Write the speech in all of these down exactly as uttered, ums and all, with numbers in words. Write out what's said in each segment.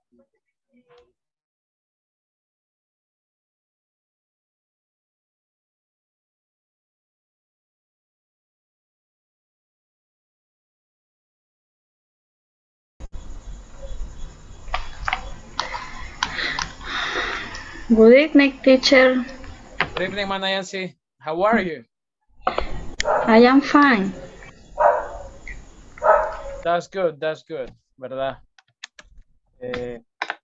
Good evening, teacher. Good evening, Manayansi. How are you? I am fine. That's good, that's good, ¿verdad? Eh,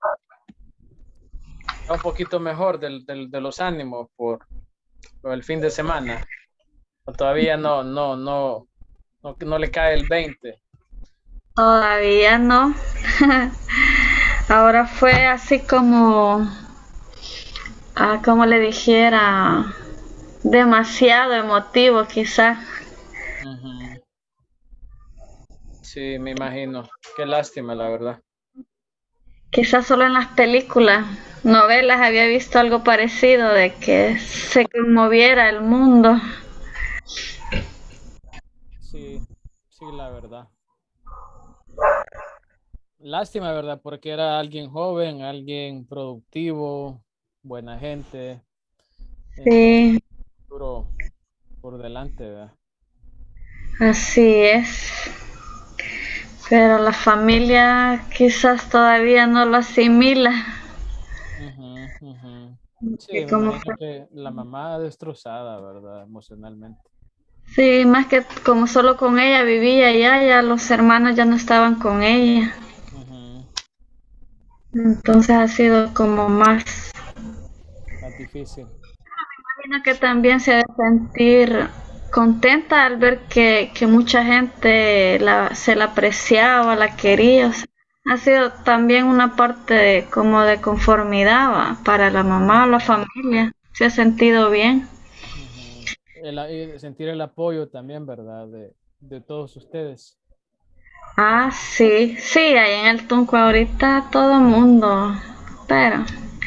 un poquito mejor del, del, de los ánimos por, por el fin de semana. O todavía no, no, no, no, no le cae el veinte. Todavía no. Ahora fue así como, ah, como le dijera, demasiado emotivo quizá. Uh-huh. Sí, me imagino. Qué lástima, la verdad. Quizás solo en las películas, novelas había visto algo parecido de que se conmoviera el mundo. Sí, sí, la verdad. Lástima, ¿verdad? Porque era alguien joven, alguien productivo, buena gente. Entonces, Sí, futuro por delante, ¿verdad? así es. Pero la familia quizás todavía no lo asimila. Uh-huh, uh-huh. Sí, Que me como imagino que la mamá destrozada, ¿verdad? Emocionalmente. Sí, más que como solo con ella vivía allá, ya los hermanos ya no estaban con ella. Uh-huh. Entonces ha sido como más. Más difícil. Imagino que también se ha de sentir contenta al ver que, que mucha gente la, se la apreciaba, la quería. O sea, ha sido también una parte de, como de conformidad, ¿va? Para la mamá o la Uh-huh. familia. Se ha sentido bien. Uh-huh. El, el sentir el apoyo también, ¿verdad? De, de todos ustedes. Ah, sí, sí, ahí en el Tunco ahorita todo mundo, pero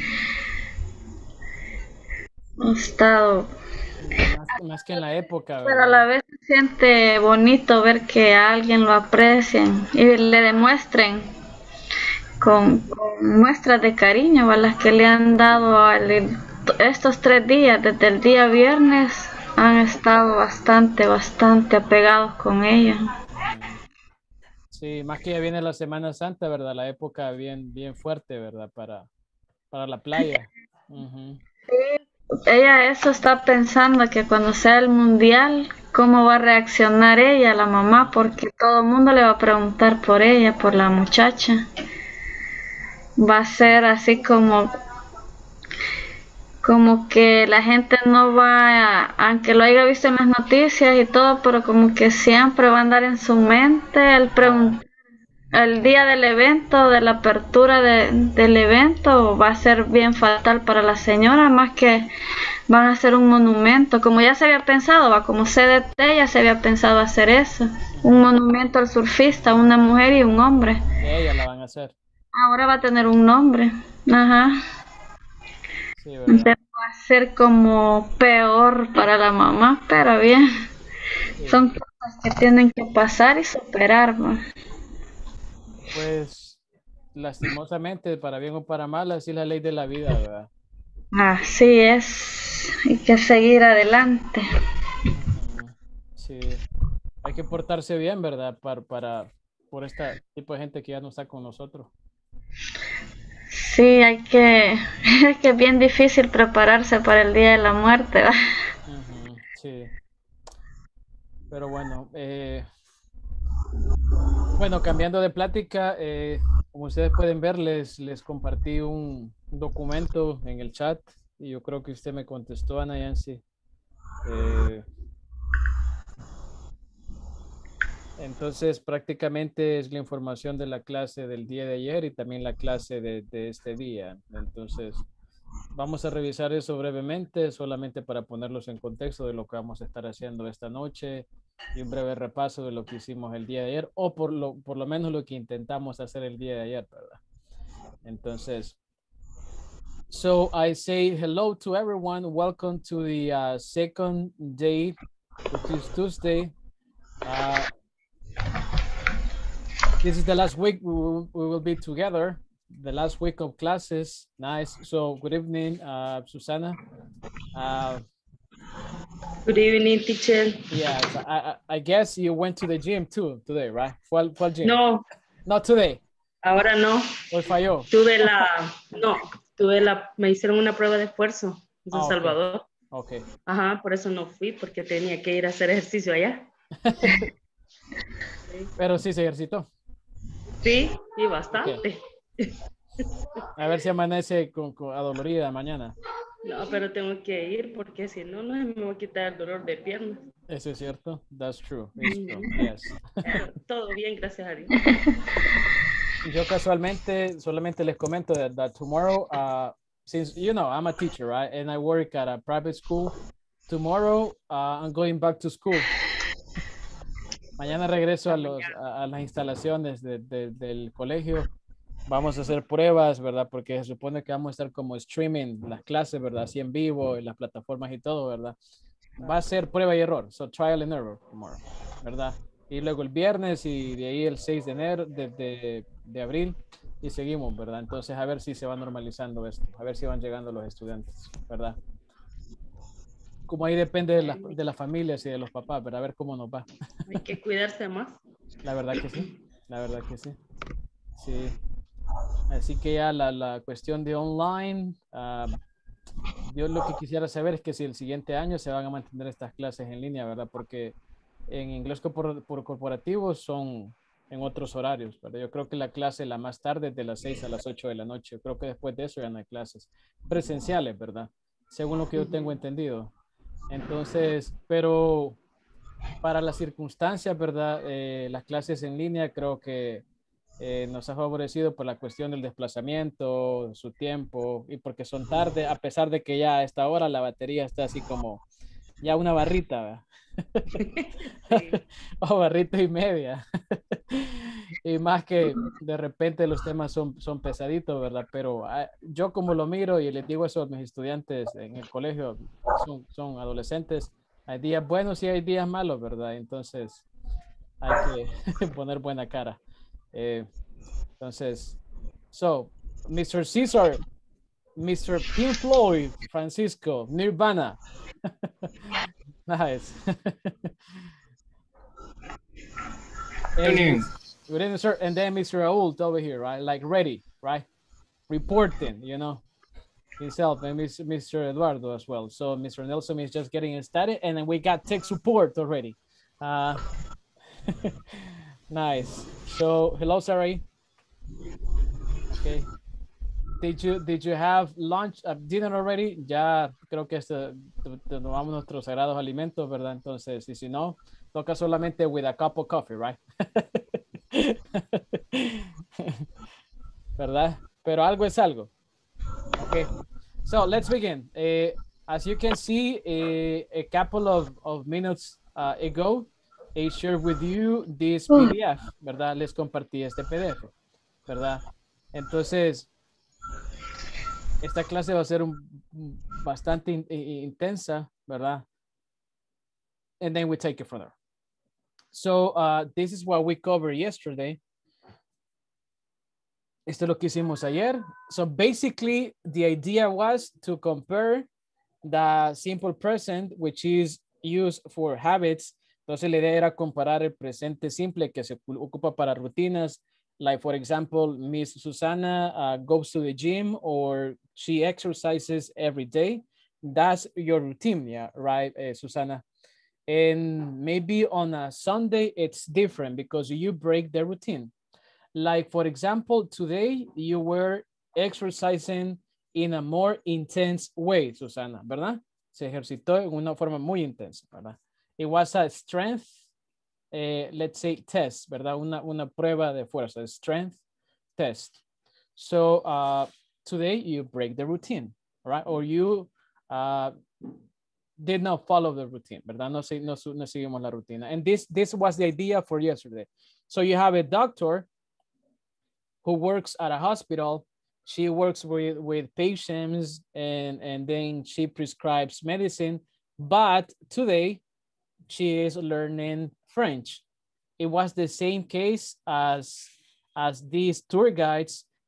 ha estado. Más, más que en la época, Pero a la ¿verdad? vez se siente bonito ver que a alguien lo aprecien y le demuestren con, Uh-huh. con muestras de cariño a las que le han dado al- estos tres días, desde el día viernes, han estado bastante, bastante apegados con ella. Uh-huh. Sí, más que ya viene la Semana Santa, ¿verdad? La época bien, bien fuerte, ¿verdad? Para, para la playa. Uh-huh. Ella eso está pensando que cuando sea el mundial, cómo va a reaccionar ella, la mamá, porque todo el mundo le va a preguntar por ella, por la muchacha. Va a ser así como como que la gente no va, a, aunque lo haya visto en las noticias y todo, pero como que siempre va a andar en su mente el Ajá. preguntar el día del evento, de la apertura de, del evento, va a ser bien fatal para la señora, más que van a hacer un monumento, como ya se había pensado, va como C D T ya se había pensado hacer eso, un Uh-huh. monumento al surfista, una mujer y un hombre. Ella la van a hacer. Ahora va a tener un nombre, ajá. Sí, Entonces ¿verdad? va a ser como peor para la mamá, pero bien, Sí. son cosas que tienen que pasar y superar, ¿no? Pues lastimosamente, para bien o para mal, así es la ley de la vida, ¿verdad? Así es, hay que seguir adelante. Ujú. Sí, hay que portarse bien, ¿verdad? Para, para, por este tipo de gente que ya no está con nosotros. Sí, hay que, es que es bien difícil prepararse para el día de la muerte, ¿va? Ujú. Sí, pero bueno, eh, bueno, cambiando de plática, eh, como ustedes pueden ver, les, les compartí un documento en el chat y yo creo que usted me contestó, Ana Yancy. Eh, entonces, prácticamente es la información de la clase del día de ayer y también la clase de, de este día. Entonces, vamos a revisar eso brevemente, solamente para ponerlos en contexto de lo que vamos a estar haciendo esta noche y un breve repaso de lo que hicimos el día de ayer, o por lo, por lo menos lo que intentamos hacer el día de ayer, ¿verdad? Entonces, so I say hello to everyone. Welcome to the uh, second day, which is Tuesday. Uh, this is the last week we will, we will be together. the last week of classes. Nice. So good evening, uh, Susana. Uh, Good evening, teacher. yeah, so I, I, I guess you went to the gym too today, right? Fue al, fue al gym. No, Not today. ahora no. Hoy falló. Tuve la, no, tuve la, me hicieron una prueba de esfuerzo en San Ah, okay. Salvador. Okay. Ajá, por eso no fui, porque tenía que ir a hacer ejercicio allá. Pero sí se ejercitó. Sí, y bastante. Okay. A ver si amanece con, con adolorida mañana. No, pero tengo que ir porque si no, no me voy a quitar el dolor de pierna. Eso es cierto. That's true. It's true. Yes. Pero todo bien, gracias a Dios. Yo casualmente solamente les comento that, that tomorrow, uh, since you know I'm a teacher, right, and I work at a private school. Tomorrow uh, I'm going back to school. Mañana regreso a, los, a, a las instalaciones de, de, del colegio. Vamos a hacer pruebas, ¿verdad? Porque se supone que vamos a estar como streaming las clases, ¿verdad? Así en vivo, en las plataformas y todo, ¿verdad? Va a ser prueba y error, so trial and error tomorrow, ¿verdad? Y luego el viernes y de ahí el seis de enero, de, de, de abril, y seguimos, ¿verdad? Entonces a ver si se va normalizando esto, a ver si van llegando los estudiantes, ¿verdad? Como ahí depende de, la, de las familias y de los papás, ¿verdad? A ver cómo nos va. Hay que cuidarse más. La verdad que sí, la verdad que sí. Sí. Así que ya la, la cuestión de online, uh, yo lo que quisiera saber es que si el siguiente año se van a mantener estas clases en línea, ¿verdad? Porque en inglés por, por corporativo son en otros horarios, ¿verdad? Yo creo que la clase la más tarde es de las seis a las ocho de la noche. Yo creo que después de eso ya no hay clases presenciales, ¿verdad? Según lo que yo tengo entendido. Entonces, pero para las circunstancias, ¿verdad? Eh, las clases en línea creo que eh, nos ha favorecido por la cuestión del desplazamiento, su tiempo y porque son tarde, a pesar de que ya a esta hora la batería está así como ya una barrita, ¿verdad? Sí. O barrita y media. Y más que de repente los temas son, son pesaditos, ¿verdad? Pero uh, yo como lo miro y les digo eso a mis estudiantes en el colegio, son, son adolescentes, hay días buenos y hay días malos, ¿verdad? Entonces hay que poner buena cara. Eh, entonces, so, mister Cesar, mister Pink Floyd, Francisco, Nirvana. Nice. Good evening. Good evening, sir. And then Mister Raul over here, right? Like ready, right? Reporting, you know, himself and Mister Eduardo as well. So Mister Nelson is just getting started, and then we got tech support already. Uh, nice. So hello, Sarai. Okay. Did you did you have lunch, uh, dinner already? Ya creo que este, tomamos nuestros sagrados alimentos, ¿verdad? Entonces, y si no, toca solamente with a cup of coffee, right? ¿Verdad? Pero algo es algo. Okay. So let's begin. Uh, as you can see, uh, a couple of, of minutes uh, ago, I shared with you this P D F, ¿verdad? Les compartí este P D F, ¿verdad? Entonces, esta clase va a ser un, bastante in, intensa, ¿verdad? And then we take it further. So, uh, this is what we covered yesterday. Esto es lo que hicimos ayer. So, basically, the idea was to compare the simple present, which is used for habits. Entonces, la idea era comparar el presente simple que se ocupa para rutinas. Like, for example, Miss Susana uh, goes to the gym or she exercises every day. That's your routine, yeah, right, uh, Susana? And maybe on a Sunday, it's different because you break the routine. Like, for example, today you were exercising in a more intense way, Susana, ¿verdad? Se ejercitó en una forma muy intensa, ¿verdad? It was a strength, uh, let's say, test, ¿verdad? Una, una prueba de fuerza, strength test. So uh, today you break the routine, right? Or you uh, did not follow the routine, ¿verdad? No, no, no seguimos la rutina. And this, this was the idea for yesterday. So you have a doctor who works at a hospital. She works with, with patients and, and then she prescribes medicine. But today she is learning French. It was the same case as, as these tour guides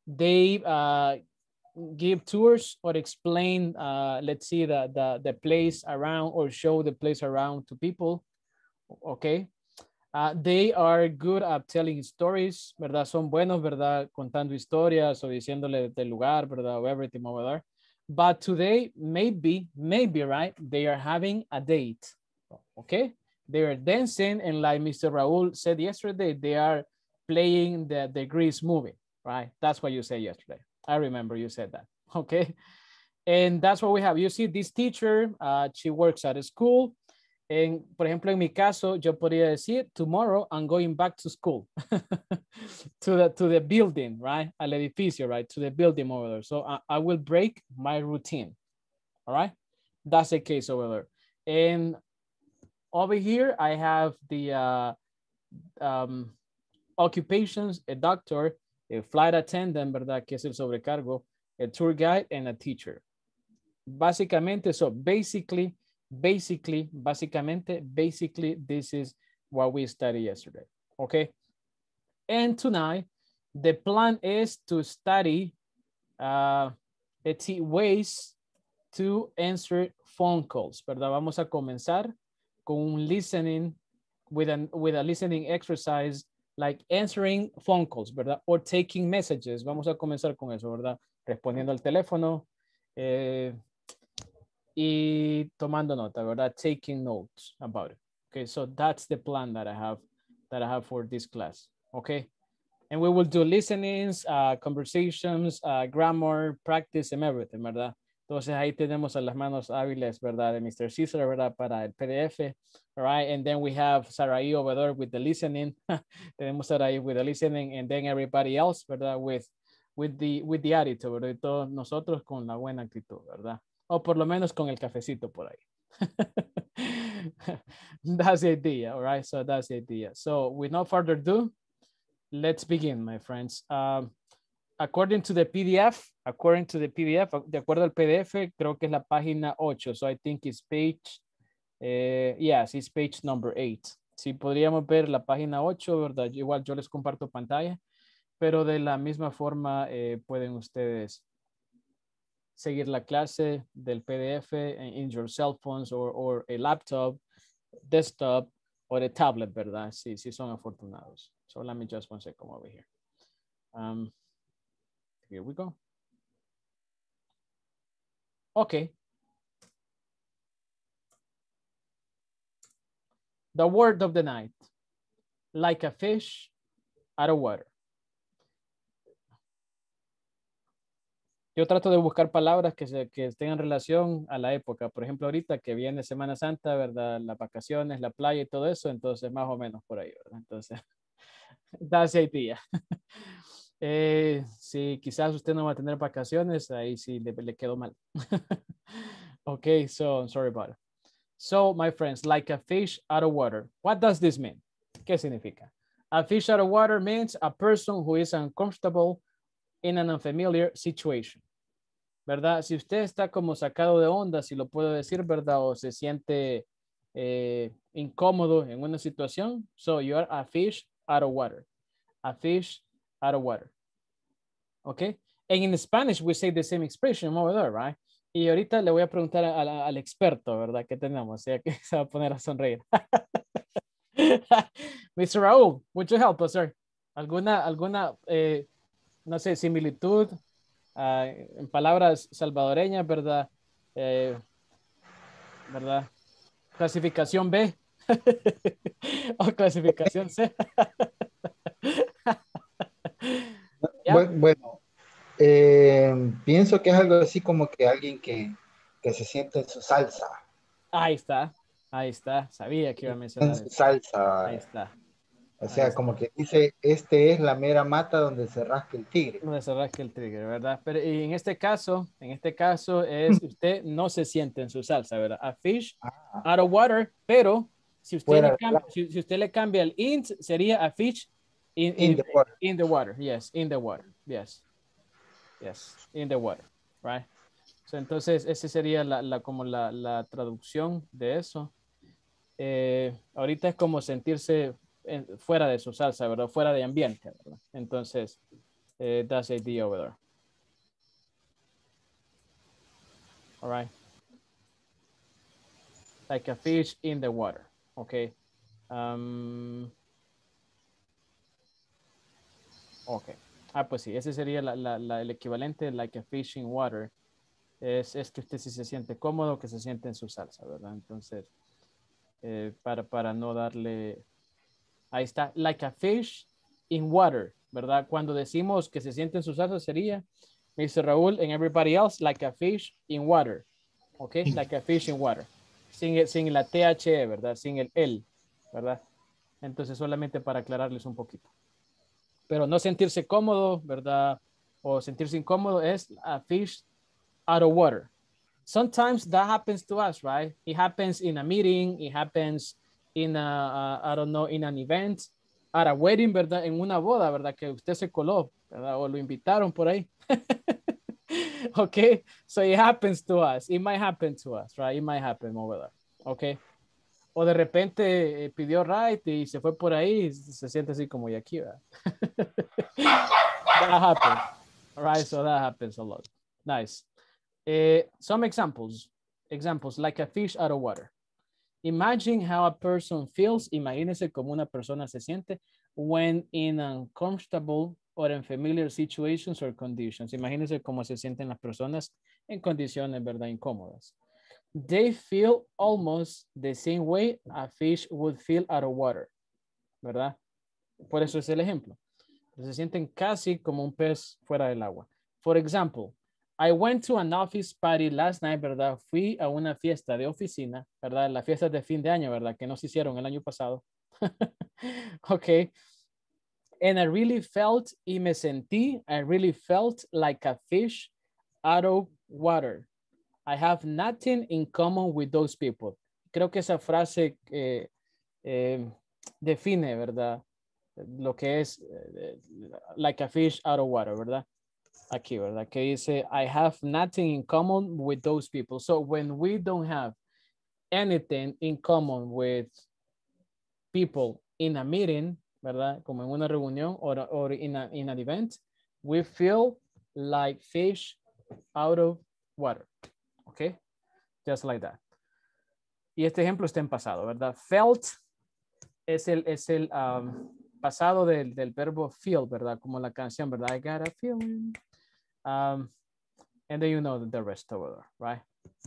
they uh, give tours or explain, uh, let's see, the, the, the place around or show the place around to people, okay? Uh, they are good at telling stories, ¿verdad? Son buenos, ¿verdad? Contando historias o diciéndole del lugar, ¿verdad? O everything over there. But today, maybe, maybe, right? They are having a date, okay? They are dancing, and like Mister Raul said yesterday, they are playing the, the Grease movie, right? That's what you said yesterday. I remember you said that, okay? And that's what we have. You see this teacher, uh, she works at a school. En, por ejemplo, en mi caso, yo podría decir, tomorrow I'm going back to school, to, the, to the building, right? Al edificio, right? To the building over there. So I, I will break my routine, all right? That's the case over there. And over here, I have the uh, um, occupations, a doctor, a flight attendant, ¿verdad? Que es el sobrecargo, a tour guide, and a teacher. Básicamente, so basically, Basically, básicamente, basically, this is what we studied yesterday, okay? And tonight, the plan is to study uh, ways to answer phone calls, ¿verdad? Vamos a comenzar con un listening, with, an, with a listening exercise, like answering phone calls, ¿verdad? Or taking messages. Vamos a comenzar con eso, ¿verdad? Respondiendo al teléfono, eh, y tomando nota, ¿verdad? Taking notes about it. Okay, so that's the plan that I have that I have for this class. Okay, and we will do listenings, uh, conversations, uh, grammar, practice, and everything, ¿verdad? Entonces ahí tenemos a las manos hábiles, ¿verdad? De Mister Cesar, ¿verdad? Para el P D F, all right? And then we have Saraí over there with the listening. Tenemos Saraí with the listening, and then everybody else, ¿verdad? With, with, the, with the attitude, ¿verdad? Y todos nosotros con la buena actitud, ¿verdad? O por lo menos con el cafecito por ahí. That's the idea, all right? So that's the idea. So with no further ado, let's begin, my friends. Um, according to the P D F, according to the P D F, de acuerdo al P D F, creo que es la página ocho. So I think it's page, uh, yes, it's page number eight. Si podríamos ver la página ocho, ¿verdad? Igual yo les comparto pantalla, pero de la misma forma eh, pueden ustedes seguir la clase del P D F in your cell phones or, or a laptop, desktop, or a tablet, ¿verdad? Si, si son afortunados. So let me just one second over here. Um, here we go. Okay. The word of the night. Like a fish out of water. Yo trato de buscar palabras que, se, que tengan relación a la época. Por ejemplo, ahorita que viene Semana Santa, ¿verdad? Las vacaciones, la playa y todo eso. Entonces, más o menos por ahí, ¿verdad? Entonces, that's the idea. eh, si quizás usted no va a tener vacaciones, ahí sí le, le quedó mal. Okay, so I'm sorry about it. So, my friends, like a fish out of water. What does this mean? ¿Qué significa? A fish out of water means a person who is uncomfortable in an unfamiliar situation. ¿Verdad? Si usted está como sacado de onda, si lo puedo decir, ¿verdad? O se siente eh, incómodo en una situación. So, you are a fish out of water. A fish out of water. Okay? And in Spanish, we say the same expression over there, right? Y ahorita le voy a preguntar a, a, al experto, ¿verdad? Que tenemos, ya que se va a poner a sonreír. Mister Raúl, would you help us, sir? ¿Alguna, alguna eh, no sé, similitud uh, en palabras salvadoreñas, ¿verdad? Eh, ¿Verdad? Clasificación B o clasificación C. Yeah. Bueno, eh, pienso que es algo así como que alguien que, que se siente en su salsa. Ahí está, ahí está. Sabía que iba a mencionar en su eso. Salsa. Ahí está. O sea, como que dice, este es la mera mata donde se rasca el tigre. Donde se rasca el tigre, ¿verdad? Pero y en este caso, en este caso es, usted no se siente en su salsa, ¿verdad? A fish Ah, out of water, pero si usted, fuera le del cambia, agua. si, si usted le cambia el int, sería a fish in, In in, the water. in the water. Yes, in the water. Yes. Yes, in the water, right? So, entonces, esa sería la, la, como la, la traducción de eso. Eh, ahorita es como sentirse en, fuera de su salsa, ¿verdad? Fuera de ambiente, ¿verdad? Entonces, uh, that's a D over there. All right. Like a fish in the water. Okay. Um, ok. Ah, pues sí, ese sería la, la, la, el equivalente like a fish in water. Es, es que usted sí se siente cómodo, que se siente en su salsa, ¿verdad? Entonces, eh, para, para no darle... Ahí está, like a fish in water, ¿verdad? Cuando decimos que se siente en su salsa sería, mister Raúl and everybody else, like a fish in water. Ok, like a fish in water. Sin, sin la T H E, ¿verdad? Sin el L, ¿verdad? Entonces, solamente para aclararles un poquito. Pero no sentirse cómodo, ¿verdad? O sentirse incómodo es a fish out of water. Sometimes that happens to us, right? It happens in a meeting, it happens in a, a I don't know, in an event, at a wedding, ¿verdad? En una boda, ¿verdad? Que usted se coló, ¿verdad? O lo invitaron por ahí. Okay, so it happens to us. It might happen to us, right? It might happen over there. Okay. O de repente eh, pidió ride y se fue por ahí, se siente así como y aquí, ¿verdad? That happens. All right, so that happens a lot. Nice. Uh, some examples. Examples, like a fish out of water. Imagine how a person feels. Imagínese cómo una persona se siente when in uncomfortable or unfamiliar situations or conditions. Imagínese cómo se sienten las personas en condiciones, ¿verdad? Incómodas. They feel almost the same way a fish would feel out of water, ¿verdad? Por eso es el ejemplo. Se sienten casi como un pez fuera del agua. For example, I went to an office party last night, ¿verdad? Fui a una fiesta de oficina, ¿verdad? Las fiestas de fin de año, ¿verdad? Que no se hicieron el año pasado. Okay. And I really felt, y me sentí, I really felt like a fish out of water. I have nothing in common with those people. Creo que esa frase eh, eh, define, ¿verdad? Lo que es eh, like a fish out of water, ¿verdad? Aquí, ¿verdad? Que dice, I have nothing in common with those people. So when we don't have anything in common with people in a meeting, ¿verdad? Como en una reunión or, or in, a, in an event, we feel like fish out of water. Okay? Just like that. Y este ejemplo está en pasado, ¿verdad? Felt es el, es el um, pasado del, del verbo feel, ¿verdad? Como la canción, ¿verdad? I got a feeling. Um, and then you know the rest over there, right?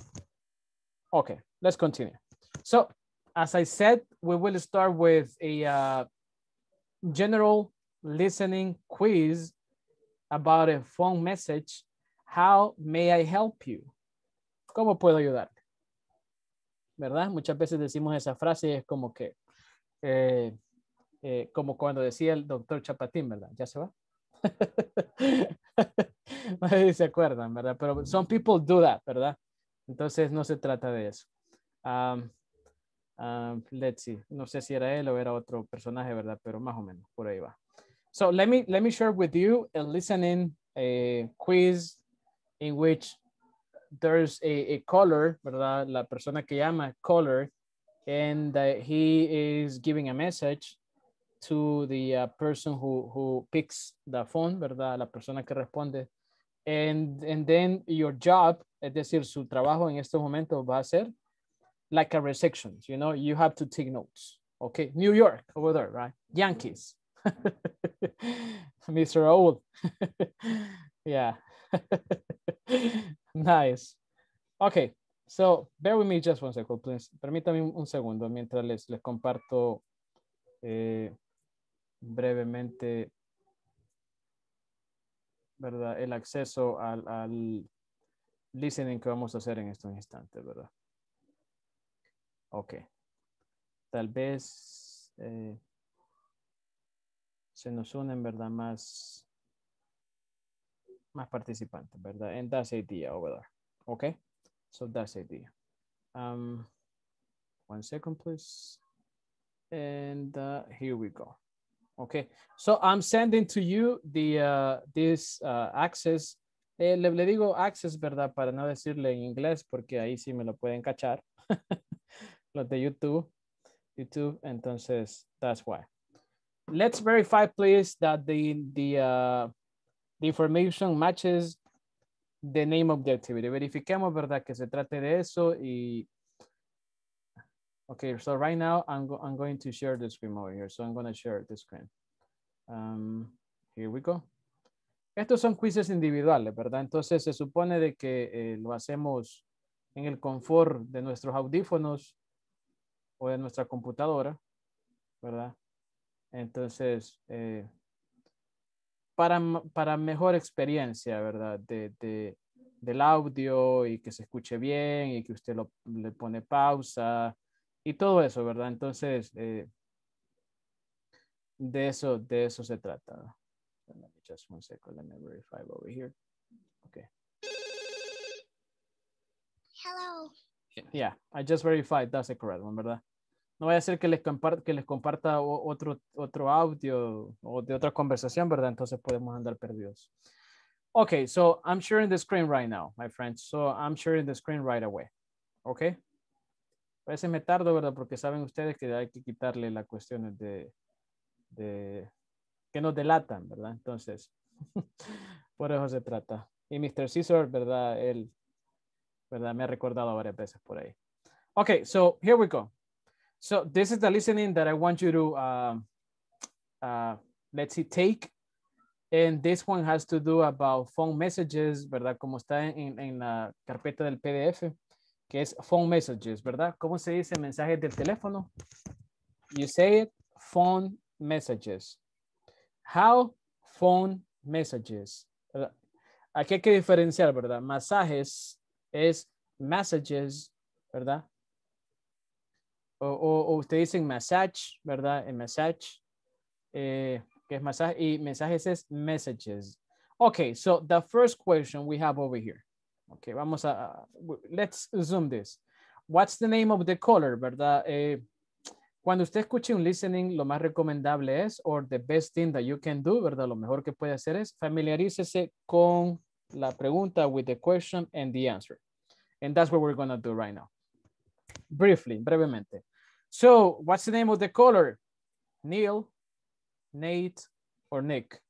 Okay, let's continue. So, as I said, we will start with a uh, general listening quiz about a phone message. How may I help you? ¿Cómo puedo ayudarte? ¿Verdad? Muchas veces decimos esa frase y es como que, eh, eh, como cuando decía el doctor Chapatín, ¿verdad? ¿Ya se va? No sé si se acuerdan, ¿verdad? Pero some people do that, ¿verdad? Entonces no se trata de eso. Um, um, let's see. No sé si era él o era otro personaje, ¿verdad? Pero más o menos por ahí va. So let me, let me share with you a listening a quiz in which there's a, a caller, ¿verdad? La persona que llama caller, and uh, he is giving a message to the uh, person who, who picks the phone, ¿verdad? La persona que responde. And, and then your job, es decir, su trabajo en estos momentos va a ser like a reception, you know, you have to take notes. Okay, New York, over there, right? Yankees. Mister Raúl. Yeah. Nice. Okay, so bear with me just one second, please. Permítame un, un segundo mientras les, les comparto eh, brevemente, ¿verdad? El acceso al, al listening que vamos a hacer en estos instantes, ¿verdad? Ok. Tal vez eh, se nos unen, ¿verdad? Más, más participantes, ¿verdad? And that's idea over there. Okay. So that's idea. Um, one second, please. And uh, here we go. Okay. So I'm sending to you the uh, this uh, access. Eh, le, le digo access, ¿verdad? Para no decirle en inglés, porque ahí sí me lo pueden cachar. Los de YouTube. YouTube. Entonces, that's why. Let's verify, please, that the the uh, the information matches the name of the activity. Verifiquemos, ¿verdad? Que se trate de eso y... Okay, so right now I'm, go I'm going to share the screen over here. So I'm going to share the screen. Um, here we go. Estos son quizzes individuales, ¿verdad? Entonces se supone de que eh, lo hacemos en el confort de nuestros audífonos o de nuestra computadora, ¿verdad? Entonces, eh, para, para mejor experiencia, ¿verdad? De, de, del audio y que se escuche bien y que usted lo, le pone pausa y todo eso, ¿verdad? Entonces, eh, de eso, de eso se trata. Let me just one second, let me verify over here. Okay. Hello. Yeah, I just verified, that's the correct one, ¿verdad? No vaya a ser que les comparta, que les comparta otro, otro audio o de otra conversación, ¿verdad? Entonces podemos andar perdidos. Okay, so I'm sharing the screen right now, my friends. So I'm sharing the screen right away. Okay. A veces me tardo, ¿verdad? Porque saben ustedes que hay que quitarle las cuestiones de, de que nos delatan, ¿verdad? Entonces, por eso se trata. Y mister Cesar, ¿verdad? Él, ¿verdad? Me ha recordado varias veces por ahí. Okay, so here we go. So this is the listening that I want you to, uh, uh, let's see, take. And this one has to do about phone messages, ¿verdad? Como está en, en la carpeta del P D F, que es phone messages, ¿verdad? ¿Cómo se dice mensajes del teléfono? You say it, phone messages. How? Phone messages. ¿Verdad? Aquí hay que diferenciar, ¿verdad? Mensajes es messages, ¿verdad? O, o, o ustedes dicen message, ¿verdad? El message, eh, que es mensaje, y mensajes es messages. Okay, so the first question we have over here. Okay, vamos a, uh, let's zoom this. What's the name of the color, ¿verdad? Eh, cuando usted escuche un listening, lo más recomendable es, or the best thing that you can do, ¿verdad? Lo mejor que puede hacer es familiarícese con la pregunta, with the question and the answer. And that's what we're going to do right now. Briefly, brevemente. So, what's the name of the color? Neil, Nate, or Nick?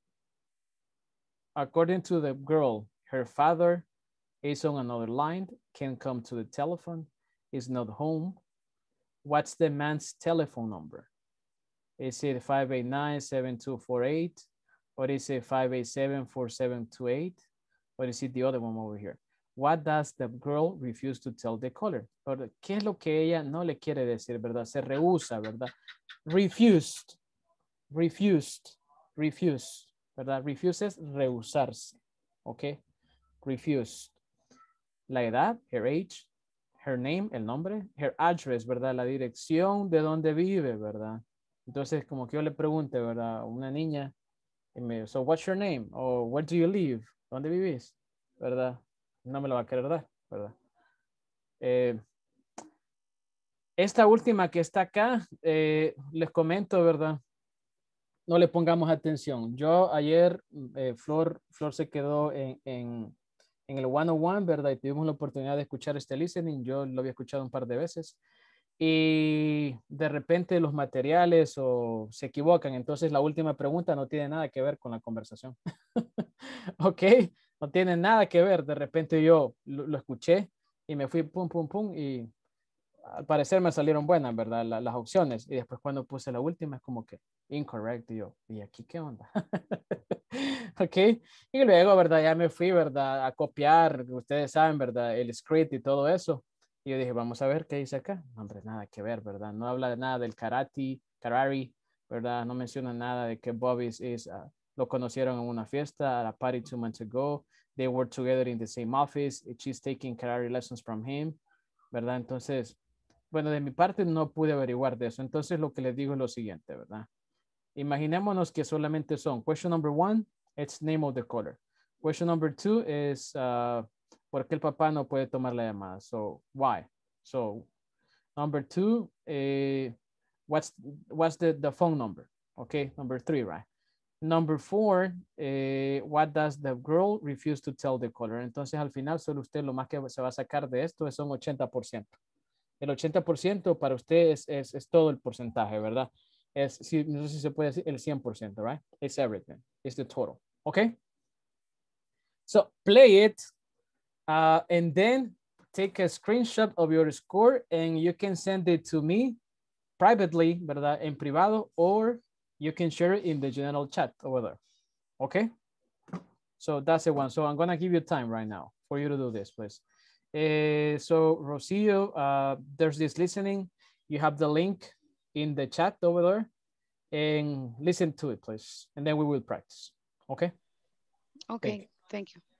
According to the girl, her father is on another line, can't come to the telephone, is not home. What's the man's telephone number? Is it five eight nine, seven two four eight? Or is it five eight seven, four seven two eight? Or is it the other one over here? What does the girl refuse to tell the caller? ¿Qué es lo que ella no le quiere decir, verdad? Se rehúsa, ¿verdad? Refused, refused, refused, ¿verdad? Refuse es rehusarse, ¿ok? Refused. La edad, her age, her name, el nombre, her address, ¿verdad? La dirección de donde vive, ¿verdad? Entonces, como que yo le pregunte, ¿verdad? Una niña, y me, so what's your name? O where do you live? ¿Dónde vivís? ¿Verdad? No me lo va a querer dar, ¿verdad? Eh, esta última que está acá, eh, les comento, ¿verdad? No le pongamos atención. Yo ayer, eh, Flor, Flor se quedó en, en, en el one oh one, ¿verdad? Y tuvimos la oportunidad de escuchar este listening. Yo lo había escuchado un par de veces. Y de repente los materiales o se equivocan. Entonces la última pregunta no tiene nada que ver con la conversación. Ok, no tiene nada que ver. De repente yo lo, lo escuché y me fui pum, pum, pum. Y al parecer me salieron buenas, ¿verdad? La, las opciones. Y después cuando puse la última es como que incorrect. Y yo, ¿y aquí qué onda? Ok, y luego, ¿verdad? Ya me fui, ¿verdad? A copiar, ustedes saben, ¿verdad? El script y todo eso. Y yo dije, vamos a ver qué dice acá. No, hombre, nada que ver, ¿verdad? No habla de nada del karate, karate, ¿verdad? No menciona nada de que Bobby is, uh, lo conocieron en una fiesta, a party two months ago. They were together in the same office. She's taking karate lessons from him, ¿verdad? Entonces, bueno, de mi parte no pude averiguar de eso. Entonces, lo que les digo es lo siguiente, ¿verdad? Imaginémonos que solamente son question number one, it's name of the caller. Question number two is uh, ¿por qué el papá no puede tomar la llamada? So, why? So, number two, uh, what's, what's the, the phone number? Okay, number three, right? Number four, uh, what does the girl refuse to tell the caller? Entonces, al final, solo usted lo más que se va a sacar de esto es un ochenta por ciento. El ochenta por ciento para usted es, es, es todo el porcentaje, ¿verdad? Es, si, no sé si se puede decir el cien por ciento, right? It's everything. It's the total. Okay? So play it uh, and then take a screenshot of your score and you can send it to me privately, ¿verdad? En privado, or you can share it in the general chat over there. Okay? So that's the one. So I'm gonna give you time right now for you to do this, please. Uh, so Rocio, uh, there's this listening. You have the link in the chat over there and listen to it, please. And then we will practice. Okay? Okay, thank you.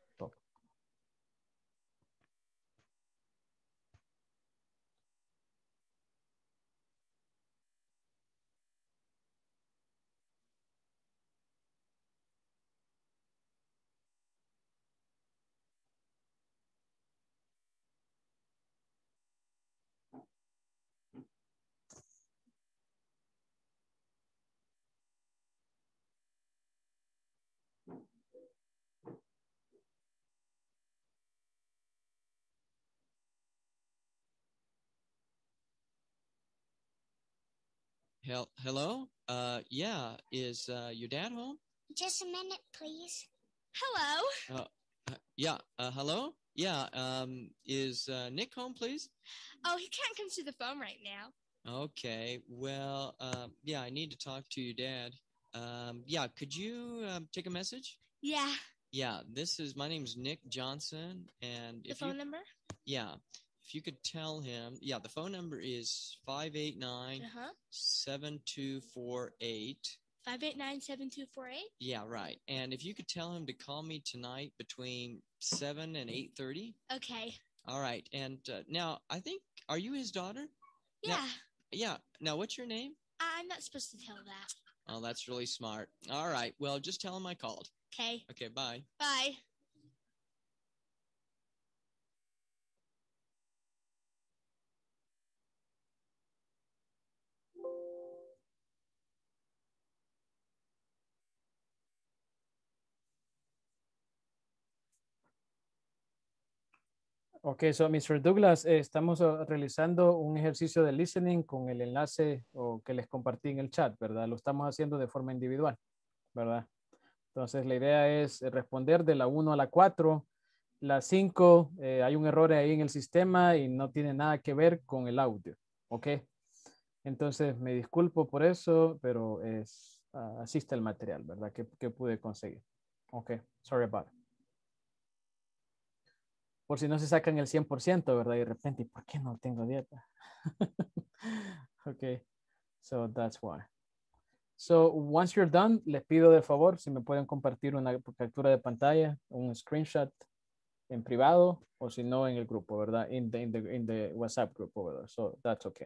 Hel hello? Uh, yeah, is uh, your dad home? Just a minute, please. Hello. Uh, uh, yeah, uh, hello? Yeah, um, is uh, Nick home, please? Oh, he can't come to the phone right now. Okay, well, uh, yeah, I need to talk to your dad. Um, yeah, could you um, take a message? Yeah. Yeah, this is, my name's Nick Johnson, and The if phone you, number? yeah, if you could tell him, yeah, the phone number is five eight nine, Uh-huh. seven two four eight. five eight nine, seven two four eight? Yeah, right. And if you could tell him to call me tonight between seven and eight thirty. Okay. All right. And uh, now, I think, are you his daughter? Yeah. Now, yeah. Now, what's your name? I'm not supposed to tell that. Oh, that's really smart. All right. Well, just tell him I called. Okay. Okay, bye. Bye. Ok, so mister Douglas, eh, estamos uh, realizando un ejercicio de listening con el enlace o que les compartí en el chat, ¿verdad? Lo estamos haciendo de forma individual, ¿verdad? Entonces la idea es responder de la uno a la cuatro. La cinco, eh, hay un error ahí en el sistema y no tiene nada que ver con el audio, ¿ok? Entonces me disculpo por eso, pero es, uh, así está el material, ¿verdad? Que, que pude conseguir. Ok, sorry about it. Por si no se sacan el cien por ciento, ¿verdad? Y de repente, ¿por qué no tengo dieta? Ok, so that's why. So once you're done, les pido de favor si me pueden compartir una captura de pantalla, un screenshot en privado o si no en el grupo, ¿verdad? In the, in the, in the WhatsApp group over there. So that's okay.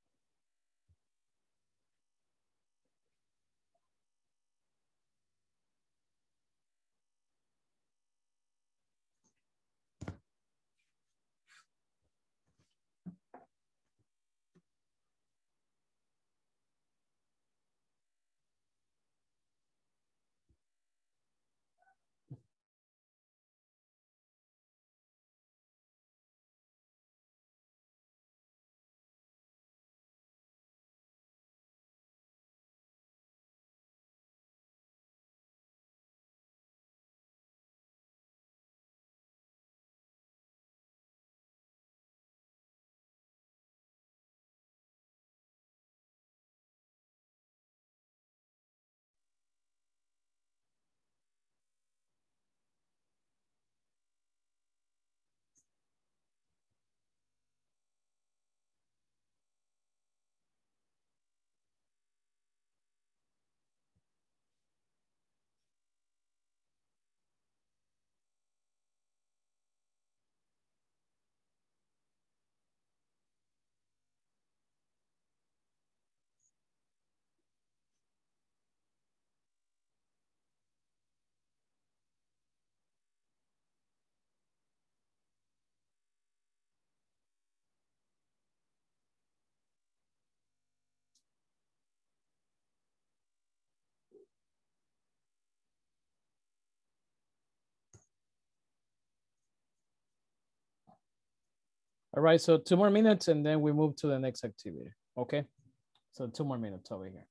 All right, so two more minutes and then we move to the next activity, okay? So two more minutes over here.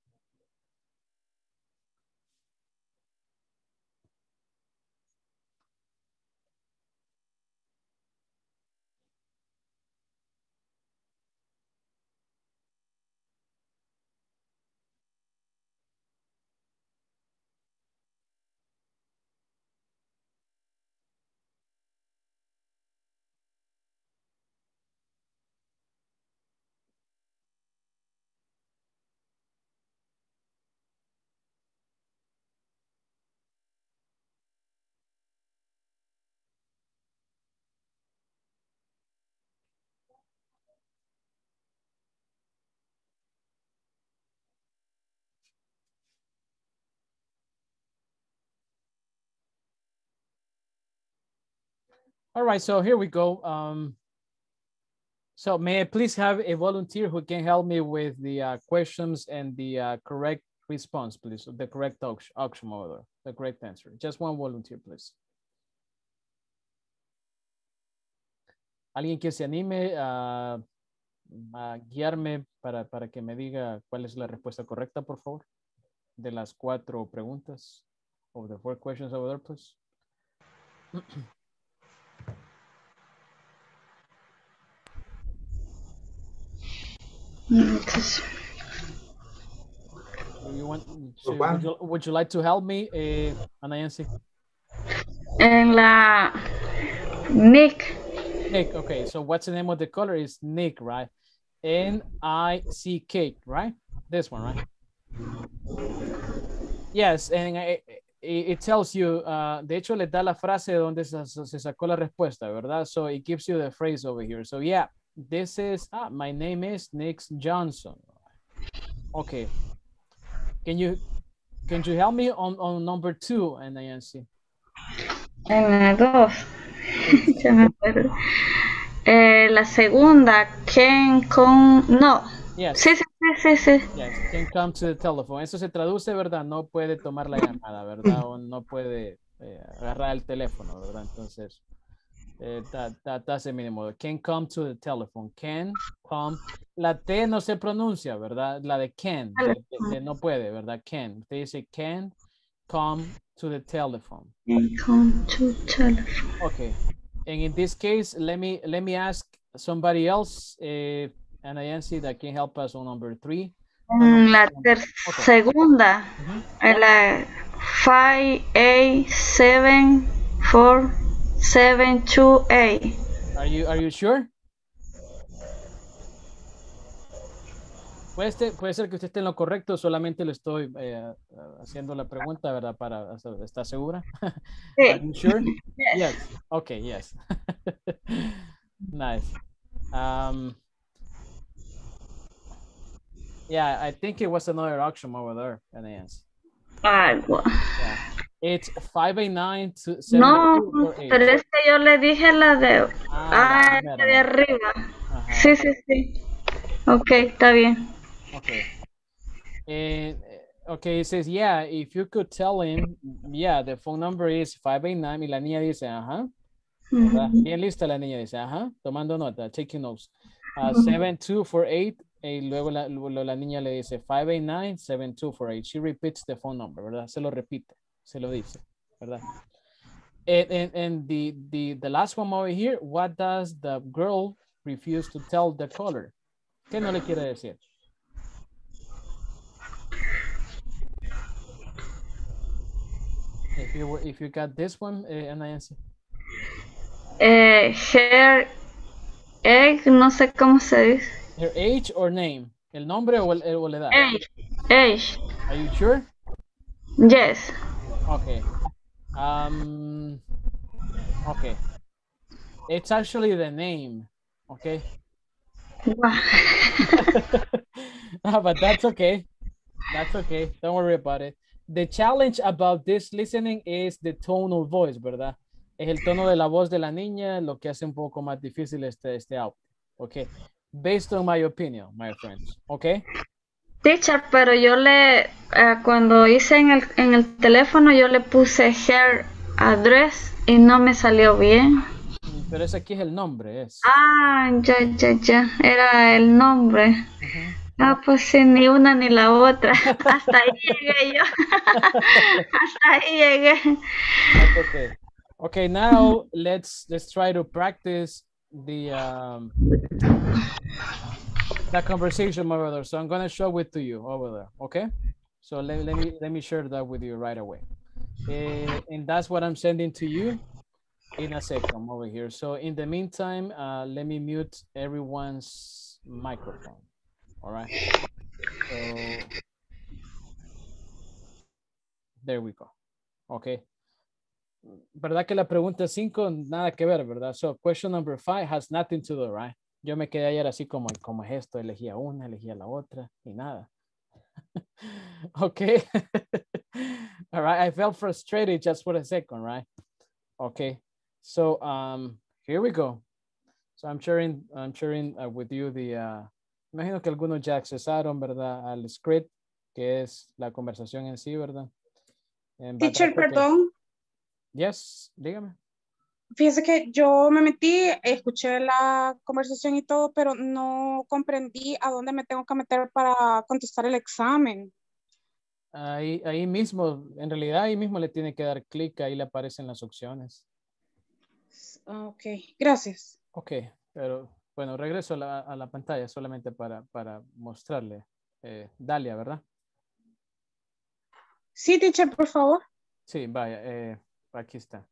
All right, so here we go. Um, so may I please have a volunteer who can help me with the uh, questions and the uh, correct response, please. The correct option order, the correct answer. Just one volunteer, please. Alguien que se anime a, a guiarme para, para que me diga cuál es la respuesta correcta, por favor, de las cuatro preguntas. Of the four questions over there, please. You want, so would, you, would you like to help me, eh, Ana Yancy? En la Nick. Nick, okay. So what's the name of the color? Is Nick, right? N I C K, right? This one, right? Yes, and it, it tells you, uh, de hecho le da la frase donde se, se sacó la respuesta, ¿verdad? So it gives you the phrase over here. So yeah, this is, ah, my name is Nick Johnson. Okay. Can you, can you help me on, on number two, N I C? En la dos. Ya me acuerdo. Eh, la segunda, Ken con, no. Yes. Sí, sí, sí, sí. Yes, can come to the telephone. Eso se traduce, ¿verdad? No puede tomar la llamada, ¿verdad? O no puede eh, agarrar el teléfono, ¿verdad? Entonces, eh, that, that, that's the mínimo. Can come to the telephone. Can come. La T no se pronuncia, ¿verdad? La de can, de, de, de no puede, ¿verdad? Can. Usted dice can come to the telephone. Can come to telephone. Okay. And in this case, let me let me ask somebody else, uh, and I see that can help us on number three. En la okay. segunda, uh-huh. En la five eight seven four seven two eight. Are you are you sure? Puede ser, puede ser que usted esté en lo correcto, solamente le estoy eh, haciendo la pregunta, ¿verdad? Para, ¿está segura? Sí. Are you sure? Yes. Yes. Okay, yes. Nice. Um, yeah, I think it was another auction over there, N A S. Ay, well. Yeah. It's five eight nine to seven No, pero es que yo le dije la de, ah, la de arriba. Ajá. Sí, sí, sí. Ok, está bien. Okay. And okay, it says, yeah, if you could tell him, yeah, the phone number is five eight nine, y la niña dice, ajá. Uh-huh. Bien lista la niña dice, ajá, tomando nota, taking notes. Uh, uh-huh. seven two four eight, y luego la, luego la niña le dice five eight nine seven two four eight. She repeats the phone number, ¿verdad? Se lo repite, se lo dice, ¿verdad? And, and, and the, the, the last one over here, what does the girl refuse to tell the caller? ¿Qué no le quiere decir? If you were, if you got this one, uh, N I C. Eh, her age, no sé cómo se dice. Her age or name? ¿El nombre o, el, o la edad? Age. Age. Are you sure? Yes. Okay. Um. Okay. It's actually the name. Okay. No, but that's okay. That's okay. Don't worry about it. The challenge about this listening is the tone of voice, ¿verdad? Es el tono de la voz de la niña lo que hace un poco más difícil este, este audio. Okay. Based on my opinion, my friends. Okay. Teacher, pero yo le, uh, cuando hice en el, en el teléfono, yo le puse her address y no me salió bien. Pero ese aquí es el nombre, es. Ah, ya, ya, ya. Era el nombre. Uh-huh. Ah, pues sí, ni una ni la otra. Hasta ahí llegué yo. Hasta ahí llegué. That's okay. Okay, now let's let's try to practice the um that conversation over there. So I'm gonna show it to you over there. Okay. So let, let me let me share that with you right away. Uh, and that's what I'm sending to you in a second over here. So in the meantime, uh, let me mute everyone's microphone. All right. So there we go. Okay. ¿Verdad que la pregunta cinco nada que ver, verdad? So question number five has nothing to do, right? Yo me quedé ayer así como, como esto, elegía una, elegía la otra y nada. Okay. All right. I felt frustrated just for a second, right? Okay. So um, here we go. So I'm sharing, I'm sharing uh, with you the, uh, imagino que algunos ya accesaron, ¿verdad? Al script, que es la conversación en sí, ¿verdad? And, but Teacher, that's okay. perdón. Yes, dígame. Fíjese que yo me metí, escuché la conversación y todo, pero no comprendí a dónde me tengo que meter para contestar el examen. Ahí, ahí mismo, en realidad ahí mismo le tiene que dar clic, ahí le aparecen las opciones. Ok, gracias. Ok, pero bueno, regreso a la, a la pantalla solamente para, para mostrarle. Eh, Dalia, ¿verdad? Sí, teacher, por favor. Sí, vaya, eh, aquí está.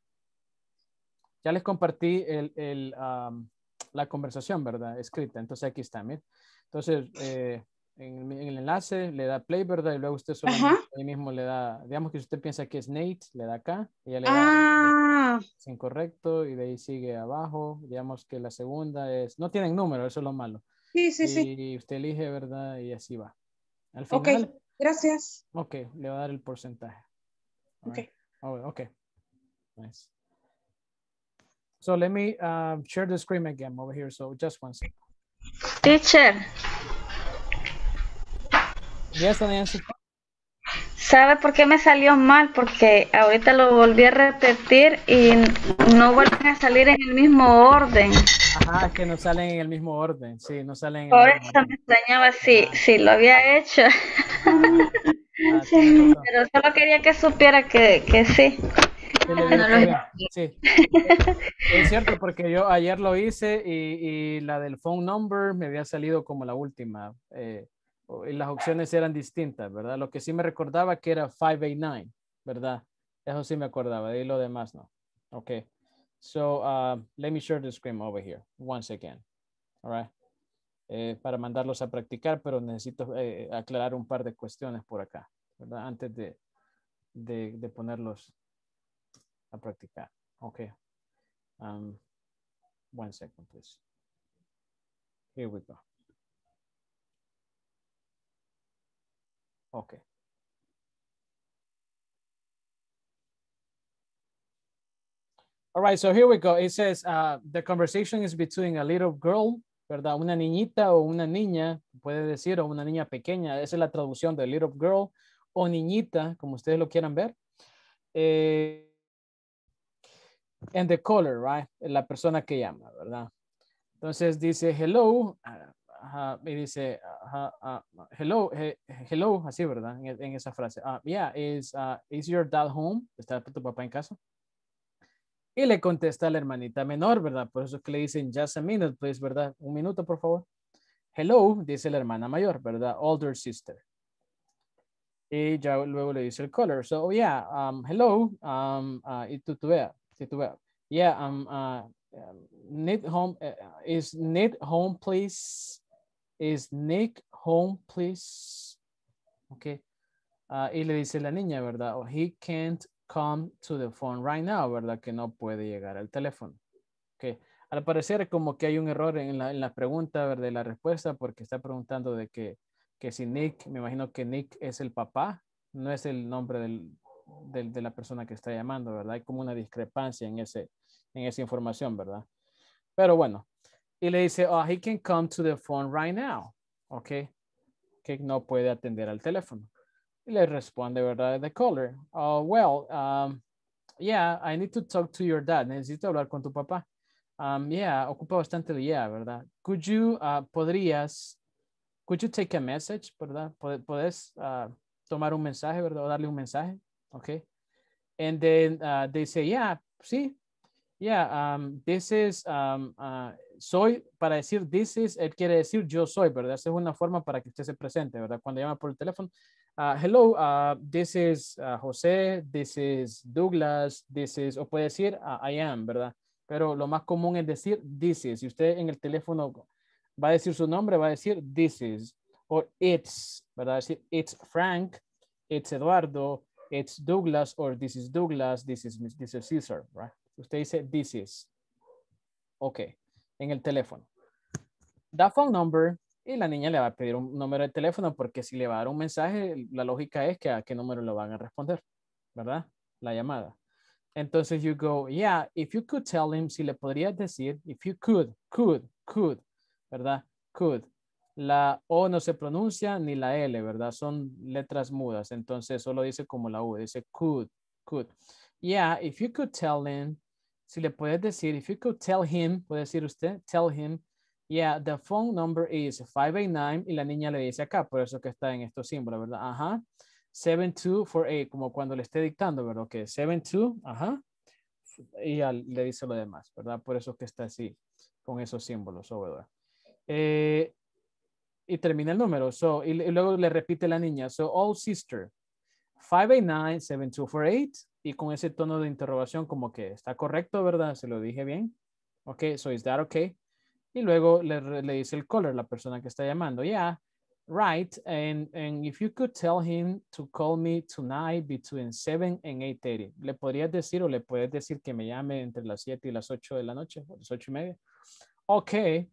Ya les compartí el, el, um, la conversación, ¿verdad? Escrita, entonces aquí está, miren. Entonces, eh, en, en el enlace le da play, ¿verdad? Y luego usted solamente Ajá. ahí mismo le da, digamos que si usted piensa que es Nate, le da acá, y ya le Ah. da es incorrecto, y de ahí sigue abajo. Digamos que la segunda es, no tienen número, eso es lo malo. Sí, sí, y sí. usted elige, ¿verdad? Y así va. Al Ok, final. gracias. Ok, le va a dar el porcentaje. All Ok. right. Oh, okay. Nice. So let me uh, share the screen again over here. So just one second. Teacher, Yes, Nancy. ¿sabe por qué me salió mal? Porque ahorita lo volví a repetir y no vuelven a salir en el mismo orden. Ajá, que no salen en el mismo orden. Sí, no salen en el Por mismo eso orden. me extrañaba si, si lo había hecho. Ah, tiene razón. Pero solo quería que supiera que, que sí. Sí, le dio No usted lo- bien. Sí. Es cierto porque yo ayer lo hice y, y la del phone number me había salido como la última. Eh, y las opciones eran distintas, ¿verdad? Lo que sí me recordaba que era cinco ochenta y nueve, ¿verdad? Eso sí me acordaba, de ahí lo demás no. Ok. So, uh, let me share the screen over here once again. All right. Eh, para mandarlos a practicar, pero necesito eh, aclarar un par de cuestiones por acá, ¿verdad? Antes de, de, de ponerlos a practicar. Ok. Um, one second, please. Here we go. Okay. All right, so here we go. It says uh, the conversation is between a little girl, ¿verdad? Una niñita o una niña, puede decir, o una niña pequeña. Esa es la traducción de little girl o niñita, como ustedes lo quieran ver. Eh, and the caller, right? La persona que llama, ¿verdad? Entonces dice hello, uh, y dice uh, uh, hello, he, hello, así, ¿verdad? En, en esa frase. Uh, yeah, is, uh, is your dad home? ¿Está tu papá en casa? Y le contesta la hermanita menor, ¿verdad? Por eso es que le dicen just a minute, please, ¿verdad? Un minuto, por favor. Hello, dice la hermana mayor, ¿verdad? Older sister. Y ya luego le dice el caller. So, yeah, um, hello, um, uh, y tú, tú vea, si tú vea. Yeah, um, uh, Nick home, uh, is Nick home, please? Is Nick home, please? Okay. Uh, y le dice la niña, ¿verdad? Oh, he can't come to the phone right now, ¿verdad? Que no puede llegar al teléfono. Okay. Al parecer como que hay un error en la, en la pregunta, ¿verdad? De la respuesta, porque está preguntando de que, que si Nick, me imagino que Nick es el papá, no es el nombre del, del, de la persona que está llamando, ¿verdad? Hay como una discrepancia en, ese, en esa información, ¿verdad? Pero bueno, y le dice, oh, he can come to the phone right now, ¿ok? Que no puede atender al teléfono. Y le responde, ¿verdad? The caller, oh, well, um, yeah, I need to talk to your dad. Necesito hablar con tu papá. Um, yeah, ocupa bastante el yeah, ¿verdad? Could you, uh, podrías, could you take a message, ¿verdad? Puedes uh, tomar un mensaje, ¿verdad? O darle un mensaje, ¿ok? And then uh, they say, yeah, sí. Yeah, um, this is, um, uh, soy, para decir this is, él quiere decir yo soy, ¿verdad? Esa es una forma para que usted se presente, ¿verdad? Cuando llama por el teléfono, uh, hello, uh, this is uh, José, this is Douglas, this is, o puede decir uh, I am, ¿verdad? Pero lo más común es decir this is. Si usted en el teléfono va a decir su nombre, va a decir this is, o it's, ¿verdad? Decir it's Frank, it's Eduardo, it's Douglas, or this is Douglas, this is, this is Cesar, right? Usted dice this is. Ok, en el teléfono. Da phone number y la niña le va a pedir un número de teléfono porque si le va a dar un mensaje, la lógica es que a qué número lo van a responder, ¿verdad? La llamada. Entonces you go, yeah, if you could tell him, si le podrías decir, if you could, could, could, ¿verdad? Could. La O no se pronuncia ni la L, ¿verdad? Son letras mudas. Entonces solo dice como la U, dice could, could. Yeah, if you could tell him, si le puedes decir, if you could tell him, puede decir usted, tell him, yeah, the phone number is five eight nine, y la niña le dice acá, por eso que está en estos símbolos, ¿verdad? Ajá. seven two four eight, como cuando le esté dictando, ¿verdad? Ok, seven two, ajá. Y ya le dice lo demás, ¿verdad? Por eso que está así, con esos símbolos, ¿verdad? Eh, y termina el número. So, y, y luego le repite la niña. So, oh, sister, five eight nine seven two four eight. Y con ese tono de interrogación como que está correcto, ¿verdad? Se lo dije bien. Ok, so is that okay? Y luego le, le dice el caller, la persona que está llamando. Yeah, right. And, and if you could tell him to call me tonight between seven and eight thirty. ¿Le podrías decir o le puedes decir que me llame entre las siete y las ocho de la noche? O las ocho y media. Ok.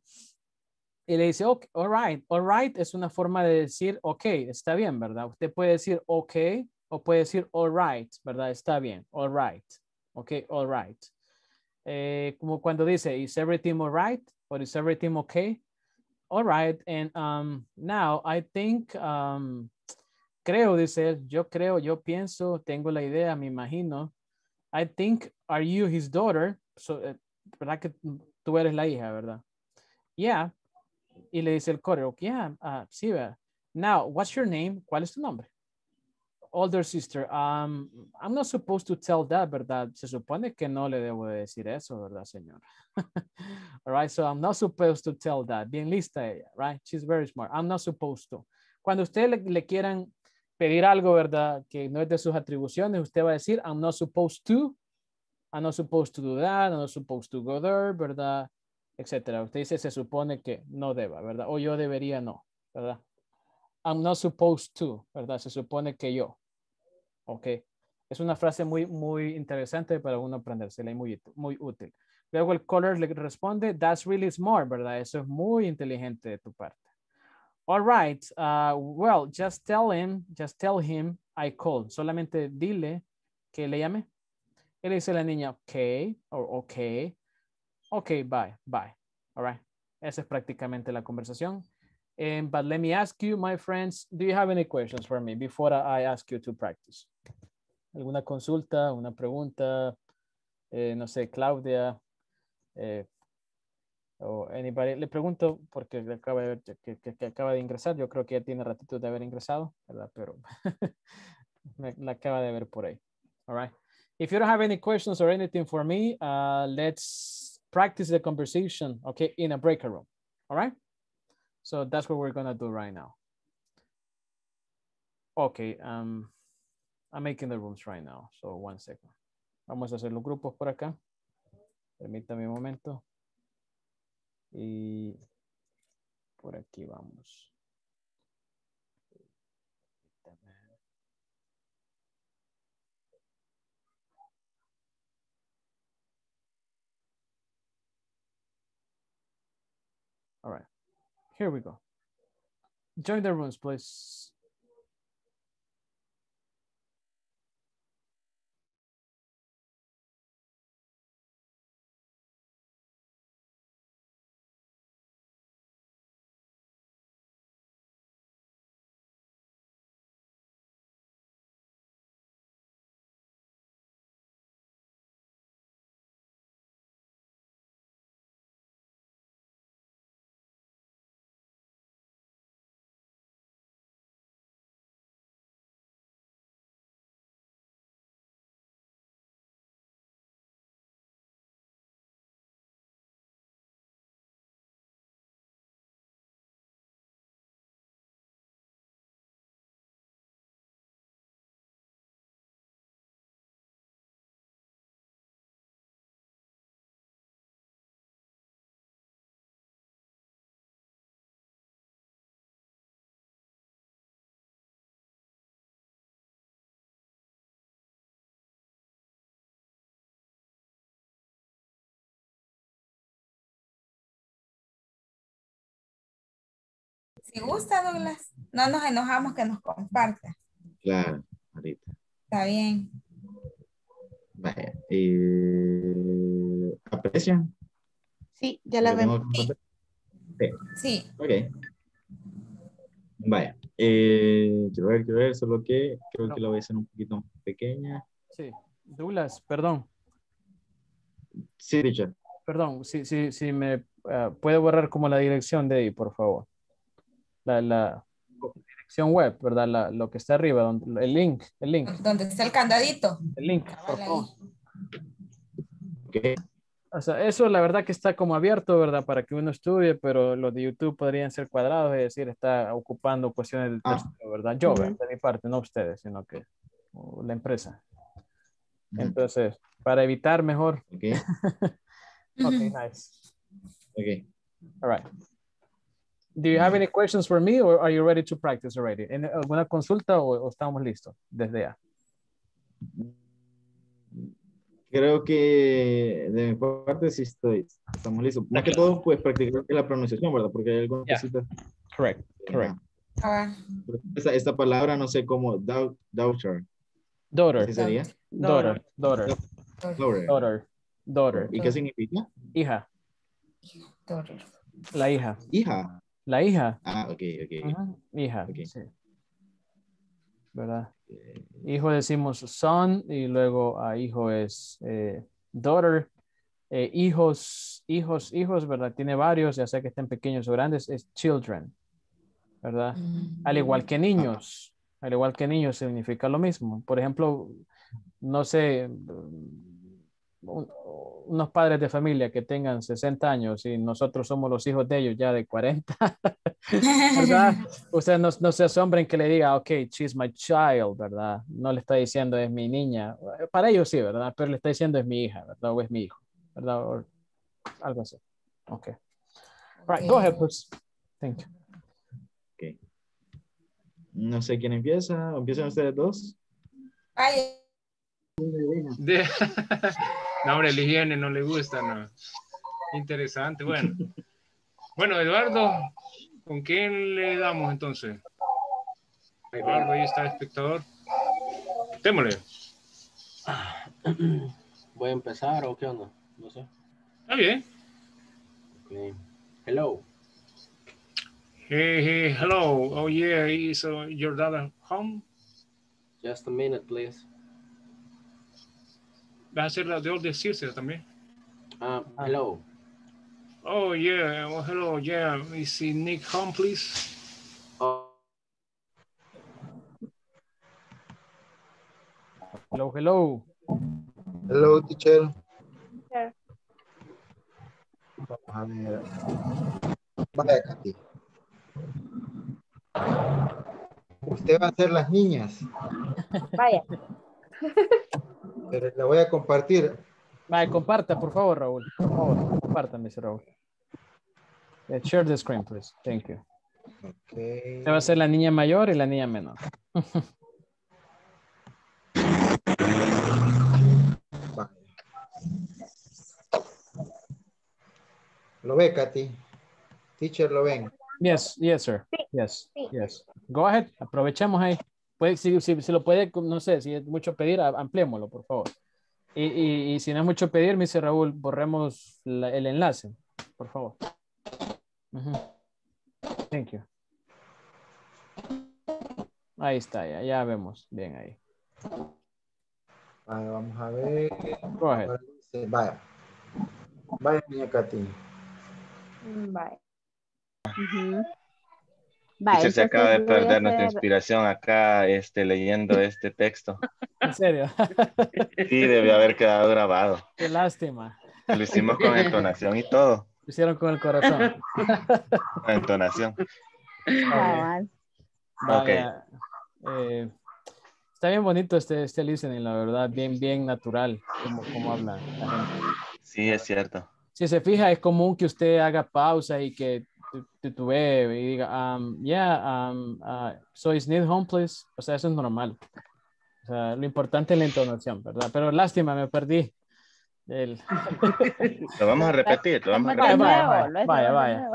Y le dice, okay, all right. All right es una forma de decir, ok, está bien, ¿verdad? Usted puede decir, ok, o puede decir, all right, ¿verdad? Está bien, all right. Ok, all right. Eh, como cuando dice, is everything all right? Or is everything okay? All right. And um, now I think, um, creo, dice él, yo creo, yo pienso, tengo la idea, me imagino. I think, are you his daughter? So, eh, ¿verdad que tú eres la hija, verdad? Yeah. Y le dice el correo, yeah, uh, sí, ¿verdad? Now, what's your name? ¿Cuál es tu nombre? Older sister, um, I'm not supposed to tell that, ¿verdad? Se supone que no le debo de decir eso, ¿verdad, señor? All right, so I'm not supposed to tell that. Bien lista ella, right? She's very smart. I'm not supposed to. Cuando usted le, le quieran pedir algo, ¿verdad? Que no es de sus atribuciones, usted va a decir, I'm not supposed to. I'm not supposed to do that. I'm not supposed to go there, ¿verdad? Etcétera. Usted dice, se supone que no deba, ¿verdad? O yo debería no, ¿verdad? I'm not supposed to, ¿verdad? Se supone que yo. Ok. Es una frase muy, muy interesante para uno aprendérsela y muy, muy útil. Luego el caller le responde, that's really smart, ¿verdad? Eso es muy inteligente de tu parte. All right. Uh, well, just tell him, just tell him I called. Solamente dile que le llame. Y le dice a la niña, ok, o ok. Ok, bye, bye. All right. Esa es prácticamente la conversación. Um, but let me ask you, my friends, do you have any questions for me before I ask you to practice? ¿Alguna consulta, una pregunta? Eh, no sé, Claudia, eh, o anybody. Le pregunto porque acaba de, que, que, que acaba de ingresar. Yo creo que ya tiene ratito de haber ingresado, ¿verdad? Pero me, la acaba de ver por ahí. All right. If you don't have any questions or anything for me, uh, let's practice the conversation, okay, in a breakout room. All right. So that's what we're going to do right now. Okay. Um, I'm making the rooms right now. So one second. Vamos a hacer los grupos por acá. Permítame un momento. Y por aquí vamos. All right. Here we go. Join the rooms, please. Si gusta, Douglas, no nos enojamos que nos comparta. Claro, ahorita. Está bien. Vaya. Eh, ¿Aprecian? Sí, ya la vemos. Sí. Sí. Sí. Ok. Vaya. Eh, quiero ver, quiero ver, solo que creo que la voy a hacer un poquito más pequeña. Sí. Douglas, perdón. Sí, Richard. Perdón, si, si, si me uh, puede borrar como la dirección de ahí, por favor. La, la dirección web, ¿verdad? La, lo que está arriba, donde, el link, el link. Donde está el candadito. El link, por favor. Okay. O sea, eso la verdad que está como abierto, ¿verdad? Para que uno estudie, pero los de YouTube podrían ser cuadrados, es decir, está ocupando cuestiones del Ah. texto, ¿verdad? Yo, Uh-huh. ¿verdad? De mi parte, no ustedes, sino que uh, la empresa. Uh-huh. Entonces, para evitar mejor. Okay. Okay, nice. Okay. All right. Do you have any questions for me or are you ready to practice already? ¿Alguna consulta o, o estamos listos desde ya? Creo que de mi parte sí estoy, estamos listos. Más okay. que todo, pues practicar la pronunciación, ¿verdad? Porque hay algunas yeah. cositas. Correct, correct. Uh, esta, esta palabra no sé cómo, daughter. Daughter. ¿Así sería? Daughter. Daughter. Daughter. Daughter. Daughter. ¿Y qué significa? Hija. Daughter. La hija. Hija. La hija. Ah, ok, ok. Uh-huh. Hija, okay. sí. ¿Verdad? Hijo decimos son y luego a hijo es eh, daughter. Eh, hijos, hijos, hijos, ¿verdad? Tiene varios, ya sea que estén pequeños o grandes, es children, ¿verdad? Mm-hmm. Al igual que niños, al igual que niños significa lo mismo. Por ejemplo, no sé, un, unos padres de familia que tengan sesenta años y nosotros somos los hijos de ellos ya de cuarenta, ¿verdad? Ustedes no, no se asombren que le diga, ok, she's my child, ¿verdad? No le está diciendo es mi niña. Para ellos sí, ¿verdad? Pero le está diciendo es mi hija, ¿verdad? O es mi hijo, ¿verdad? O algo así. Ok. All right, go ahead, please. Thank you. Ok. No sé quién empieza. ¿Empiezan ustedes dos? Ay. De... No, hombre, la higiene no le gusta, no. Interesante, bueno. Bueno, Eduardo, ¿con quién le damos entonces? Eduardo, ahí está el espectador. Démosle. ¿Voy a empezar o qué onda? No sé. Está bien. Okay. Hello. Hey, hey, hello. Oh, yeah, is uh, your dad home? Just a minute, please. Va a ser la de decirse también. Uh, hello. Oh, yeah. Well, hello, yeah. Is Nick home, please? Oh. Hello, hello. Hello, teacher. Yeah. Vamos a ver. Vaya, Katy. Usted va a ser las niñas. Vaya. Pero la voy a compartir. Vaya, comparta, por favor, Raúl. Por favor, compártame, Raúl. Yeah, share the screen, please. Thank you. Okay. Usted va a ser la niña mayor y la niña menor. ¿Lo ve, Katy? Teacher, ¿lo ven? Yes, yes, sir. Yes, yes. Go ahead, aprovechemos ahí. Puede, si, si, si lo puede, no sé, si es mucho pedir, ampliémoslo, por favor. Y, y, y si no es mucho pedir, me dice Raúl, borremos la, el enlace, por favor. Uh-huh. Thank you. Ahí está, ya, ya vemos bien ahí. Vale, vamos a ver. Go ahead. Vaya. Vaya, niña Katy. Vale. Uh-huh. Vale, se acaba de perder hacer... nuestra inspiración acá este, leyendo este texto. ¿En serio? Sí, debió haber quedado grabado. Qué lástima. Lo hicimos con entonación y todo. Lo hicieron con el corazón. Con entonación. Ah, vale. Eh, está bien bonito este, este listening, la verdad. Bien, bien natural, como, como habla la gente. Sí, es cierto. Si se fija, es común que usted haga pausa y que titubee y diga, um, yeah, um, uh, so is need home, please. O sea, eso es normal. O sea, lo importante es la entonación, ¿verdad? Pero lástima, me perdí. El... Lo vamos a repetir, lo vamos a repetir. Vaya, vaya, vaya. Vaya.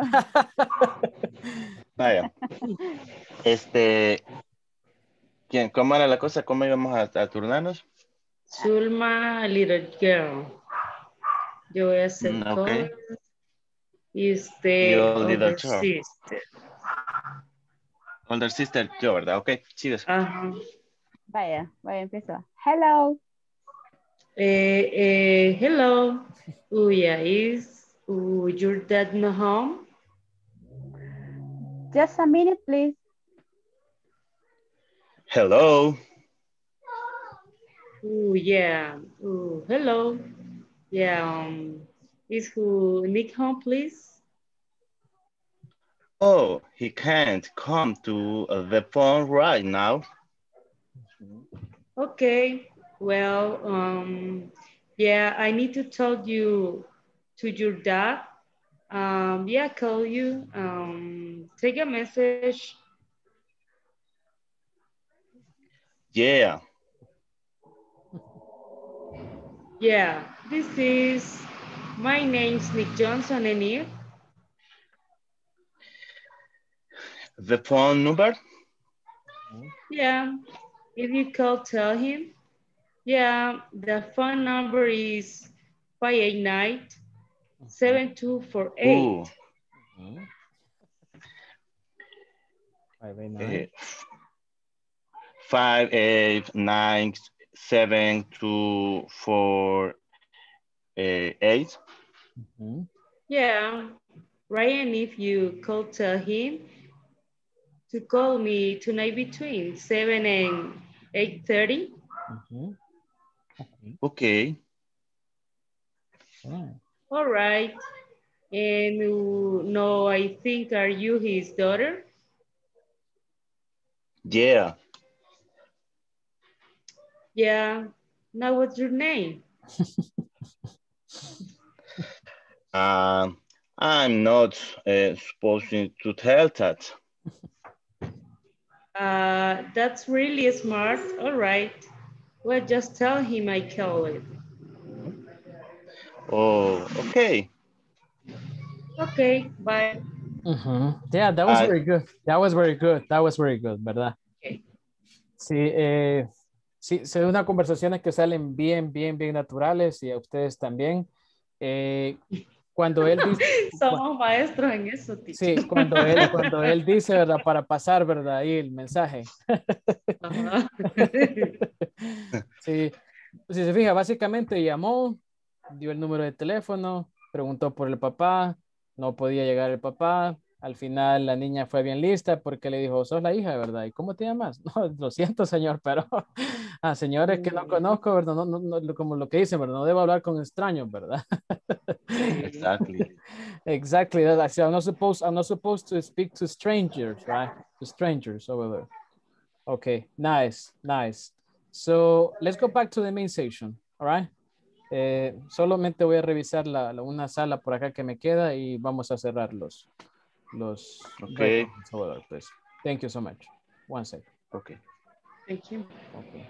Vaya. Este, ¿quién, ¿cómo era la cosa? ¿Cómo íbamos a, a turnarnos? Zulma, little girl. Yo voy a hacer Mm, color. okay. Y usted, Yo little older child. sister. Older sister, yo, ¿verdad? Ok, sigue. Ajá. Vaya, vaya, empiezo. Hello. Eh, eh, hello. Oh, yeah, is oh, your dad not home? Just a minute, please. Hello. Oh, yeah. Oh, hello. Yeah, um, is who Nick home, please? Oh, he can't come to uh, the phone right now. Okay. Well, um, yeah, I need to tell you to your dad. Um, yeah, call you. Um, take a message. Yeah. Yeah, this is, my name's Nick Johnson, and you? The phone number? Yeah, if you call, tell him. Yeah, the phone number is five eight nine, seven two four eight. Ooh. Five eight nine. Eh, five eight nine seven two four eight. Mm-hmm. Yeah, Ryan, if you call, tell him to call me tonight between seven and eight thirty. Mm-hmm. Okay. Okay. Right. All right. And uh, no, I think, are you his daughter? Yeah. Yeah. Now what's your name? um, I'm not uh, supposed to tell that. Uh, that's really smart. All right. Well, just tell him I call it. Oh, okay. Okay, bye. Mm-hmm. Yeah, that was I, very good. That was very good. That was very good, ¿verdad? Okay. Sí, eh, sí, son unas conversaciones que salen bien, bien, bien naturales y a ustedes también. Eh, cuando él dice... Somos maestros en eso, teacher. Sí, cuando él, cuando él dice, ¿verdad? Para pasar, ¿verdad? Ahí el mensaje. Ajá. Sí, si se fija, básicamente llamó, dio el número de teléfono, preguntó por el papá, no podía llegar el papá. Al final la niña fue bien lista porque le dijo, sos la hija, ¿verdad? ¿Y cómo te llamas? No, lo siento, señor, pero a señores que no conozco, ¿verdad? No, no, no, como lo que dicen, ¿verdad? No debo hablar con extraños, ¿verdad? Exactly. Exactly. That I said, I'm not supposed, I'm not supposed to speak to strangers, right? To strangers over there. Okay, nice, nice. So let's go back to the main section, all right? Eh, solamente voy a revisar la, la, una sala por acá que me queda y vamos a cerrar los, los Okay. records over there, please. Thank you so much. One second. Okay. Thank you. Okay.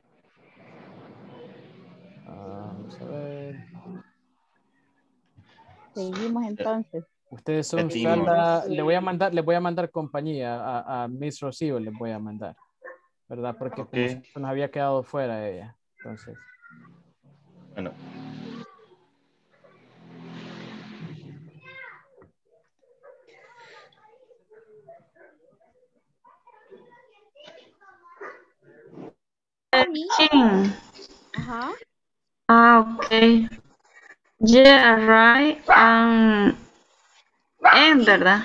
Uh, vamos a ver. Seguimos entonces. Ustedes son Seguimos. sala, le voy a mandar, le voy a mandar compañía a, a Miss Rocío, les voy a mandar, ¿verdad? Porque Okay. como se nos había quedado fuera ella, entonces. Bueno. King. Ajá. Ah, okay. Yeah, right. Um, en verdad.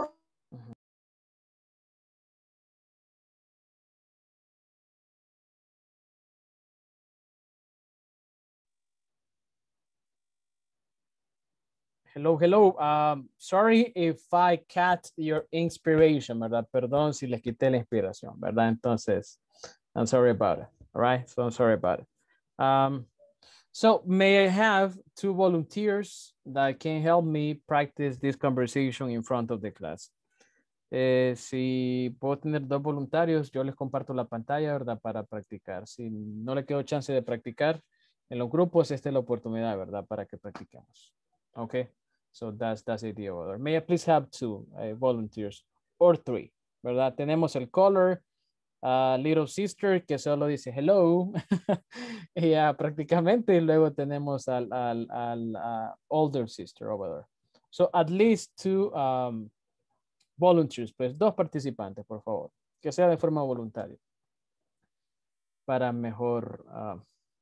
Hello, hello. Um, sorry if I cut your inspiration, ¿verdad? Perdón si les quité la inspiración, ¿verdad? Entonces, I'm sorry about it. All right, so I'm sorry about it. Um, so may I have two volunteers that can help me practice this conversation in front of the class? Eh, si puedo tener dos voluntarios, yo les comparto la pantalla, ¿verdad? Para practicar. Si no le quedo chance de practicar en los grupos, esta es la oportunidad, ¿verdad? Para que practiquemos. Okay, so that's, that's the idea. Order. May I please have two uh, volunteers or three, ¿verdad? Tenemos el color, Uh, little sister, que solo dice hello. Y uh, prácticamente, y luego tenemos al, al, al uh, older sister over there. So at least two um, volunteers, pues dos participantes, por favor. Que sea de forma voluntaria. Para mejor. Uh,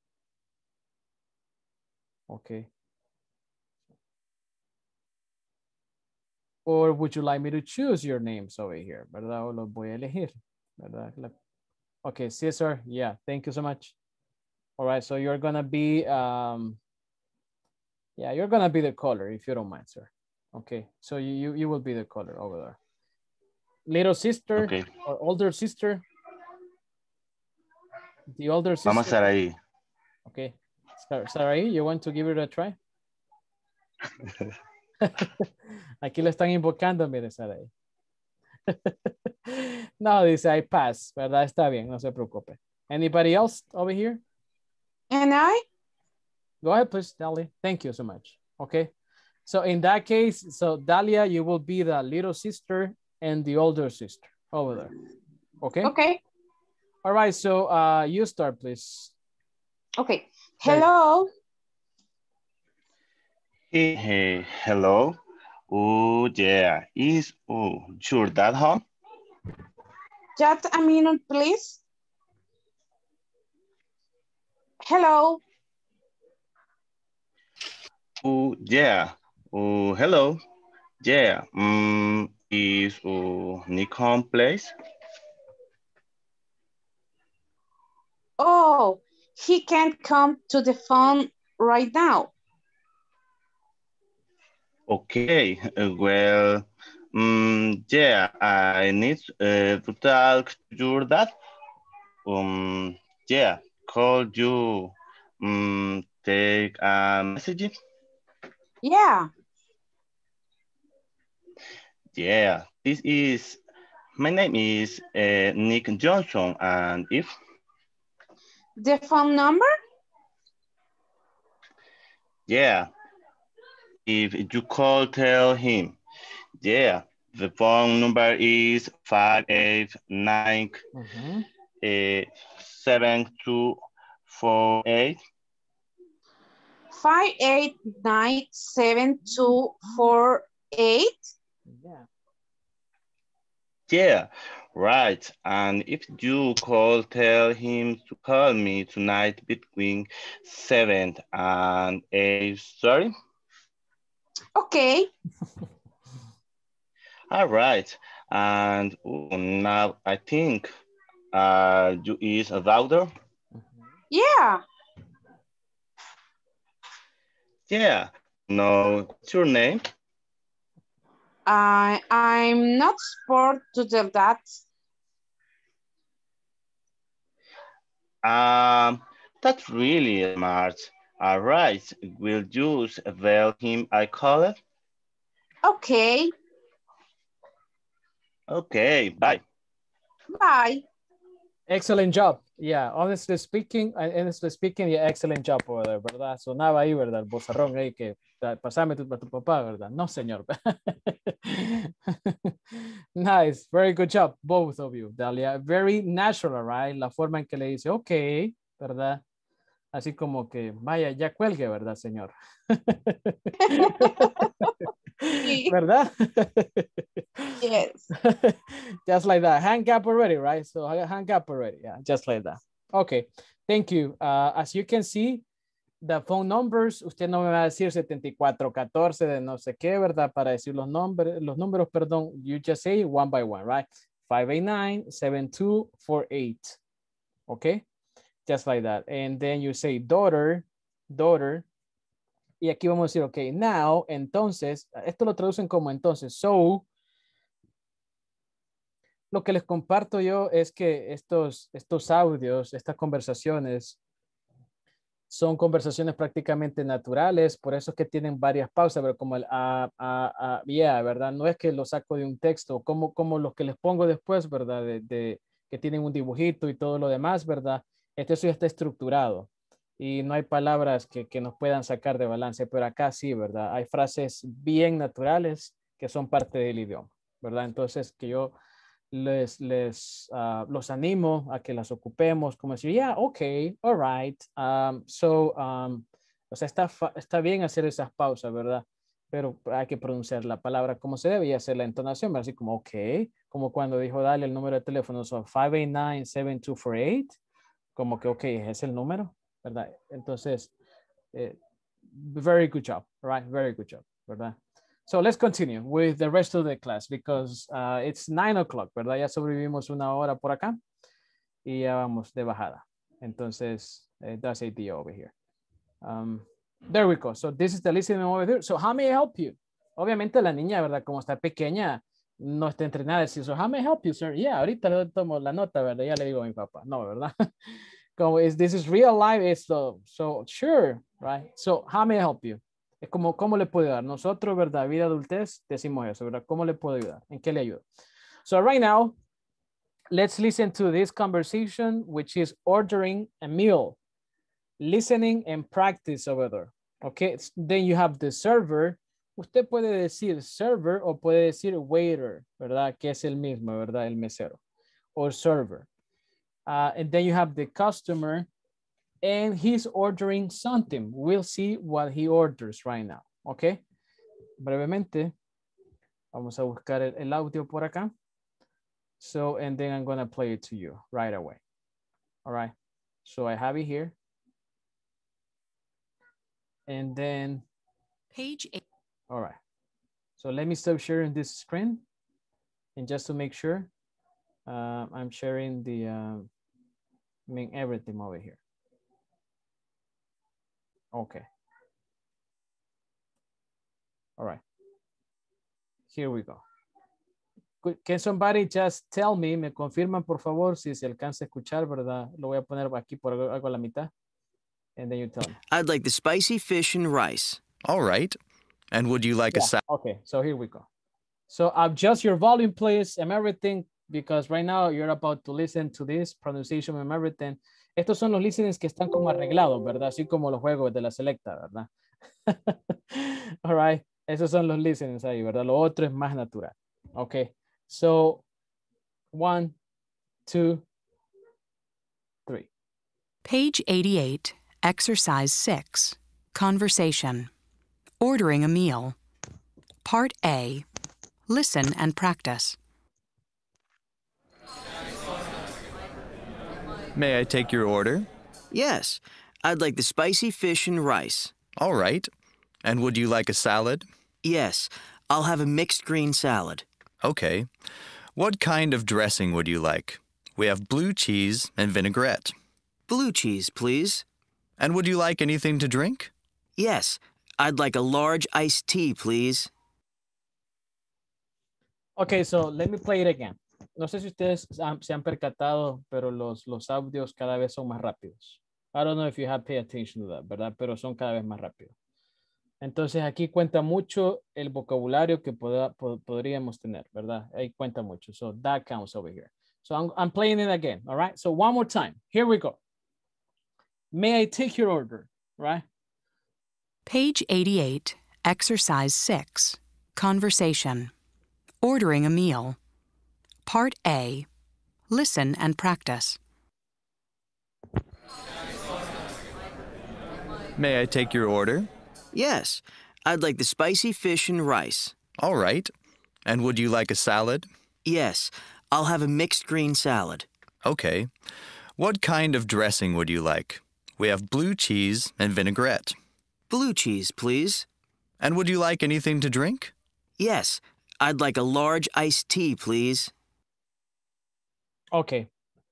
ok. Or would you like me to choose your names over here? ¿Verdad? O los voy a elegir. ¿Verdad? Okay, Cesar. Yeah, thank you so much. All right, so you're going to be, um, yeah, you're going to be the caller if you don't mind, sir. Okay, so you, you, you will be the caller over there. Little sister okay. Or older sister? The older sister. Vamos a estar ahí. Okay, Sarai, you want to give it a try? Aquí lo están invocando, mire, Sarai. No, dice I pass, ¿verdad? Está bien, no se preocupe. Anybody else over here? And I? Go ahead, please, Dalia. Thank you so much. Okay. So in that case, so Dalia, you will be the little sister and the older sister over there. Okay. Okay. All right. So uh, you start, please. Okay. Hello. Hey, hey, hello. Oh, yeah. Is oh, your dad home? Just a minute, please. Hello. Oh, yeah. Oh, hello. Yeah. Um, is oh, Nick home, please? Oh, he can't come to the phone right now. Okay, uh, well, um, yeah, I need uh, to talk to your dad. Um, yeah, call you, um, take a message. Yeah. Yeah, this is, my name is uh, Nick Johnson, and if? The phone number? Yeah. If you call, tell him. Yeah, the phone number is five eight nine seven two four eight. Five eight nine seven two four eight. Yeah. Yeah, right. And if you call, tell him to call me tonight between seven and eight. Sorry. Okay. All right. And oh, now I think uh, you is a daughter. Yeah. Yeah. No, what's your name? I I'm not sport to do that. Um, that's really smart. All right. Will you tell him I call it? Okay. Okay, bye. Bye. Excellent job. Yeah, honestly speaking, honestly speaking, yeah, excellent job over there, ¿verdad? Sonaba ahí, ¿verdad? El bozarrón ahí que pasame tu, tu papá, ¿verdad? No, señor. Nice, very good job, both of you, Dalia. Very natural, right? La forma en que le dice, ok, ¿verdad? Así como que, vaya, ya cuelgue, ¿verdad, señor? ¿Verdad? Yes. Just like that. Hang up already, right? So hang up already. Yeah, just like that. Okay, thank you. Uh, as you can see, the phone numbers, usted no me va a decir setenta y cuatro catorce de no sé qué, ¿verdad? Para decir los nombres, los números, perdón. You just say one by one, right? five eight nine seven two four eight. Okay? Just like that. And then you say daughter, daughter. Y aquí vamos a decir, ok, now, entonces, esto lo traducen como entonces, so, lo que les comparto yo es que estos, estos audios, estas conversaciones, son conversaciones prácticamente naturales, por eso es que tienen varias pausas, pero como el ah, ah, ah, yeah, ¿verdad? No es que lo saco de un texto, como, como los que les pongo después, ¿verdad? De, de, que tienen un dibujito y todo lo demás, ¿verdad? Esto ya está estructurado. Y no hay palabras que, que nos puedan sacar de balance, pero acá sí, ¿verdad? Hay frases bien naturales que son parte del idioma, ¿verdad? Entonces, que yo les, les uh, los animo a que las ocupemos, como decir, yeah, okay, all right. Um, so, um, o sea, está, está bien hacer esas pausas, ¿verdad? Pero hay que pronunciar la palabra como se debe y hacer la entonación, ¿verdad? Así como, ok, como cuando dijo, dale el número de teléfono, so five eight nine, seven two four eight, como que, ok, es el número, ¿verdad? Entonces, eh, very good job, right? Very good job, ¿verdad? So let's continue with the rest of the class because uh, it's nine o'clock, ¿verdad? Ya sobrevivimos una hora por acá y ya vamos de bajada. Entonces, uh, that's the idea over here. Um, there we go. So this is the listening over here. So how may I help you? Obviamente la niña, ¿verdad? Como está pequeña, no está entrenada a decir, so how may I help you, sir? Yeah, ahorita le tomo la nota, ¿verdad? Ya le digo a mi papá. No, ¿verdad? Como is this is real life, it's so, so sure, right? So how may I help you? Es como, ¿cómo le puedo ayudar? Nosotros, ¿verdad? Vida adultez, decimos eso, ¿verdad? ¿Cómo le puedo ayudar? ¿En qué le ayudo? So right now, let's listen to this conversation, which is ordering a meal. Listening and practice over there. Okay, then you have the server. Usted puede decir server o puede decir waiter, ¿verdad? Que es el mismo, ¿verdad? El mesero. Or server. Uh, and then you have the customer and he's ordering something. We'll see what he orders right now. Okay. Brevemente, vamos a buscar el, el audio por acá. So, and then I'm going to play it to you right away. All right. So I have it here. And then page eight. All right. So let me stop sharing this screen. And just to make sure, uh, I'm sharing the, uh, I mean, everything over here. Okay. All right. Here we go. Can somebody just tell me, me confirman por favor si se alcanza a escuchar, ¿verdad? Lo voy a poner aquí por algo a la mitad. And then you tell me. I'd like the spicy fish and rice. All right. And would you like yeah. a salad? Okay, so here we go. So adjust your volume, please, and everything, because right now you're about to listen to this pronunciation and everything. Estos son los listenings que están como arreglados, ¿verdad? Así como los juegos de la selecta, ¿verdad? All right. Esos son los listenings ahí, ¿verdad? Lo otro es más natural. Okay. So, one, two, three. Page eighty-eight. Exercise six, conversation, ordering a meal. Part A, listen and practice. May I take your order? Yes, I'd like the spicy fish and rice. All right. And would you like a salad? Yes, I'll have a mixed green salad. Okay. What kind of dressing would you like? We have blue cheese and vinaigrette. Blue cheese, please. And would you like anything to drink? Yes, I'd like a large iced tea, please. Okay, so let me play it again. No sé si ustedes se han percatado, pero los, los audios cada vez son más rápidos. I don't know if you have paid attention to that, ¿verdad? Pero son cada vez más rápidos. Entonces aquí cuenta mucho el vocabulario que poda, pod, podríamos tener, ¿verdad? Ahí cuenta mucho. So that counts over here. So I'm, I'm playing it again, all right? So one more time. Here we go. May I take your order, right? Page eighty-eight, exercise six, conversation, ordering a meal. Part A, listen and practice. May I take your order? Yes, I'd like the spicy fish and rice. All right. And would you like a salad? Yes, I'll have a mixed green salad. Okay. What kind of dressing would you like? We have blue cheese and vinaigrette. Blue cheese, please. And would you like anything to drink? Yes, I'd like a large iced tea, please. Okay.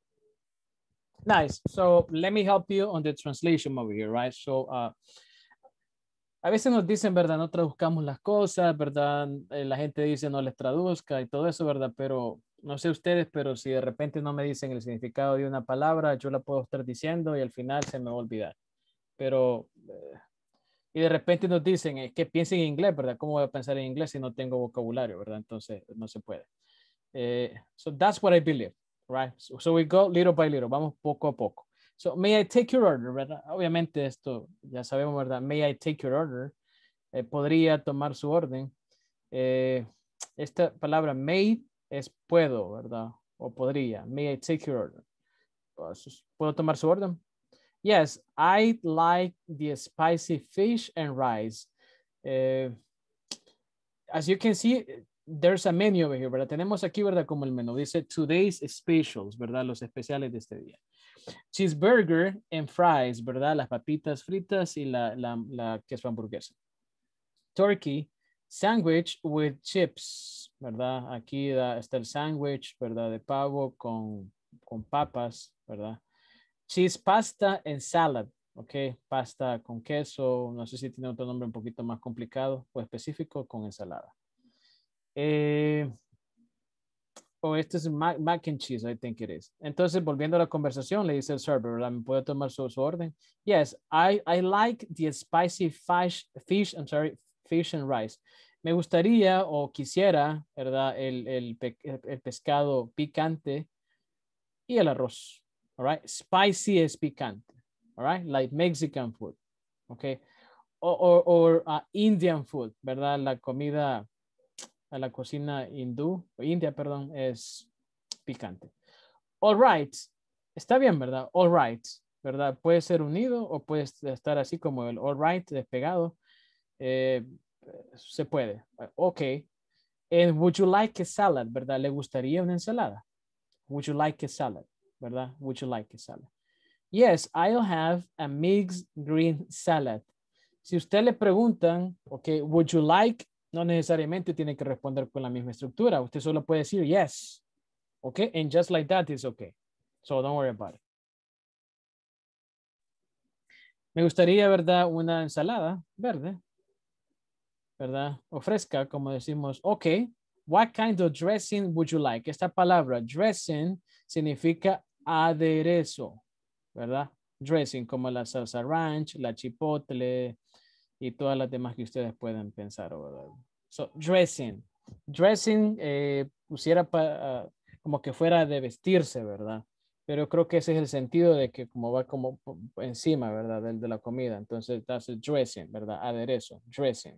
Nice. So let me help you on the translation over here, right? So, uh, a veces nos dicen, ¿verdad? No traduzcamos las cosas, ¿verdad? Eh, la gente dice no les traduzca y todo eso, ¿verdad? Pero no sé ustedes, pero si de repente no me dicen el significado de una palabra, yo la puedo estar diciendo y al final se me va a olvidar. Pero, eh, y de repente nos dicen, es que piensen en inglés, ¿verdad? ¿Cómo voy a pensar en inglés si no tengo vocabulario, ¿verdad? Entonces, no se puede. Eh, so that's what I believe, right? So, so we go little by little, vamos poco a poco. So, may I take your order, ¿verdad? Obviamente esto ya sabemos, ¿verdad? May I take your order. Eh, podría tomar su orden. Eh, esta palabra may es puedo, ¿verdad? O podría. May I take your order? Pues, ¿puedo tomar su orden? Yes, I like the spicy fish and rice. Uh, as you can see, there's a menu over here, ¿verdad? Tenemos aquí, ¿verdad? Como el menú. Dice today's specials, ¿verdad? Los especiales de este día. Cheeseburger and fries, ¿verdad? Las papitas fritas y la, la, la queso hamburguesa. Turkey sandwich with chips, ¿verdad? Aquí da, está el sándwich, ¿verdad? De pavo con, con papas, ¿verdad? Cheese pasta and salad, ¿ok? Pasta con queso, no sé si tiene otro nombre un poquito más complicado o específico, con ensalada. Eh, o este es mac, mac and cheese, I think it is. Entonces, volviendo a la conversación, le dice el server, ¿verdad? ¿Me puede tomar su, su orden? Yes, I, I like the spicy fish, fish, I'm sorry, fish and rice. Me gustaría o quisiera, ¿verdad? El, el, pe, el pescado picante y el arroz. All right, spicy es picante. All right, like Mexican food. Okay, or, or, or uh, Indian food, ¿verdad? La comida, la cocina hindú, o India, perdón, es picante. All right, está bien, ¿verdad? All right, ¿verdad? Puede ser unido o puede estar así como el all right, despegado. Eh, se puede. Ok. And would you like a salad, ¿verdad? ¿Le gustaría una ensalada? Would you like a salad? ¿Verdad? Would you like a salad? Yes, I'll have a mixed green salad. Si usted le preguntan, ok, would you like, no necesariamente tiene que responder con la misma estructura. Usted solo puede decir yes. Ok, and just like that is okay. So don't worry about it. Me gustaría, ¿verdad? Una ensalada verde, ¿verdad? O fresca, como decimos. Ok, what kind of dressing would you like? Esta palabra dressing significa aderezo, ¿verdad? Dressing, como la salsa ranch, la chipotle y todas las demás que ustedes pueden pensar, ¿verdad? So, dressing. Dressing eh, pusiera pa, uh, como que fuera de vestirse, ¿verdad? Pero creo que ese es el sentido de que como va como encima, ¿verdad? De, de la comida. Entonces, that's a dressing, ¿verdad? Aderezo, dressing.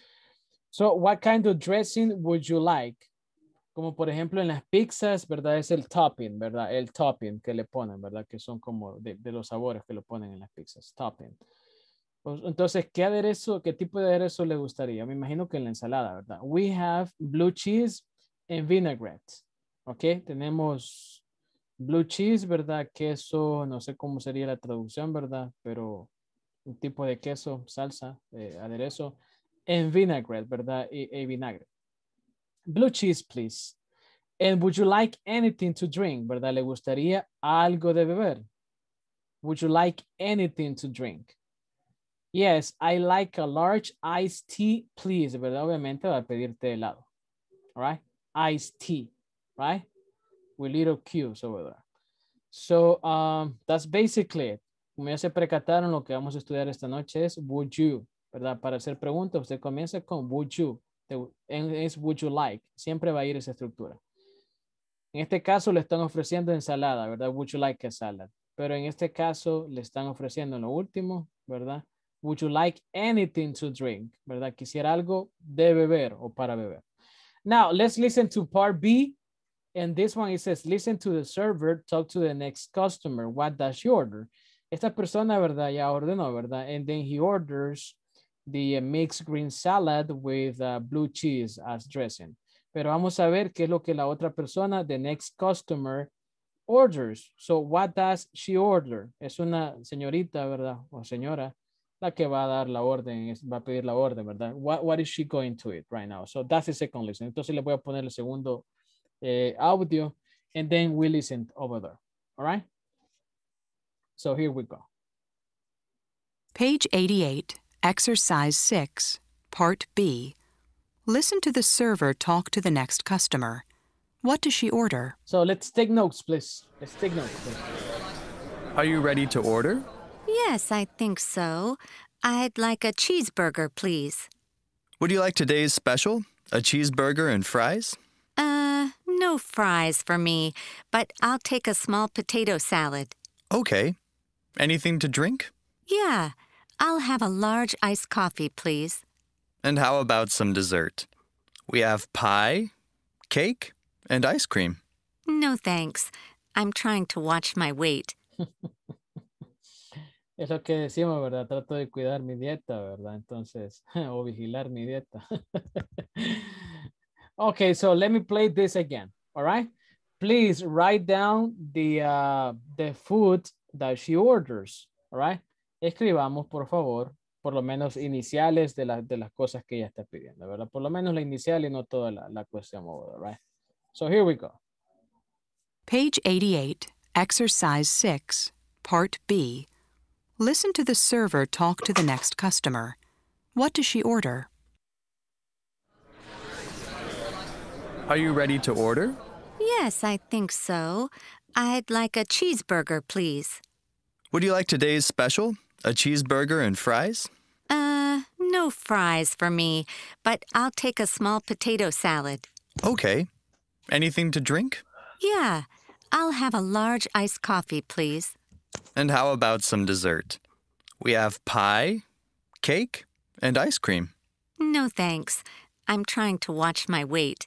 So, what kind of dressing would you like? Como por ejemplo en las pizzas, ¿verdad? Es el topping, ¿verdad? El topping que le ponen, ¿verdad? Que son como de, de los sabores que le ponen en las pizzas, topping. Entonces, ¿qué aderezo, qué tipo de aderezo le gustaría? Me imagino que en la ensalada, ¿verdad? We have blue cheese and vinaigrette. ¿Ok? Tenemos blue cheese, ¿verdad? Queso, no sé cómo sería la traducción, ¿verdad? Pero un tipo de queso, salsa, eh, aderezo. And vinaigrette, ¿verdad? Y, y vinagre. Blue cheese, please. And would you like anything to drink? ¿Verdad? ¿Le gustaría algo de beber? Would you like anything to drink? Yes, I like a large iced tea, please. ¿Verdad? Obviamente va a pedirte helado. All right? Iced tea, right? With little cubes over there. So, um, that's basically it. Como ya se percataron, lo que vamos a estudiar esta noche es would you, ¿verdad? Para hacer preguntas, usted comienza con would you. Es would you like. Siempre va a ir esa estructura. En este caso le están ofreciendo ensalada, ¿verdad? Would you like a salad? Pero en este caso le están ofreciendo en lo último, ¿verdad? Would you like anything to drink? ¿Verdad? Quisiera algo de beber o para beber. Now, let's listen to part B. And this one, it says, listen to the server, talk to the next customer. What does she order? Esta persona, ¿verdad? Ya ordenó, ¿verdad? And then he orders the uh, mixed green salad with uh, blue cheese as dressing. Pero vamos a ver qué es lo que la otra persona, the next customer, orders. So what does she order? Es una señorita, ¿verdad? O señora, la que va a dar la orden, va a pedir la orden, ¿verdad? What, what is she going to eat right now? So that's the second listen. Entonces le voy a poner el segundo eh, audio and then we listen over there. All right? So here we go. Page eighty-eight. Exercise six, Part B. Listen to the server talk to the next customer. What does she order? So let's take notes, please. Let's take notes, please. Are you ready to order? Yes, I think so. I'd like a cheeseburger, please. Would you like today's special? A cheeseburger and fries? Uh, no fries for me, but I'll take a small potato salad. Okay. Anything to drink? Yeah. I'll have a large iced coffee, please. And how about some dessert? We have pie, cake, and ice cream. No, thanks. I'm trying to watch my weight. Es lo que decimos, ¿verdad? Trato de cuidar mi dieta, ¿verdad? Entonces, o vigilar mi dieta. Okay, so let me play this again, all right? Please write down the, uh, the food that she orders, all right? Escribamos, por favor, por lo menos iniciales de, la, de las cosas que ella está pidiendo, ¿verdad? Por lo menos la inicial y no toda la, la cuestión, all right? So here we go. Page eighty-eight, Exercise six, Part B. Listen to the server talk to the next customer. What does she order? Are you ready to order? Yes, I think so. I'd like a cheeseburger, please. Would you like today's special? A cheeseburger and fries? Uh, no fries for me, but I'll take a small potato salad. Okay. Anything to drink? Yeah, I'll have a large iced coffee, please. And how about some dessert? We have pie, cake, and ice cream. No, thanks. I'm trying to watch my weight.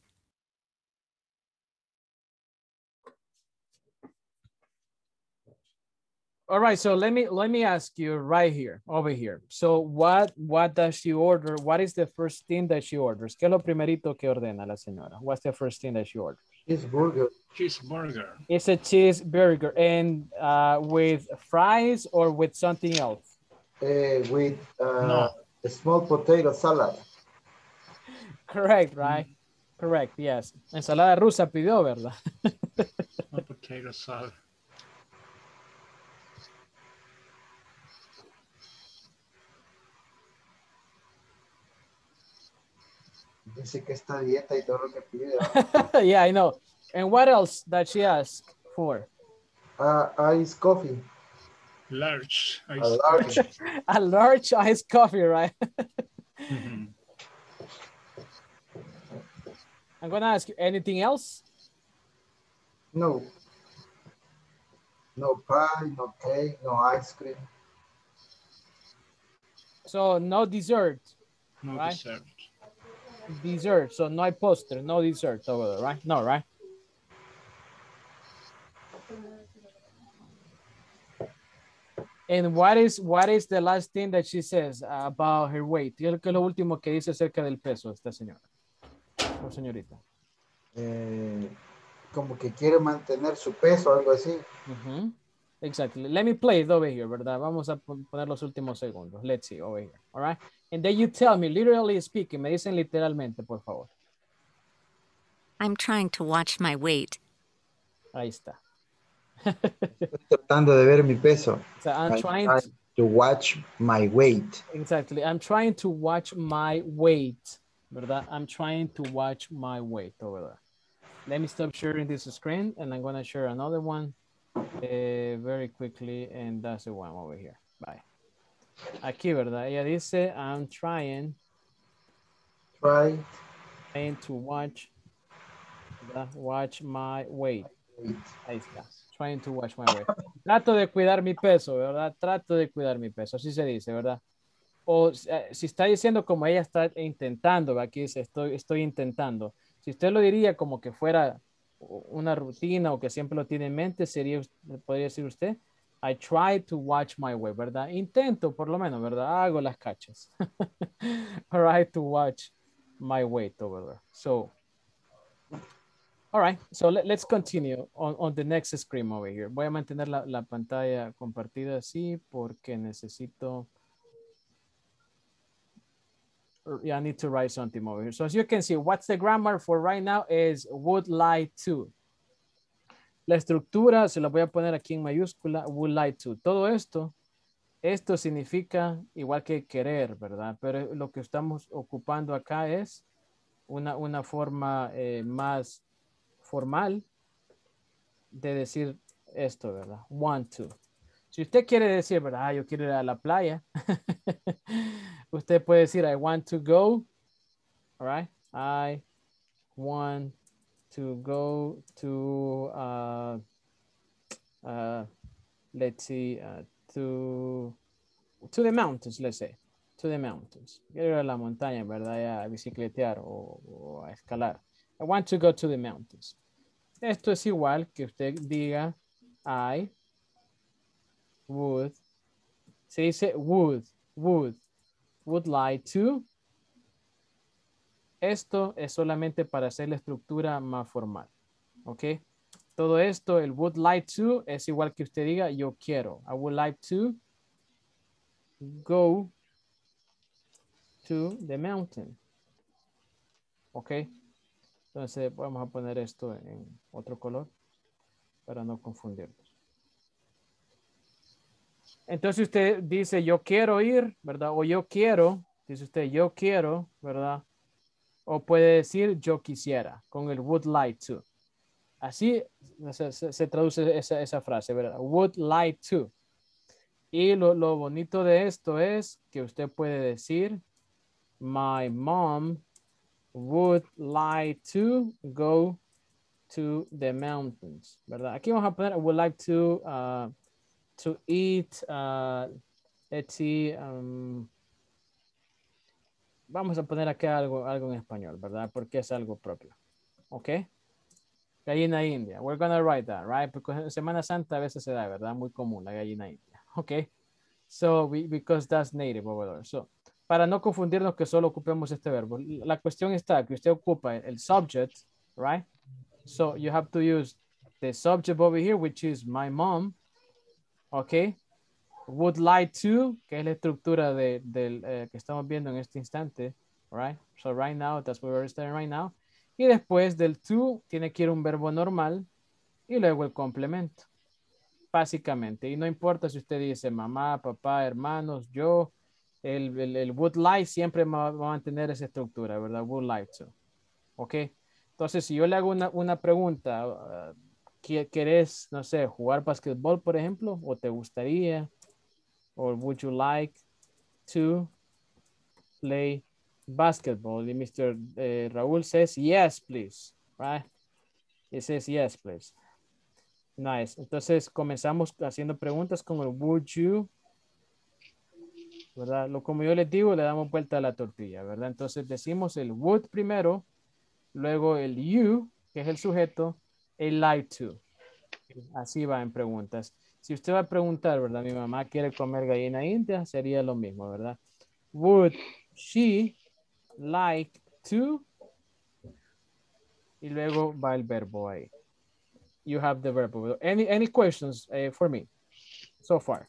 All right, so let me let me ask you right here, over here. So what what does she order? What is the first thing that she orders? ¿Qué es lo primerito que ordena la señora? What's the first thing that she orders? Cheeseburger. Cheeseburger. It's a cheeseburger, and uh, with fries or with something else? Uh, with uh, No. a small potato salad. Correct, right? Correct, yes. Ensalada rusa pidió, ¿verdad? A potato salad. Dice que está dieta y todo lo que pide. Yeah, I know. And what else that she asked for? Uh, iced coffee. Large. A large. A large iced coffee, right? Mhm. I'm gonna ask you, anything else? No. No pie, no cake, no ice cream. So no dessert, No right? dessert. Dessert, so no hay postre, no dessert over there, right? No, right? And what is what is the last thing that she says about her weight? ¿Qué es lo último que dice acerca del peso esta señora? O señorita. Eh, como que quiere mantener su peso, algo así. Uh-huh. Exactly. Let me play it over here, ¿verdad? Vamos a poner los últimos segundos. Let's see over here. All right. And then you tell me, literally speaking, me dicen literalmente, por favor. I'm trying to watch my weight. Ahí está. Estoy tratando de ver mi peso. So I'm I'm trying trying to, to watch my weight. exactly. I'm trying to watch my weight, ¿verdad? I'm trying to watch my weight over there. Let me stop sharing this screen and I'm going to share another one uh, very quickly. And that's the one over here. Bye. Aquí, ¿verdad? Ella dice, I'm trying, Try. trying to watch, ¿verdad? Watch my weight. Ahí está. Trying to watch my weight. Trato de cuidar mi peso, ¿verdad? Trato de cuidar mi peso. Así se dice, ¿verdad? O eh, si está diciendo como ella está intentando, aquí dice, estoy, estoy intentando. Si usted lo diría como que fuera una rutina o que siempre lo tiene en mente, sería, podría decir usted, I try to watch my weight, ¿verdad? Intento, por lo menos, ¿verdad? Hago las cachas. All right, to watch my weight over there. So, all right, so let, let's continue on, on the next screen over here. Voy a mantener la, la pantalla compartida así porque necesito... Yeah, I need to write something over here. So as you can see, what's the grammar for right now is would like to. La estructura se la voy a poner aquí en mayúscula, would like to. Todo esto, esto significa igual que querer, ¿verdad? Pero lo que estamos ocupando acá es una, una forma eh, más formal de decir esto, ¿verdad? Want to. Si usted quiere decir, ¿verdad? Ah, yo quiero ir a la playa. Usted puede decir, I want to go. All right. I want to go to, uh, uh, let's see, uh, to, to the mountains, let's say. To the mountains. Quiero ir a la montaña, ¿verdad? A bicicletear o, o a escalar. I want to go to the mountains. Esto es igual que usted diga I would. Se dice would, would, would like to. Esto es solamente para hacer la estructura más formal. ¿Ok? Todo esto, el would like to, es igual que usted diga yo quiero. I would like to go to the mountain. ¿Ok? Entonces vamos a poner esto en otro color para no confundirnos. Entonces usted dice yo quiero ir, ¿verdad? O yo quiero, dice usted yo quiero, ¿verdad? O puede decir yo quisiera con el would like to. Así se, se, se traduce esa, esa frase, ¿verdad? Would like to. Y lo, lo bonito de esto es que usted puede decir my mom would like to go to the mountains, ¿verdad? Aquí vamos a poner would like to uh, to eat uh, let's see, um, vamos a poner acá algo, algo en español, ¿verdad? Porque es algo propio. ¿Ok? Gallina india. We're gonna write that, right? Porque en Semana Santa a veces se da, ¿verdad? Muy común, la gallina india. ¿Ok? So, we, because that's native over there. So, para no confundirnos que solo ocupemos este verbo. La cuestión está que usted ocupa el subject, right? So, you have to use the subject over here, which is my mom. ¿Ok? Would like to, que es la estructura de, del, eh, que estamos viendo en este instante, right? So right now, that's what we're studying right now. Y después del to, tiene que ir un verbo normal y luego el complemento, básicamente. Y no importa si usted dice mamá, papá, hermanos, yo, el, el, el would like siempre va a mantener esa estructura, ¿verdad? Would like to. ¿Ok? Entonces, si yo le hago una, una pregunta, uh, ¿quieres, no sé, jugar basquetbol, por ejemplo? ¿O te gustaría? Or would you like to play basketball? And mister Uh, Raúl says, yes, please. Right? He says, yes, please. Nice. Entonces, comenzamos haciendo preguntas con el would you. ¿Verdad? Lo, como yo les digo, le damos vuelta a la tortilla, ¿verdad? Entonces, decimos el would primero, luego el you, que es el sujeto, el like to. Así va en preguntas. Si usted va a preguntar, ¿verdad? Mi mamá quiere comer gallina india, sería lo mismo, ¿verdad? Would she like to? Y luego va el verbo ahí. You have the verbo. Any, any questions uh, for me so far?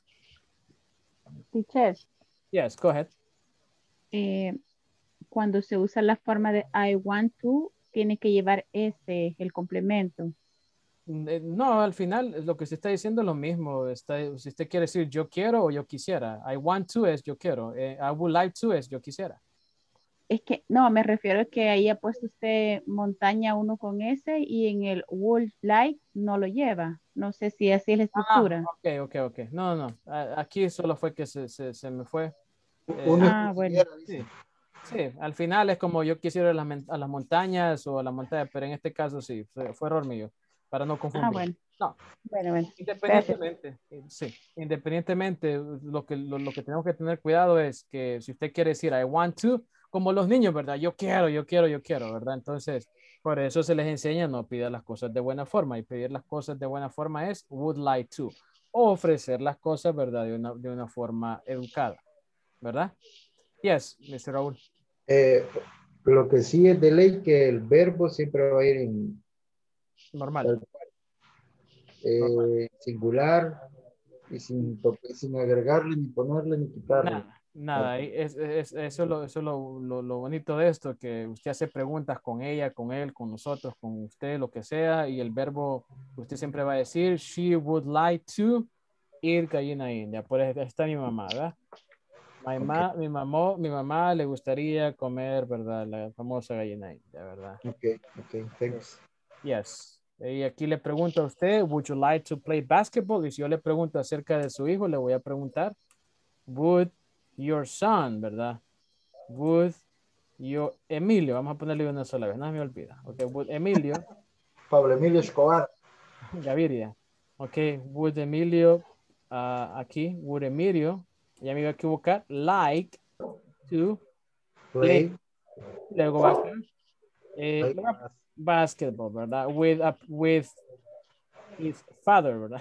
Teacher. Yes, go ahead. Eh, cuando se usa la forma de I want to, tiene que llevar ese, el complemento. No, al final lo que se está diciendo es lo mismo. Está, si usted quiere decir yo quiero o yo quisiera. I want to es yo quiero. Eh, I would like to es yo quisiera. Es que, no, me refiero a que ahí ha puesto usted montaña uno con ese y en el would like no lo lleva. No sé si así es la estructura. Ah, ok, ok, ok. No, no. Aquí solo fue que se, se, se me fue. Eh, ah, bueno. Sí. Sí, al final es como yo quisiera ir a las, a las montañas o a la montaña, pero en este caso sí, fue, fue error mío. Para no confundir. Ah, bueno. No. Bueno, bueno. Independientemente, Gracias. sí, independientemente, lo que, lo, lo que tenemos que tener cuidado es que si usted quiere decir I want to, como los niños, ¿verdad? Yo quiero, yo quiero, yo quiero, ¿verdad? Entonces, por eso se les enseña no pedir las cosas de buena forma, y pedir las cosas de buena forma es would like to, o ofrecer las cosas, ¿verdad? De una, de una forma educada, ¿verdad? Yes, mister Raúl. Eh, lo que sí es de ley que el verbo siempre va a ir en normal. Eh, normal. Singular y sin, sin agregarle, ni ponerle, ni quitarle. Nada, nada. Es, es, eso es, lo, eso es lo, lo, lo bonito de esto, que usted hace preguntas con ella, con él, con nosotros, con usted, lo que sea, y el verbo, usted siempre va a decir, she would like to ir gallina india. Por eso está mi mamá, ¿verdad? Mi, ma, okay. mi, mamá, mi mamá le gustaría comer, ¿verdad? La famosa gallina india, ¿verdad? Ok, ok, thanks. Yes. Y aquí le pregunto a usted, would you like to play basketball? Y si yo le pregunto acerca de su hijo, le voy a preguntar, would your son, ¿verdad? Would your Emilio, vamos a ponerle una sola vez, no me olvida. Ok, would Emilio. Pablo Emilio Escobar. Gaviria. Ok, would Emilio, uh, aquí, would Emilio, ya me iba a equivocar, like to play. play. Luego va a ser, eh, le, va, basketball, ¿verdad? With, a, with his father, ¿verdad?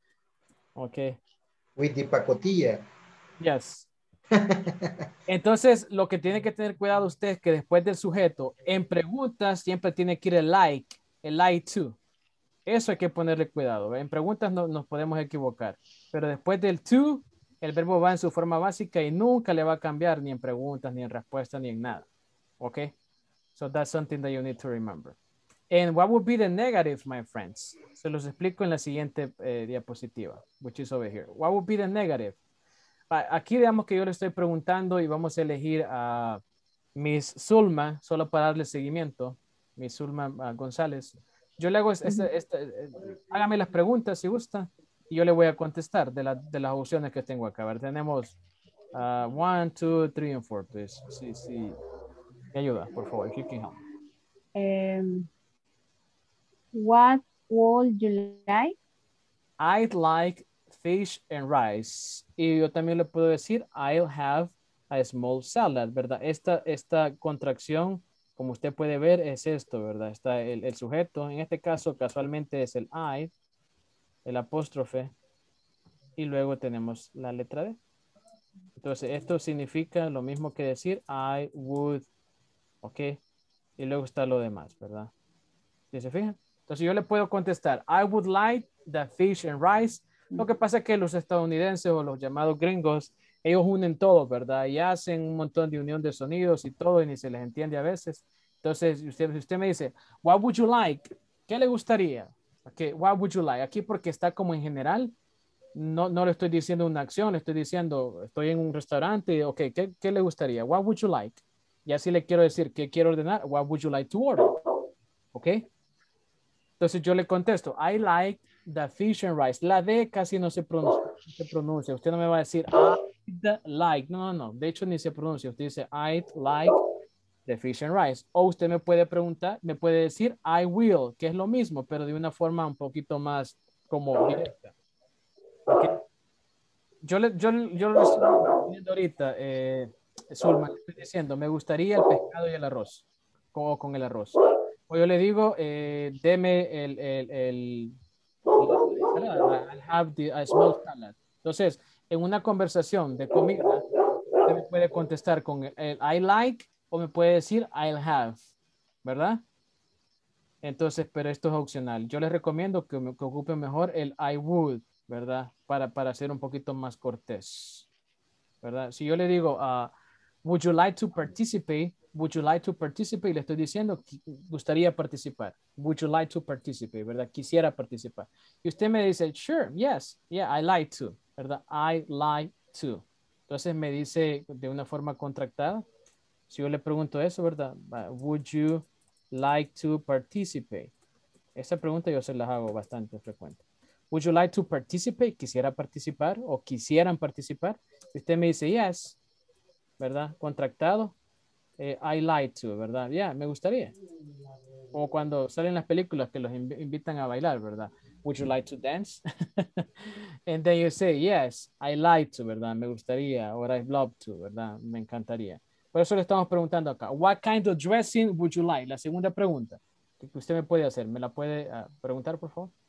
Ok. With the pacotilla. Yes. Entonces, lo que tiene que tener cuidado usted es que después del sujeto, en preguntas siempre tiene que ir el like, el like to. Eso hay que ponerle cuidado. ¿Ve? En preguntas no nos podemos equivocar. Pero después del to, el verbo va en su forma básica y nunca le va a cambiar ni en preguntas, ni en respuestas, ni en nada. ¿Ok? So that's something that you need to remember. And what would be the negative, my friends? Se los explico en la siguiente eh, diapositiva, which is over here. What would be the negative? Aquí digamos que yo le estoy preguntando y vamos a elegir a Miss Zulma, solo para darle seguimiento. Miss Zulma uh, González. Yo le hago, este, este, este, hágame las preguntas si gusta y yo le voy a contestar de, la, de las opciones que tengo acá. A ver, tenemos uh, one, two, three, and four, please. Sí, sí. Me ayuda, por favor, if you can help. Um, what would you like? I'd like fish and rice. Y yo también le puedo decir, I'll have a small salad, ¿verdad? Esta, esta contracción, como usted puede ver, es esto, ¿verdad? Está el, el sujeto, en este caso casualmente es el I, el apóstrofe, y luego tenemos la letra D. Entonces, esto significa lo mismo que decir I would, ¿ok? Y luego está lo demás, ¿verdad? ¿Sí se fijan? Entonces, yo le puedo contestar, I would like the fish and rice. Lo que pasa es que los estadounidenses o los llamados gringos, ellos unen todo, ¿verdad? Y hacen un montón de unión de sonidos y todo, y ni se les entiende a veces. Entonces, usted, si usted me dice, what would you like? ¿Qué le gustaría? Okay, what would you like? Aquí porque está como en general, no, no le estoy diciendo una acción, le estoy diciendo, estoy en un restaurante, ok, ¿qué, qué le gustaría? What would you like? Y así le quiero decir, ¿qué quiero ordenar? What would you like to order? Ok. Entonces yo le contesto, I like the fish and rice. La D casi no se pronuncia. No se pronuncia. Usted no me va a decir, I'd like. No, no, no. De hecho, ni se pronuncia. Usted dice, I'd like the fish and rice. O usted me puede preguntar, me puede decir, I will, que es lo mismo, pero de una forma un poquito más como directa. Okay. Yo le, yo, yo lo estoy viendo ahorita, eh, Zulma, le estoy diciendo, me gustaría el pescado y el arroz. Como con el arroz. O yo le digo, eh, deme el, el, el, el I'll have the, a small salad. Entonces, en una conversación de comida, usted me puede contestar con el, el I like o me puede decir I'll have, ¿verdad? Entonces, pero esto es opcional. Yo les recomiendo que, me, que ocupen mejor el I would, ¿verdad? Para, para ser un poquito más cortés, ¿verdad? Si yo le digo, uh, would you like to participate? Would you like to participate? Le estoy diciendo, gustaría participar. Would you like to participate? ¿Verdad? Quisiera participar. Y usted me dice, sure, yes, yeah, I like to, ¿verdad? I like to. Entonces me dice de una forma contractada. Si yo le pregunto eso, ¿verdad? Would you like to participate? Esa pregunta yo se las hago bastante frecuente. Would you like to participate? ¿Quisiera participar o quisieran participar? Si usted me dice, yes, ¿verdad? Contractado. Eh, I like to, ¿verdad? Ya, yeah, me gustaría. O cuando salen las películas que los inv invitan a bailar, ¿verdad? Would you like to dance? And then you say, yes, I like to, ¿verdad? Me gustaría, or I'd love to, ¿verdad? Me encantaría. Por eso le estamos preguntando acá, what kind of dressing would you like? La segunda pregunta que usted me puede hacer, ¿me la puede uh, preguntar, por favor?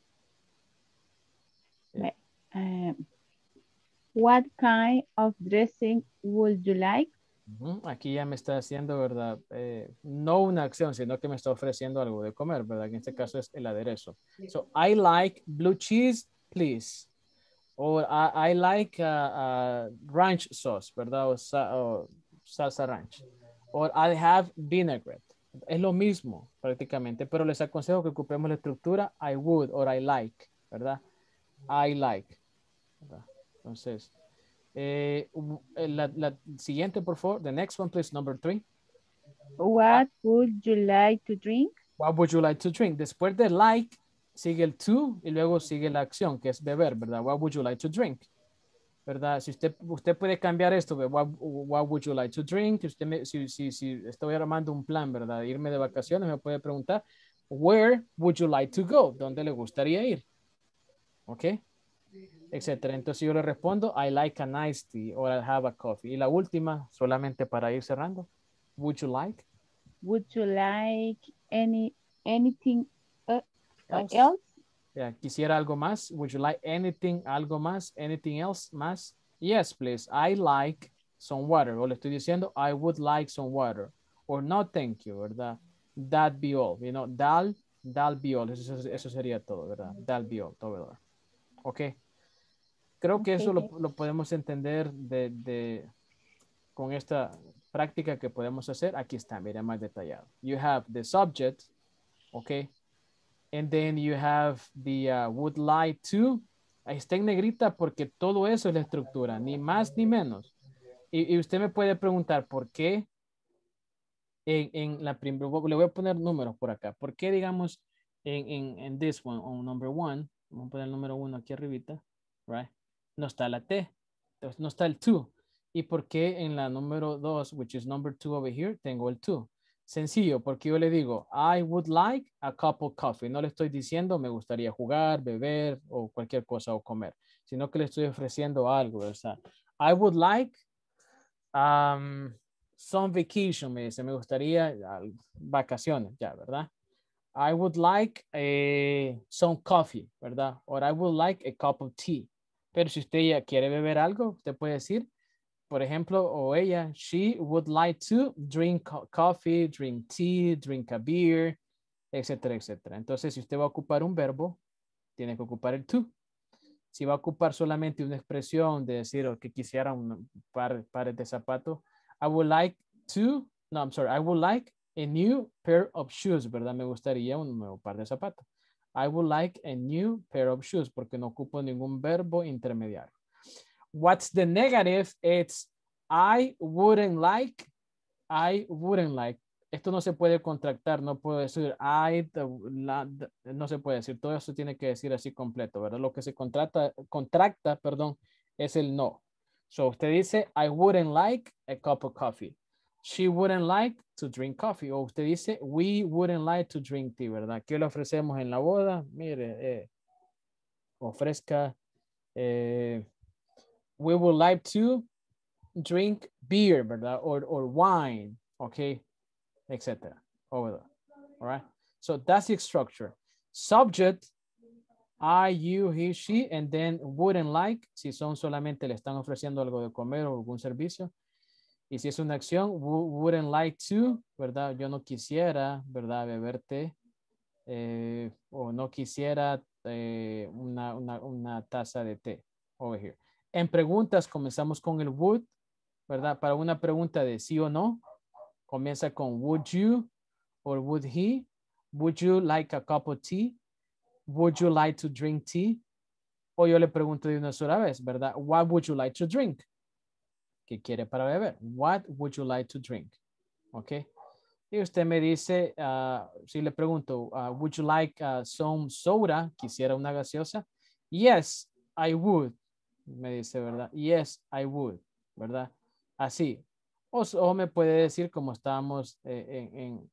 Yeah. Uh, what kind of dressing would you like? Aquí ya me está haciendo, ¿verdad? Eh, no una acción, sino que me está ofreciendo algo de comer, ¿verdad? En este caso es el aderezo. So, I like blue cheese, please. Or I, I like uh, uh, ranch sauce, ¿verdad? O, sa o salsa ranch. Or I have vinaigrette. Es lo mismo prácticamente, pero les aconsejo que ocupemos la estructura I would or I like, ¿verdad? I like. ¿Verdad? Entonces... Eh, la, la siguiente, por favor. The next one, please. Number three. What would you like to drink? What would you like to drink? Después de like, sigue el to y luego sigue la acción, que es beber, ¿verdad? What would you like to drink? ¿Verdad? Si usted, usted puede cambiar esto, what, what would you like to drink? Usted me, si, si, si estoy armando un plan, ¿verdad? Irme de vacaciones, me puede preguntar, where would you like to go? ¿Dónde le gustaría ir? ¿Ok? Etcétera. Entonces yo le respondo, I like an iced tea or I'll have a coffee. Y la última, solamente para ir cerrando, would you like? Would you like any anything uh, Else. else? Yeah, quisiera algo más. Would you like anything, algo más, anything else, más? Yes, please. I like some water. O le estoy diciendo, I would like some water. Or no, thank you, ¿verdad? That be all. You know, that, that be all. Eso, eso sería todo, ¿verdad? That be all, todo, ¿verdad? Ok. Creo que eso lo, lo podemos entender de, de, con esta práctica que podemos hacer. Aquí está, mira, más detallado. You have the subject, ok. And then you have the uh, would like to. Ahí está en negrita porque todo eso es la estructura, ni más ni menos. Y, y usted me puede preguntar por qué en, en la primera, le voy a poner números por acá. ¿Por qué, digamos, en, en, en this one, on number one, vamos a poner el número uno aquí arribita, right? No está la T, no está el two. ¿Y por qué en la número dos, which is number two over here, tengo el two? Sencillo, porque yo le digo, I would like a cup of coffee. No le estoy diciendo me gustaría jugar, beber o cualquier cosa o comer, sino que le estoy ofreciendo algo. O sea, I would like um, some vacation, me dice, me gustaría uh, vacaciones, ya, ¿verdad? I would like a, some coffee, ¿verdad? Or I would like a cup of tea. Pero si usted ya quiere beber algo, usted puede decir, por ejemplo, o ella, she would like to drink co coffee, drink tea, drink a beer, etcétera, etcétera. Entonces, si usted va a ocupar un verbo, tiene que ocupar el to. Si va a ocupar solamente una expresión de decir o que quisiera un par, pares de zapatos, I would like to, no, I'm sorry, I would like a new pair of shoes, ¿verdad? Me gustaría un nuevo par de zapatos. I would like a new pair of shoes porque no ocupo ningún verbo intermediario. What's the negative? It's I wouldn't like, I wouldn't like. Esto no se puede contractar, no puedo decir I, the, la, the, no se puede decir, todo eso tiene que decir así completo, ¿verdad? Lo que se contrata, contracta, perdón, es el no. So usted dice, I wouldn't like a cup of coffee. She wouldn't like to drink coffee. O usted dice, we wouldn't like to drink tea, ¿verdad? ¿Qué le ofrecemos en la boda? Mire, eh, ofrezca, eh, we would like to drink beer, ¿verdad? Or, or wine, okay, et cetera. Over there, all right? So that's the structure. Subject, I, you, he, she, and then wouldn't like, si son solamente le están ofreciendo algo de comer o algún servicio. Y si es una acción, wouldn't like to, ¿verdad? Yo no quisiera, ¿verdad? Beber té. Eh, o no quisiera eh, una, una, una taza de té. Over here. En preguntas comenzamos con el would, ¿verdad? Para una pregunta de sí o no, comienza con would you or would he? Would you like a cup of tea? Would you like to drink tea? O yo le pregunto de una sola vez, ¿verdad? What would you like to drink? ¿Qué quiere para beber? What would you like to drink? Ok. Y usted me dice, uh, si le pregunto, uh, would you like uh, some soda? ¿Quisiera una gaseosa? Yes, I would. Me dice, ¿verdad? Yes, I would, ¿verdad? Así. O, o me puede decir, como estábamos eh, en, en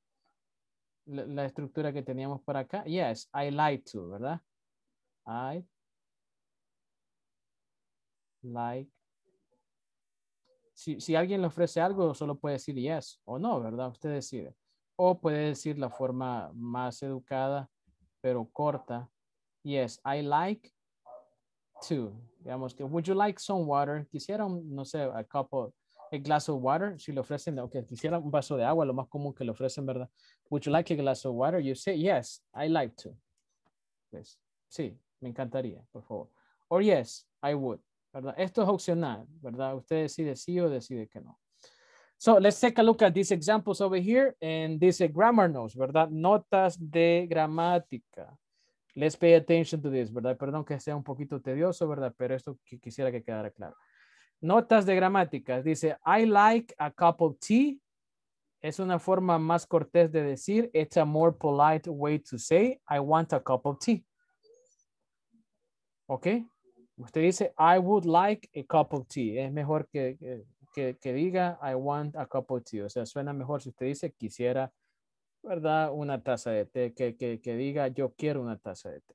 la, la estructura que teníamos por acá. Yes, I like to, ¿verdad? I like. Si, si alguien le ofrece algo, solo puede decir yes o no, ¿verdad? Usted decide. O puede decir la forma más educada, pero corta. Yes, I like to. Digamos que, would you like some water? Quisiera, un, no sé, a cup of, a glass of water. Si le ofrecen, ok, quisiera un vaso de agua, lo más común que le ofrecen, ¿verdad? Would you like a glass of water? You say, yes, I like to. Pues, sí, me encantaría, por favor. Or yes, I would. ¿Verdad? Esto es opcional, ¿verdad? Usted decide sí o decide que no. So, let's take a look at these examples over here. And these grammar notes, ¿verdad? Notas de gramática. Let's pay attention to this, ¿verdad? Perdón que sea un poquito tedioso, ¿verdad? Pero esto que quisiera que quedara claro. Notas de gramática. Dice, I like a cup of tea. Es una forma más cortés de decir. It's a more polite way to say, I want a cup of tea. ¿Ok? Usted dice, I would like a cup of tea. Es mejor que, que, que diga, I want a cup of tea. O sea, suena mejor si usted dice, quisiera, ¿verdad? Una taza de té. Que, que, que diga, yo quiero una taza de té.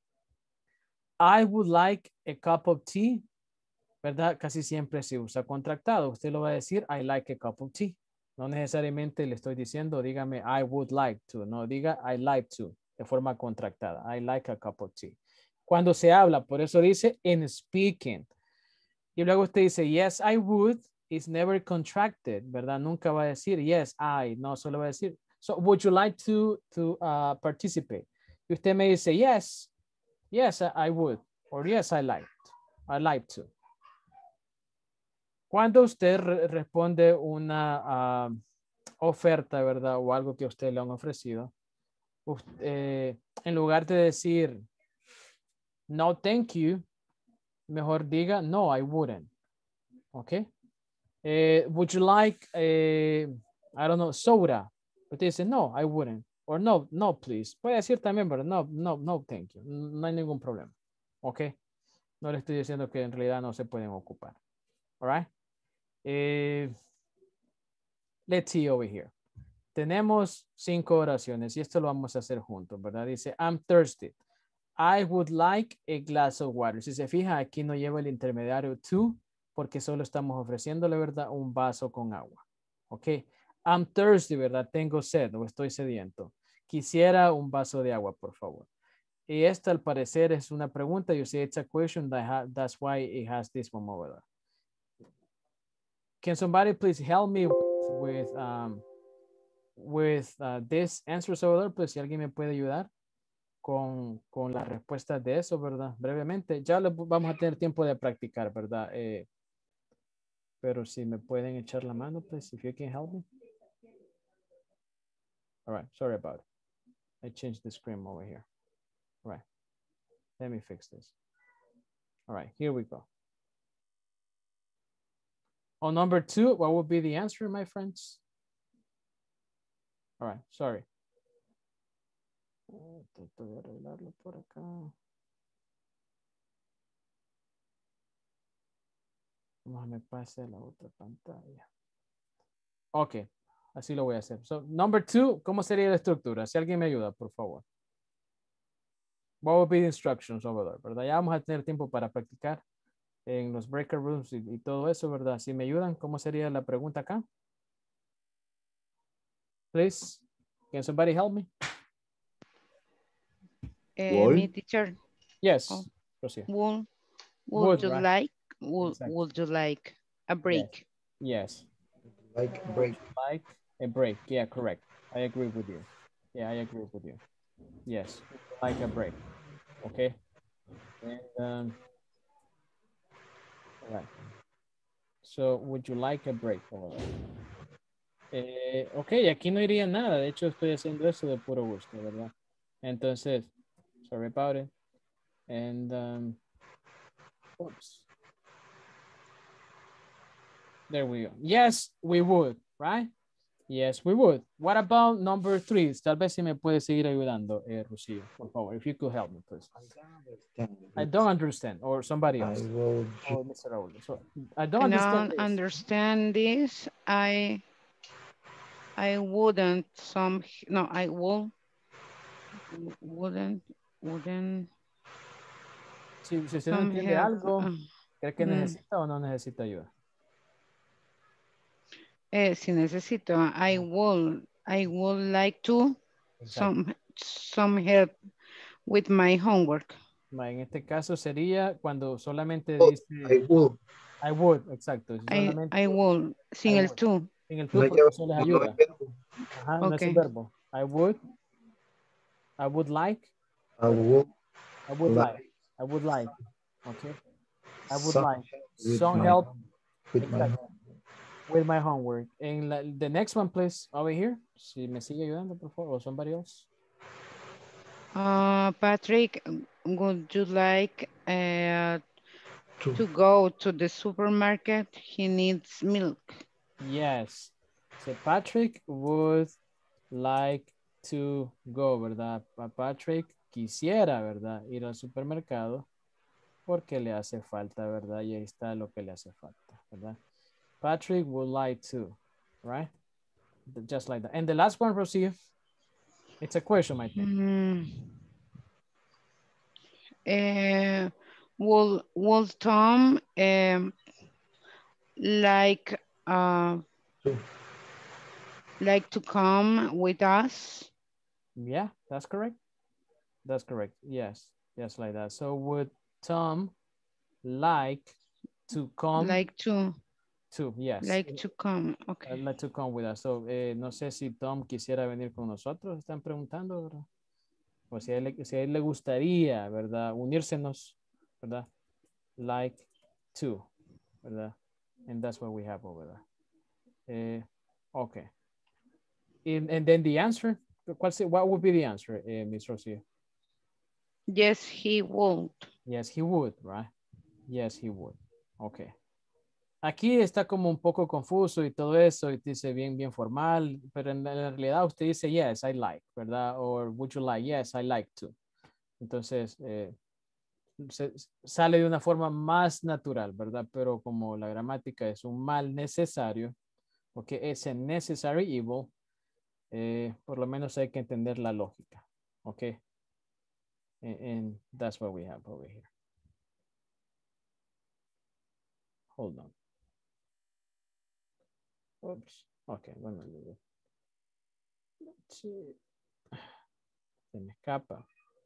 I would like a cup of tea. ¿Verdad? Casi siempre se usa contractado. Usted lo va a decir, I like a cup of tea. No necesariamente le estoy diciendo, dígame, I would like to. No, diga, I like to, de forma contractada. I like a cup of tea. Cuando se habla, por eso dice in speaking. Y luego usted dice, yes, I would, is never contracted, ¿verdad? Nunca va a decir, yes, I. No, solo va a decir, so would you like to, to uh, participate? Y usted me dice, yes, yes, I would. Or yes, I like, I like to. Cuando usted re responde una uh, oferta, ¿verdad? O algo que a usted le han ofrecido, usted, eh, en lugar de decir, no, thank you, mejor diga, no, I wouldn't. ¿Ok? Eh, would you like, eh, I don't know, soda? Usted dice, no, I wouldn't. Or no, no, please. Puede decir también, pero no, no, no, thank you. No hay ningún problema. ¿Ok? No le estoy diciendo que en realidad no se pueden ocupar. All right? Eh, let's see over here. Tenemos cinco oraciones y esto lo vamos a hacer juntos, ¿verdad? Dice, I'm thirsty. I would like a glass of water. Si se fija, aquí no lleva el intermediario to porque solo estamos ofreciéndole, ¿verdad? Un vaso con agua. ¿Ok? I'm thirsty, ¿verdad? Tengo sed o estoy sediento. Quisiera un vaso de agua, por favor. Y esta al parecer es una pregunta. You see, it's a question. That ha that's why it has this one over there. Can somebody please help me with, with, um, with uh, this answers over there? Pues si alguien me puede ayudar con, con la respuesta de eso, ¿verdad? Brevemente. Ya lo, vamos a tener tiempo de practicar, ¿verdad? Eh, pero si me pueden echar la mano, please, if you can help me. All right, sorry about it. I changed the screen over here. All right, let me fix this. All right, here we go. On number two, what would be the answer, my friends? All right, sorry. Trato de arreglarlo por acá. No me pase la otra pantalla. Ok, así lo voy a hacer. So, number two, ¿cómo sería la estructura? Si alguien me ayuda, por favor. What would be the instructions over there, ¿verdad? Ya vamos a tener tiempo para practicar en los breaker rooms y, y todo eso, ¿verdad? Si me ayudan, ¿cómo sería la pregunta acá? Please, can somebody help me? Uh, me, teacher. Yes. Oh. Proceed. Would, would, Would, you right? like? Would, Exactly. would you like a break? Yes. Like a break. Like a break. Yeah, correct. I agree with you. Yeah, I agree with you. Yes, like a break. Okay. And um, all right. So, would you like a break? Eh, ok, aquí no iría nada. De hecho, estoy haciendo eso de puro gusto, ¿verdad? Entonces, sorry about it. And, um, oops. There we go. Yes, we would, right? Yes, we would. What about number three? Tal vez si me puede seguir ayudando, eh, Rocío, por favor. If you could help me, please. I don't understand. Or somebody else. I will... Or Mister Raul. So, I don't I understand don't this. understand this. I I wouldn't some no I will wouldn't wouldn't Si, si usted no entiende help, algo, uh, ¿cree que mm. necesita o no necesita ayuda? Eh, si necesito, I would I would like to Exacto. some some help with my homework. En este caso sería cuando solamente Oh, dice I would. I would, exacto. Si I, solamente, I would, sin I el would. to. Sin el to No porque lleva- eso les no ayuda. es verbo. Ajá, no es un Okay. verbo. I would, I would like, I would I would like like, I would like, okay. I would some like with some my- help with my exacto, with my homework. And la, the next one, please, over here. Si me sigue ayudando, por favor, or somebody else. Uh, Patrick, would you like uh, To. to go to the supermarket? He needs milk. Yes. So Patrick would like to go, ¿verdad? Pa- Patrick quisiera, ¿verdad? Ir al supermercado porque le hace falta, ¿verdad? Y ahí está lo que le hace falta, ¿verdad? Patrick would like to, right? Just like that. And the last one, Rosie, it's a question, I think. Mm. Uh, will, will Tom um, like uh, To. like to come with us? Yeah, that's correct. That's correct. Yes, just like that. So would Tom like to come? Like to. To, yes. Like to come, okay. I'd like to come with us. So, eh, no sé si Tom quisiera venir con nosotros, están preguntando, ¿verdad? O si a él, si a él le gustaría, ¿verdad? Unírsenos, ¿verdad? Like to, ¿verdad? And that's what we have over there. Eh, okay. And, and then the answer, what would be the answer, eh, Miss Rocio? Yes, he would. Yes, he would, right? Yes, he would. Okay. Aquí está como un poco confuso y todo eso, y dice bien, bien formal, pero en la realidad usted dice, yes, I like, ¿verdad? Or would you like? Yes, I like to. Entonces, eh, se, sale de una forma más natural, ¿verdad? Pero como la gramática es un mal necesario, porque es a necessary evil, eh, por lo menos hay que entender la lógica, ¿ok? And, and that's what we have over here. Hold on. Oops. Okay, bueno. Se me escapa.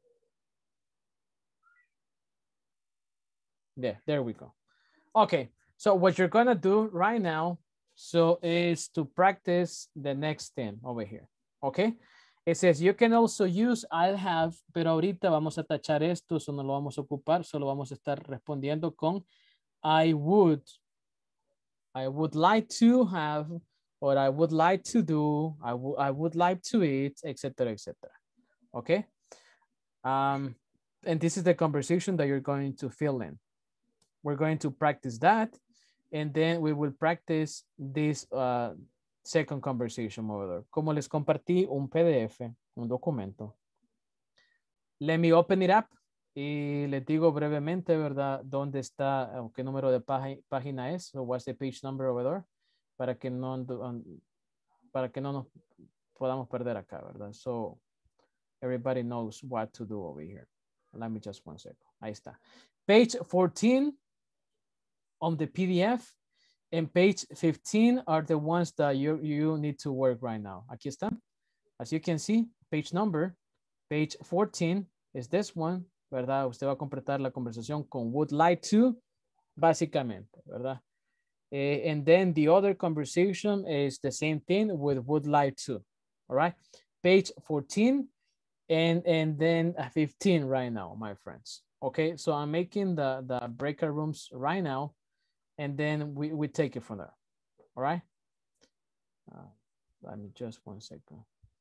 There, there we go. Okay, so what you're gonna do right now, so is to practice the next thing over here. Okay, it says you can also use I'll have, pero ahorita vamos a tachar esto, so no lo vamos a ocupar, solo vamos a estar respondiendo con I would. I would like to have, or I would like to do, I, I would like to eat, et cetera, et cetera. Okay? Um, and this is the conversation that you're going to fill in. We're going to practice that, and then we will practice this uh, second conversation over there. Como les compartí un P D F, un documento. Let me open it up. Y les digo brevemente, ¿verdad? ¿Dónde está, o qué número de página es? O what's the page number over there? Para que no, para que no nos podamos perder acá, ¿verdad? So, everybody knows what to do over here. Let me just one second. Ahí está. Page fourteen on the P D F and page fifteen are the ones that you, you need to work right now. Aquí está. As you can see, page number, page fourteen is this one. ¿Verdad? Usted va a completar la conversación con would like to, básicamente, ¿verdad? Uh, and then the other conversation is the same thing with would like to, all right? Page fourteen and, and then fifteen right now, my friends. Okay, so I'm making the, the breakout rooms right now, and then we, we take it from there, all right? Uh, let me just one second.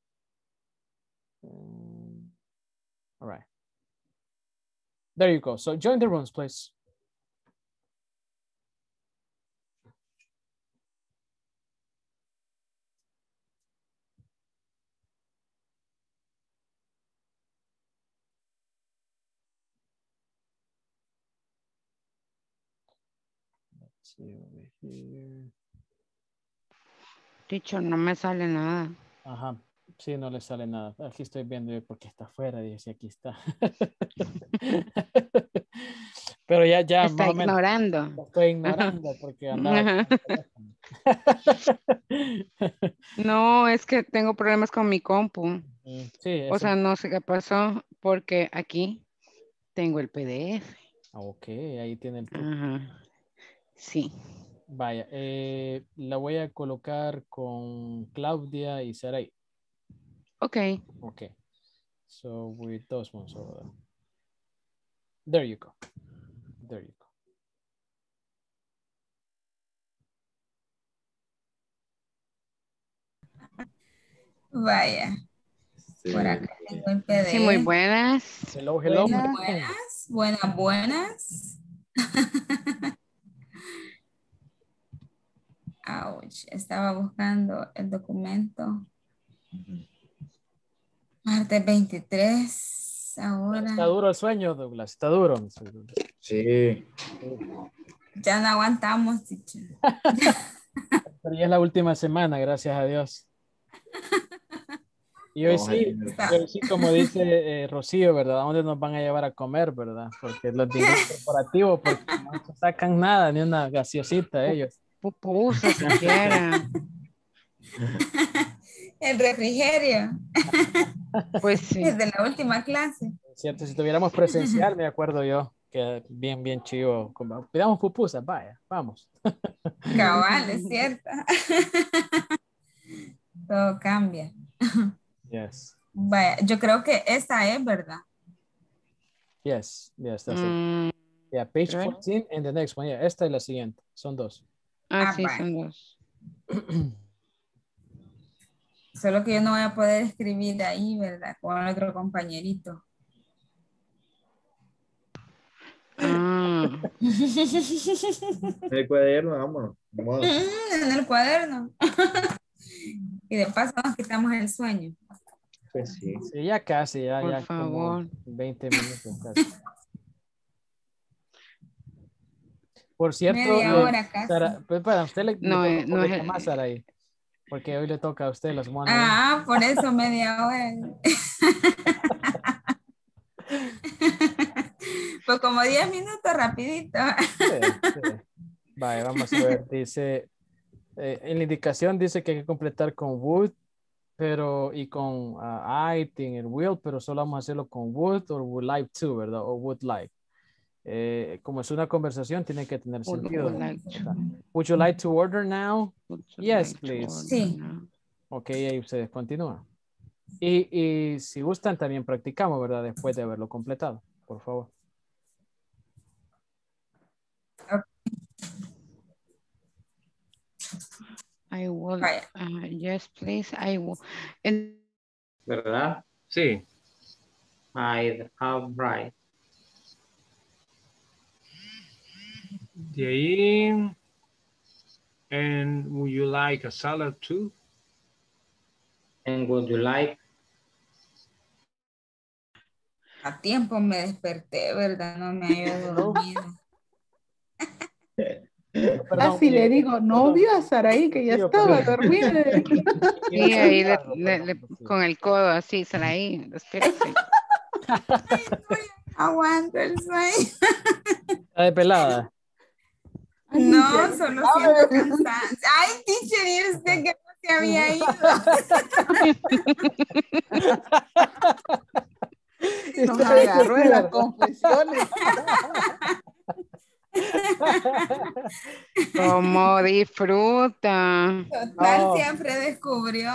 Um, all right. There you go. So join the rooms, please. Let's see over here. Teacher, no me sale nada. Ajá. Sí, no le sale nada. Aquí estoy viendo porque está afuera. Dice, aquí está. Pero ya, ya. Está ignorando. Menos, estoy ignorando porque andaba. No, es que tengo problemas con mi compu. Sí, eso. O sea, no sé qué pasó porque aquí tengo el P D F. Ok, ahí tiene el P D F. Ajá. Sí. Vaya, eh, la voy a colocar con Claudia y Saray. Okay. Okay. So with those ones over there. There you go. There you go. Vaya. Sí. Por acá tengo el P D F. Sí, muy buenas. Hello, hello. Buenas, buenas, buenas. buenas. Ouch. Estaba buscando el documento. Martes veintitrés, ahora. Está duro el sueño, Douglas, está duro. Sí. Ya no aguantamos, teacher. Pero ya es la última semana, gracias a Dios. Y hoy, oh, sí, hoy sí, como dice eh, Rocío, ¿verdad? ¿A dónde nos van a llevar a comer, verdad? Porque los dineros corporativos, porque no sacan nada, ni una gaseosita ellos. Pupusa siquiera. El refrigerio. Pues sí. Desde la última clase. Cierto, si tuviéramos presencial, me acuerdo yo que bien, bien chivo. Como, pidamos pupusas, vaya, vamos. Cabal, es cierto. Todo cambia. Yes. Vaya, yo creo que esta es, ¿verdad? Yes, yes, that's it. Mm, Yeah, page right. fourteen and the next one. Yeah, esta es la siguiente. Son dos. Ah, Ah, sí, vaya. son dos. Solo que yo no voy a poder escribir ahí, ¿verdad? Con el otro compañerito. Ah. En el cuaderno, vámonos. vámonos. Mm, en el cuaderno. Y de paso nos quitamos el sueño. Pues sí. Sí, ya casi, ya, Por ya favor. como veinte minutos casi. Por cierto, Media eh, hora casi. Sara, pues para usted le, No, le eh, toca un no es poquito el- más, Saraí, porque hoy le toca a usted las monas. Ah, por eso media hora. Pues como diez minutos, rapidito. Sí, sí. Vale, vamos a ver, dice, eh, en la indicación dice que hay que completar con would, pero, y con uh, I, en el will, pero solo vamos a hacerlo con would o would like to, ¿verdad? O would like. Eh, como es una conversación, tiene que tener Would- sentido. would like to. ¿verdad? Would you like to order now? Would you Yes, like to please. order Sí. now? Ok, ahí ustedes continúan. Y, y si gustan, también practicamos, ¿verdad? Después de haberlo completado, por favor. I will. Vaya. Uh, yes, please. I will. And ¿Verdad? Sí. I'd have right. De ahí. And would you like a salad too? And would you like? A tiempo me desperté, ¿verdad? No me había dormido. Así le digo, novio a Saraí, que ya Tío, estaba perdón. dormida. sí, ahí le- le- le- con el codo así, se la ahí, espérese. Aguanto el sueño. Está de pelada. No, solo siento cansancio. Ay, teacher, ¿y usted que no se había ido? Nos agarró en las confesiones. Como disfruta. Total, No. siempre descubrió.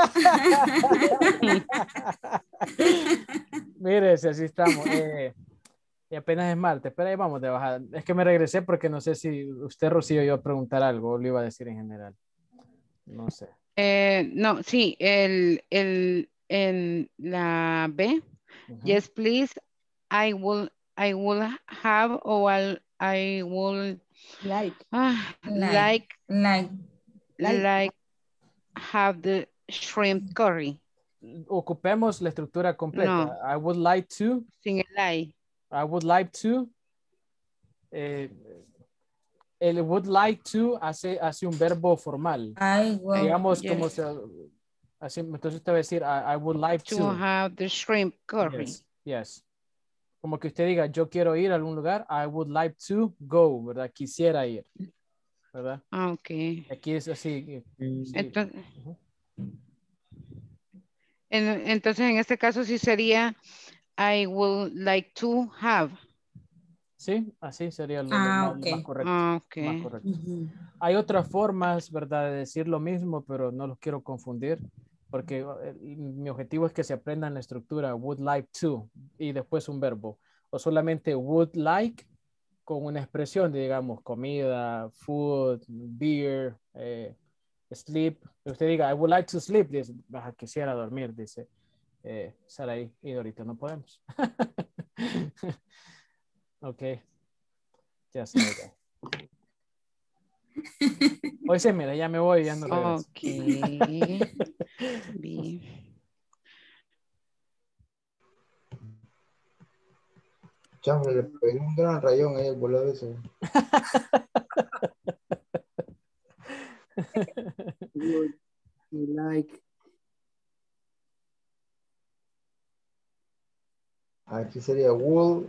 Mire, si así estamos. eh, y apenas es martes, pero ahí vamos de bajada. Es que me regresé porque no sé si usted, Rocío, iba a preguntar algo o lo iba a decir en general. No sé. Eh, no, sí, el, el, el, la B. Ujú. Yes, please. I will, I will have or I'll, I will Like. ah, Like. like, Like. like, have the shrimp curry. Ocupemos la estructura completa. No. I would like to. Sin el I. I would like to. Eh, el would like to hace, hace un verbo formal. I will. Digamos Yes. como se, así, entonces usted va a decir I, I would like To to. have the shrimp curry. Yes, yes. Como que usted diga, yo quiero ir a algún lugar, I would like to go, ¿verdad? Quisiera ir, ¿verdad? Ah, ok. Aquí es así. Sí. Entonces, Ujú. en, entonces, en este caso sí sería I would like to have. Sí, así sería lo, lo Ah, más, ok. lo más correcto. Ah, ok. lo más correcto. Ujú. Hay otras formas, ¿verdad? De decir lo mismo, pero no los quiero confundir, porque eh, mi objetivo es que se aprendan la estructura would like to y después un verbo, o solamente would like con una expresión de, digamos, comida, food, beer, eh, sleep. Usted diga, I would like to sleep, dice, "Ah, quisiera dormir", dice eh, Saraí, y ahorita no podemos. Ok. Ya se me da. Hoy se mira, ya me voy, ya no regreso. Ok. Bien. Chamo, le pegué un gran rayón ahí al volado ese. Would you like? Aquí sería would.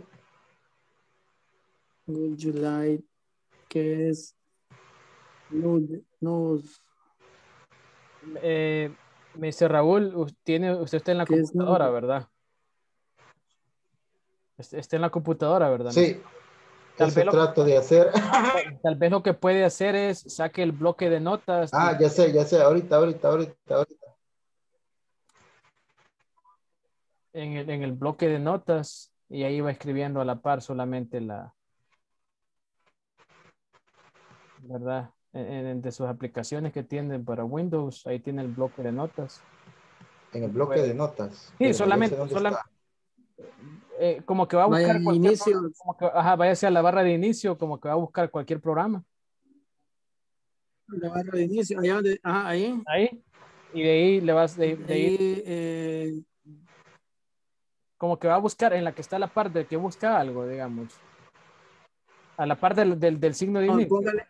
Would you like? Que es nude, nude. Eh, mister Raúl, tiene, usted está en la computadora, ¿verdad? Está en la computadora, ¿verdad? Sí, tal eso vez lo, trato de hacer. tal, tal vez lo que puede hacer es saque el bloque de notas. Ah, ya sé, ya sé, ahorita, ahorita, ahorita, ahorita. En el, en el bloque de notas y ahí va escribiendo a la par solamente la, ¿verdad? En, en, de sus aplicaciones que tienen para Windows, ahí tiene el bloque de notas. En el bloque Puede. de notas. Sí, Pero solamente, ¿dónde solamente está? eh, como que va a buscar Vaya cualquier inicio. programa, como que, ajá, vaya hacia la barra de inicio, como que va a buscar cualquier programa. La barra de inicio, allá donde, ajá, ahí. Ahí. Y de ahí le vas, de, de ahí, ahí, eh, como que va a buscar en la que está la parte de que busca algo, digamos. A la parte del, del, del signo de no, inicio. póngale.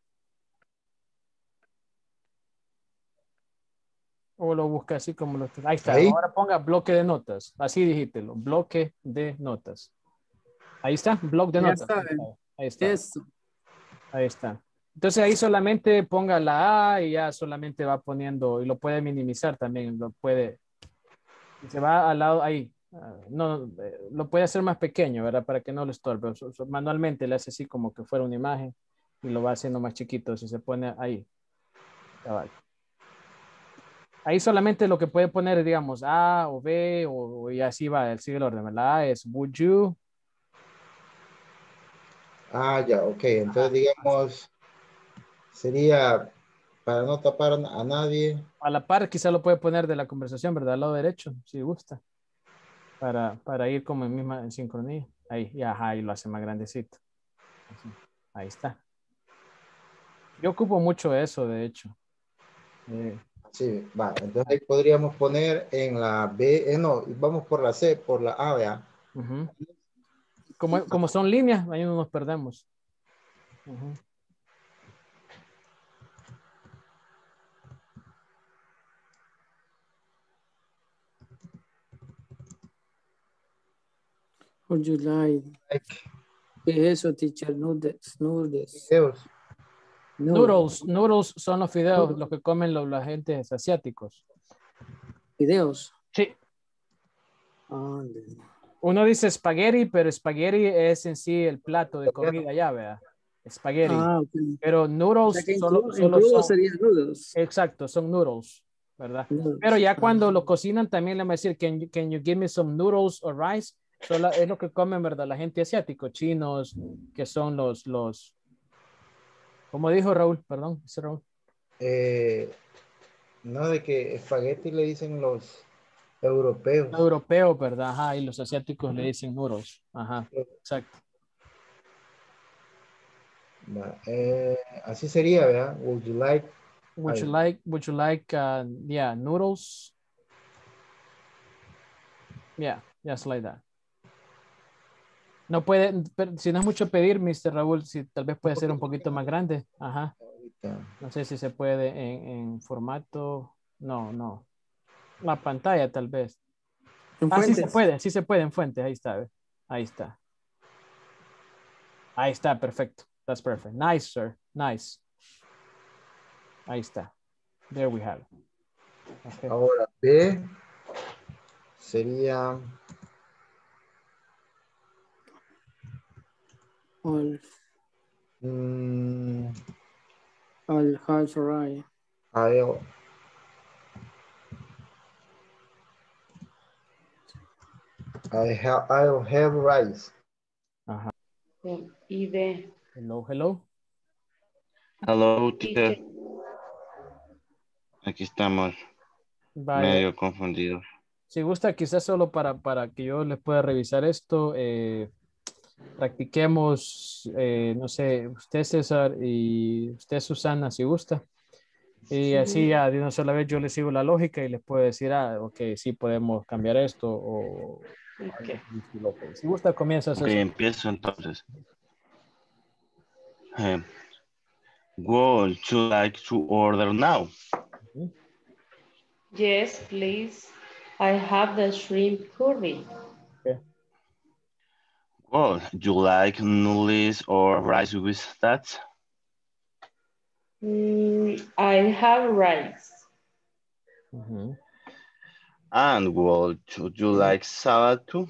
O lo busca así como lo... Ahí está. ¿Ahí? Ahora ponga bloque de notas. Así dijítelo. Bloque de notas. Ahí está. Bloque de Ya notas. saben. Ahí está. Eso. Ahí está. Entonces ahí solamente ponga la A y ya solamente va poniendo, y lo puede minimizar también, lo puede, se va al lado ahí, no, lo puede hacer más pequeño, ¿verdad? Para que no lo estorbe. Manualmente le hace así como que fuera una imagen y lo va haciendo más chiquito si se pone ahí. Ahí solamente lo que puede poner, digamos, A o B o, y así va, sigue el orden. La A es would you. Ah, ya, ok. Entonces, digamos, sería para no tapar a nadie. A la par, quizá lo puede poner de la conversación, ¿verdad? Al lado derecho, si gusta. Para, para ir como en misma en sincronía. Ahí, y ajá, y lo hace más grandecito. Así. Ahí está. Yo ocupo mucho eso, de hecho. Eh, Sí, va. Entonces ahí podríamos poner en la B, eh, no, vamos por la C, por la A, ¿vea? uh-huh. como, como son líneas, ahí no nos perdemos. Uh-huh. Would you like? ¿Qué es eso, teacher? Noodles. Noodles. Videos. Noodles. Noodles son los fideos, Noodles. Los que comen los, los agentes asiáticos. ¿Fideos? Sí. Ah, uno dice spaghetti, pero spaghetti es en sí el plato de comida ya, ¿verdad? Spaghetti. Ah, okay. Pero noodles, o sea, solo, en solo crudo son, sería noodles. Exacto, son noodles, ¿verdad? Noodles. Pero ya cuando ah. lo cocinan también le van a decir, can you, can you give me some noodles or rice? Solo es lo que comen, ¿verdad? La gente asiática, chinos, que son los, los, ¿cómo dijo Raúl? Perdón, ¿sí, Raúl? Eh, no, de que espagueti le dicen los europeos. Europeos, ¿verdad? Ajá, y los asiáticos le dicen noodles. Ajá, exacto. Eh, así sería, ¿verdad? Would you like? Would you like, would you like, uh, yeah, noodles? Yeah, just like that. No puede, si no es mucho pedir, mister Raúl, si tal vez puede ser un poquito más grande. Ajá. No sé si se puede en, en formato, no, no. La pantalla tal vez. Ah, sí se puede, sí se puede en fuentes, ahí está. ¿ves? Ahí está. Ahí está, perfecto. That's perfect. Nice, sir. Nice. Ahí está. There we have it. Okay. Ahora B sería All, mm, all has right. I'll, I have, I'll have rice. Ajá. Y de Hello, hello. Hello, teacher. Aquí estamos. Vaya. Medio confundidos. Si gusta, quizás solo para, para que yo les pueda revisar esto, eh, practiquemos, eh, no sé, usted César y usted Susana, si gusta. Y así ya de una sola vez yo les sigo la lógica y les puedo decir, ah, ok, sí podemos cambiar esto o... Okay. Si gusta, comienza. Ok, empiezo entonces. Eh, would you like to order now? Yes, please. I have the shrimp curry. Okay. Would you like noodles or rice with that? Mm, I have rice. Uh-huh. And would you like salad too?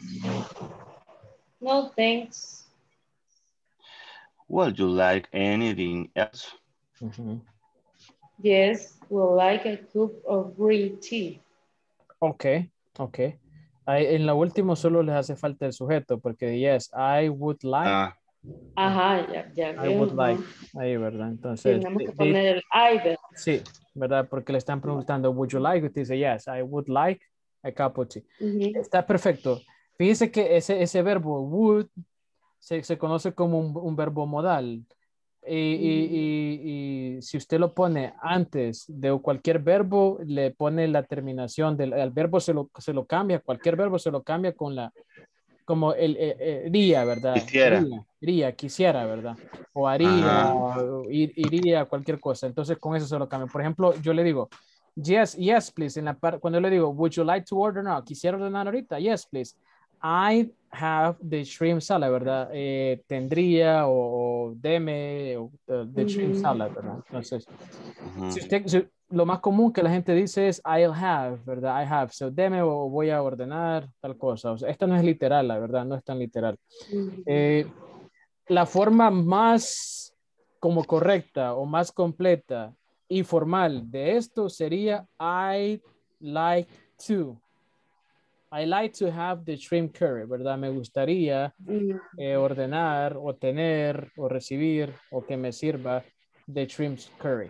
No, thanks. Would you like anything else? Uh-huh. Yes, we'll like a cup of green tea. Ok, ok. Ahí, en la última solo les hace falta el sujeto porque yes, I would like. Ah. Ajá, ya, ya. I would like. Ahí, ¿verdad? Entonces. Tenemos que de, poner el I, ¿verdad? Sí, ¿verdad? Porque le están preguntando, would you like? Usted dice, yes, I would like a cup of tea. Uh-huh. Está perfecto. Fíjese que ese, ese verbo would se, se conoce como un, un verbo modal. Y, uh-huh. y, y, y si usted lo pone antes de cualquier verbo, le pone la terminación del el verbo, se lo, se lo cambia, cualquier verbo se lo cambia con la, como el, el, el iría, ¿verdad? Quisiera. Iría, iría, quisiera, ¿verdad? O haría, o ir, iría, cualquier cosa. Entonces con eso se lo cambia. Por ejemplo, yo le digo, yes, yes, please. En la par cuando le digo, would you like to order now? ¿Quisiera ordenar ahorita? Yes, please. I have the shrimp salad, ¿verdad? Eh, tendría o, o deme o, uh, the uh-huh. shrimp salad, ¿verdad? Entonces, uh-huh. si usted, si, lo más común que la gente dice es I'll have, ¿verdad? I have. So, deme o voy a ordenar tal cosa. O sea, esta no es literal, la verdad, no es tan literal. Uh-huh. Eh, la forma más como correcta o más completa y formal de esto sería I like to. I like to have the shrimp curry, ¿verdad? Me gustaría eh, ordenar o tener o recibir o que me sirva the shrimp curry.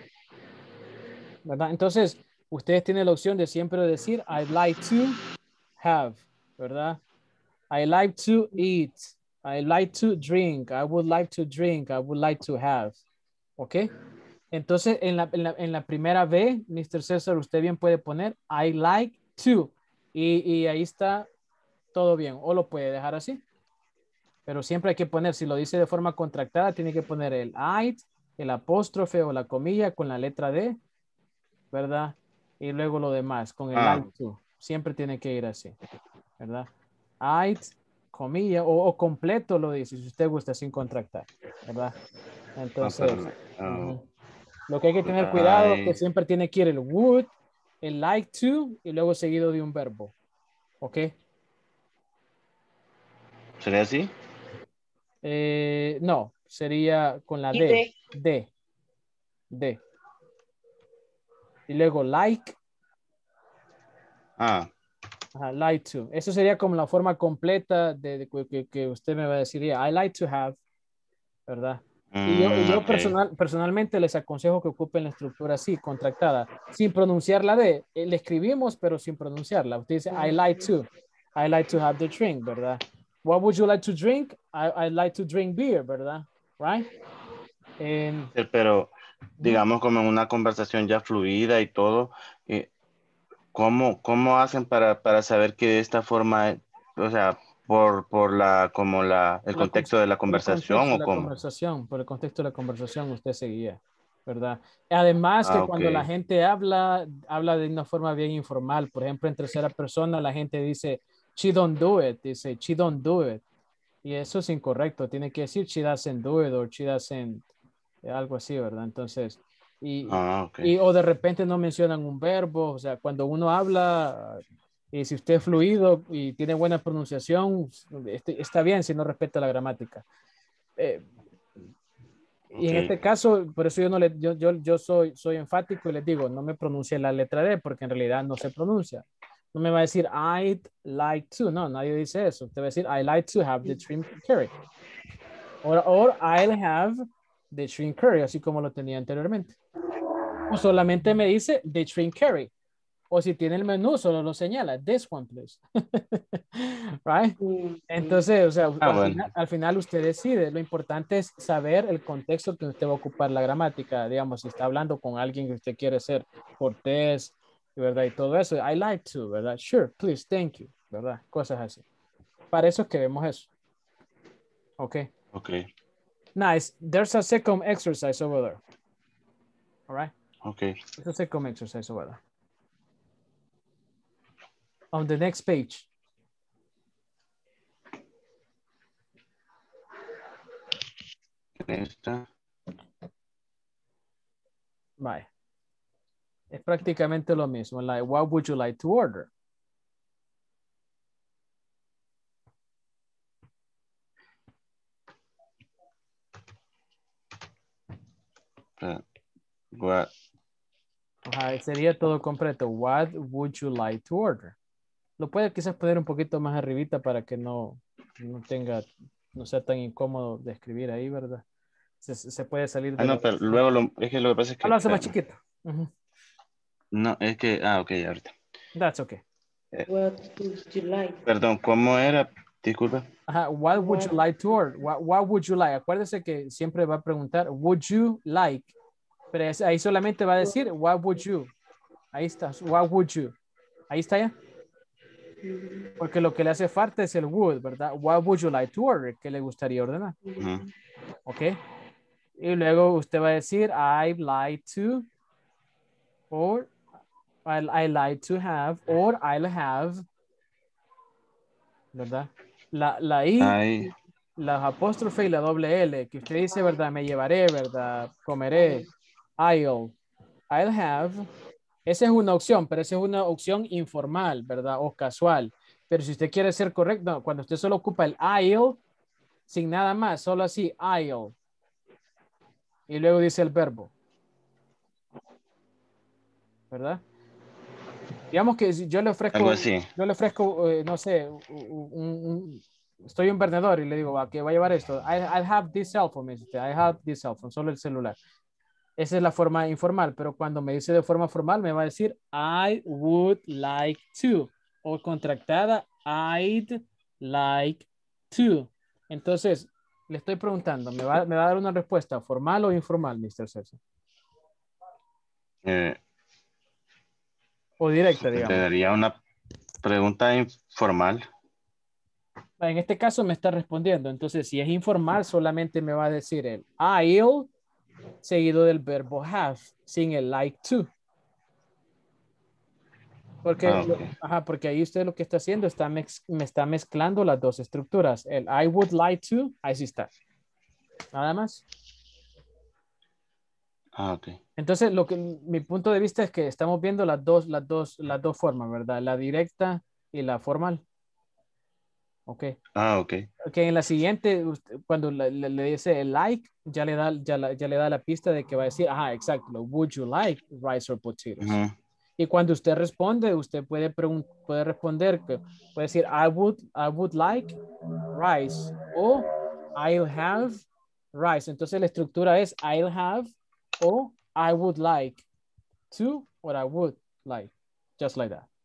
¿Verdad? Entonces, ustedes tienen la opción de siempre decir I'd like to have, ¿verdad? I like to eat. I like to drink. I would like to drink. I would like to have. ¿Ok? Entonces, en la, en la, en la primera B, mister César, usted bien puede poner I like to. Y, y ahí está todo bien. O lo puede dejar así. Pero siempre hay que poner, si lo dice de forma contractada, tiene que poner el I, el apóstrofe o la comilla con la letra D, ¿verdad? Y luego lo demás con el ah. I to. Siempre tiene que ir así, ¿verdad? I, comilla, o, o completo lo dice, si usted gusta, sin contractar, ¿verdad? Entonces, ah, uh-huh. lo que hay que tener cuidado es que siempre tiene que ir el would, el like to, y luego seguido de un verbo. ¿Ok? ¿Sería así? Eh, no, sería con la D. D. D. Y luego like. Ah. Ajá, like to. Eso sería como la forma completa de, de que, que usted me va a decir, yeah, I like to have, ¿verdad? Mm, y yo, y yo okay. personal, personalmente les aconsejo que ocupen la estructura así, contractada, sin pronunciar la D. Le escribimos, pero sin pronunciarla. Usted dice, I like to. I like to have the drink, ¿verdad? What would you like to drink? I, I like to drink beer, ¿verdad? Right? And, pero, digamos, como en una conversación ya fluida y todo, eh, ¿cómo, cómo hacen para, para saber que de esta forma, o sea, por, por la, como la, el contexto de la conversación o la cómo? Conversación, por el contexto de la conversación usted seguía, ¿verdad? Además que ah, cuando okay. la gente habla, habla de una forma bien informal. Por ejemplo, en tercera persona la gente dice, she don't do it, dice, she don't do it. Y eso es incorrecto, tiene que decir, she doesn't do it, o she doesn't, algo así, ¿verdad? Entonces, y, ah, okay. y o de repente no mencionan un verbo, o sea, cuando uno habla, y si usted es fluido y tiene buena pronunciación, está bien si no respeta la gramática. Eh, y okay. en este caso, por eso yo no le, yo, yo, yo soy, soy enfático y les digo, no me pronuncie la letra D, porque en realidad no se pronuncia. No me va a decir, I'd like to. No, nadie dice eso. Usted va a decir, I like to have the shrimp curry. Or, or I'll have the shrimp curry, así como lo tenía anteriormente. O solamente me dice the shrimp curry. O si tiene el menú, solo lo señala. This one, please. Right? Entonces, o sea, ah, al, bueno. final, al final usted decide. Lo importante es saber el contexto que usted va a ocupar la gramática. Digamos, si está hablando con alguien que usted quiere ser cortés, ¿verdad? Y todo eso. I like to, ¿verdad? Sure, please, thank you, ¿verdad? Cosas así. Para eso es que vemos eso. Ok. Ok. Nice. There's a second exercise over there. All right? Okay. There's a second exercise over there. On the next page. Esta. Bye. Es prácticamente lo mismo. Like, what would you like to order? Uh, what? Ajá, sería todo completo. What would you like to order? Lo puede quizás poner un poquito más arribita para que no, no tenga, no sea tan incómodo de escribir ahí, ¿verdad? Se, se puede salir de Ah, no, la... pero luego lo, es que lo que pasa es Ah, que... lo hace más espérame. chiquito. Ujú. No, es que... Ah, ok, ahorita. That's okay. Eh, What would you like? perdón, ¿cómo era? Disculpa. Ajá, what would you like to order? What, what would you like? Acuérdese que siempre va a preguntar, would you like? Pero es- ahí solamente va a decir, what would you? Ahí está, what would you? Ahí está ya. Porque lo que le hace falta es el would, ¿verdad? What would you like to order? ¿Qué le gustaría ordenar? Ujú. ¿Ok? Y luego usted va a decir, I'd like to, or I, I like to have, or I'll have, ¿verdad? La, la I, Ay, la apóstrofe y la doble L, que usted dice, ¿verdad? Me llevaré, ¿verdad? Comeré. I'll. I'll have. Esa es una opción, pero esa es una opción informal, ¿verdad? O casual. Pero si usted quiere ser correcto, no, cuando usted solo ocupa el I'll, sin nada más, solo así, I'll. Y luego dice el verbo. ¿Verdad? Digamos que si yo le ofrezco, algo así. yo le ofrezco, eh, no sé, un, un- un- estoy un vendedor y le digo, ¿a qué va a llevar esto? I, I have this cell phone, me dice usted, I have this cell phone, solo el celular. Esa es la forma informal, pero cuando me dice de forma formal me va a decir I would like to, o contractada I'd like to. Entonces, le estoy preguntando, ¿me va, me va a dar una respuesta formal o informal, mister César? Eh, O directa, le digamos. daría una pregunta informal. En este caso me está respondiendo, entonces si es informal solamente me va a decir el I'll seguido del verbo have, sin el like to. Porque, Ah, lo- ok. ajá, porque ahí usted lo que está haciendo está mez- me está mezclando las dos estructuras. El I would like to, ahí sí está. Nada más. Ah, ok. Entonces, lo que mi punto de vista es que estamos viendo las dos, las dos, las dos formas, ¿verdad? La directa y la formal. Ok. Ah, ok. Ok, en la siguiente, usted- cuando le, le- le dice el like, ya le, da, ya, la- ya le da la pista de que va a decir, ajá, exacto, would you like rice or potatoes? Ujú. Y cuando usted responde, usted puede, pregun- puede responder, que puede decir, I would, I would like rice o I'll have rice. Entonces la estructura es I'll have o I would like to or I would like. Just like that.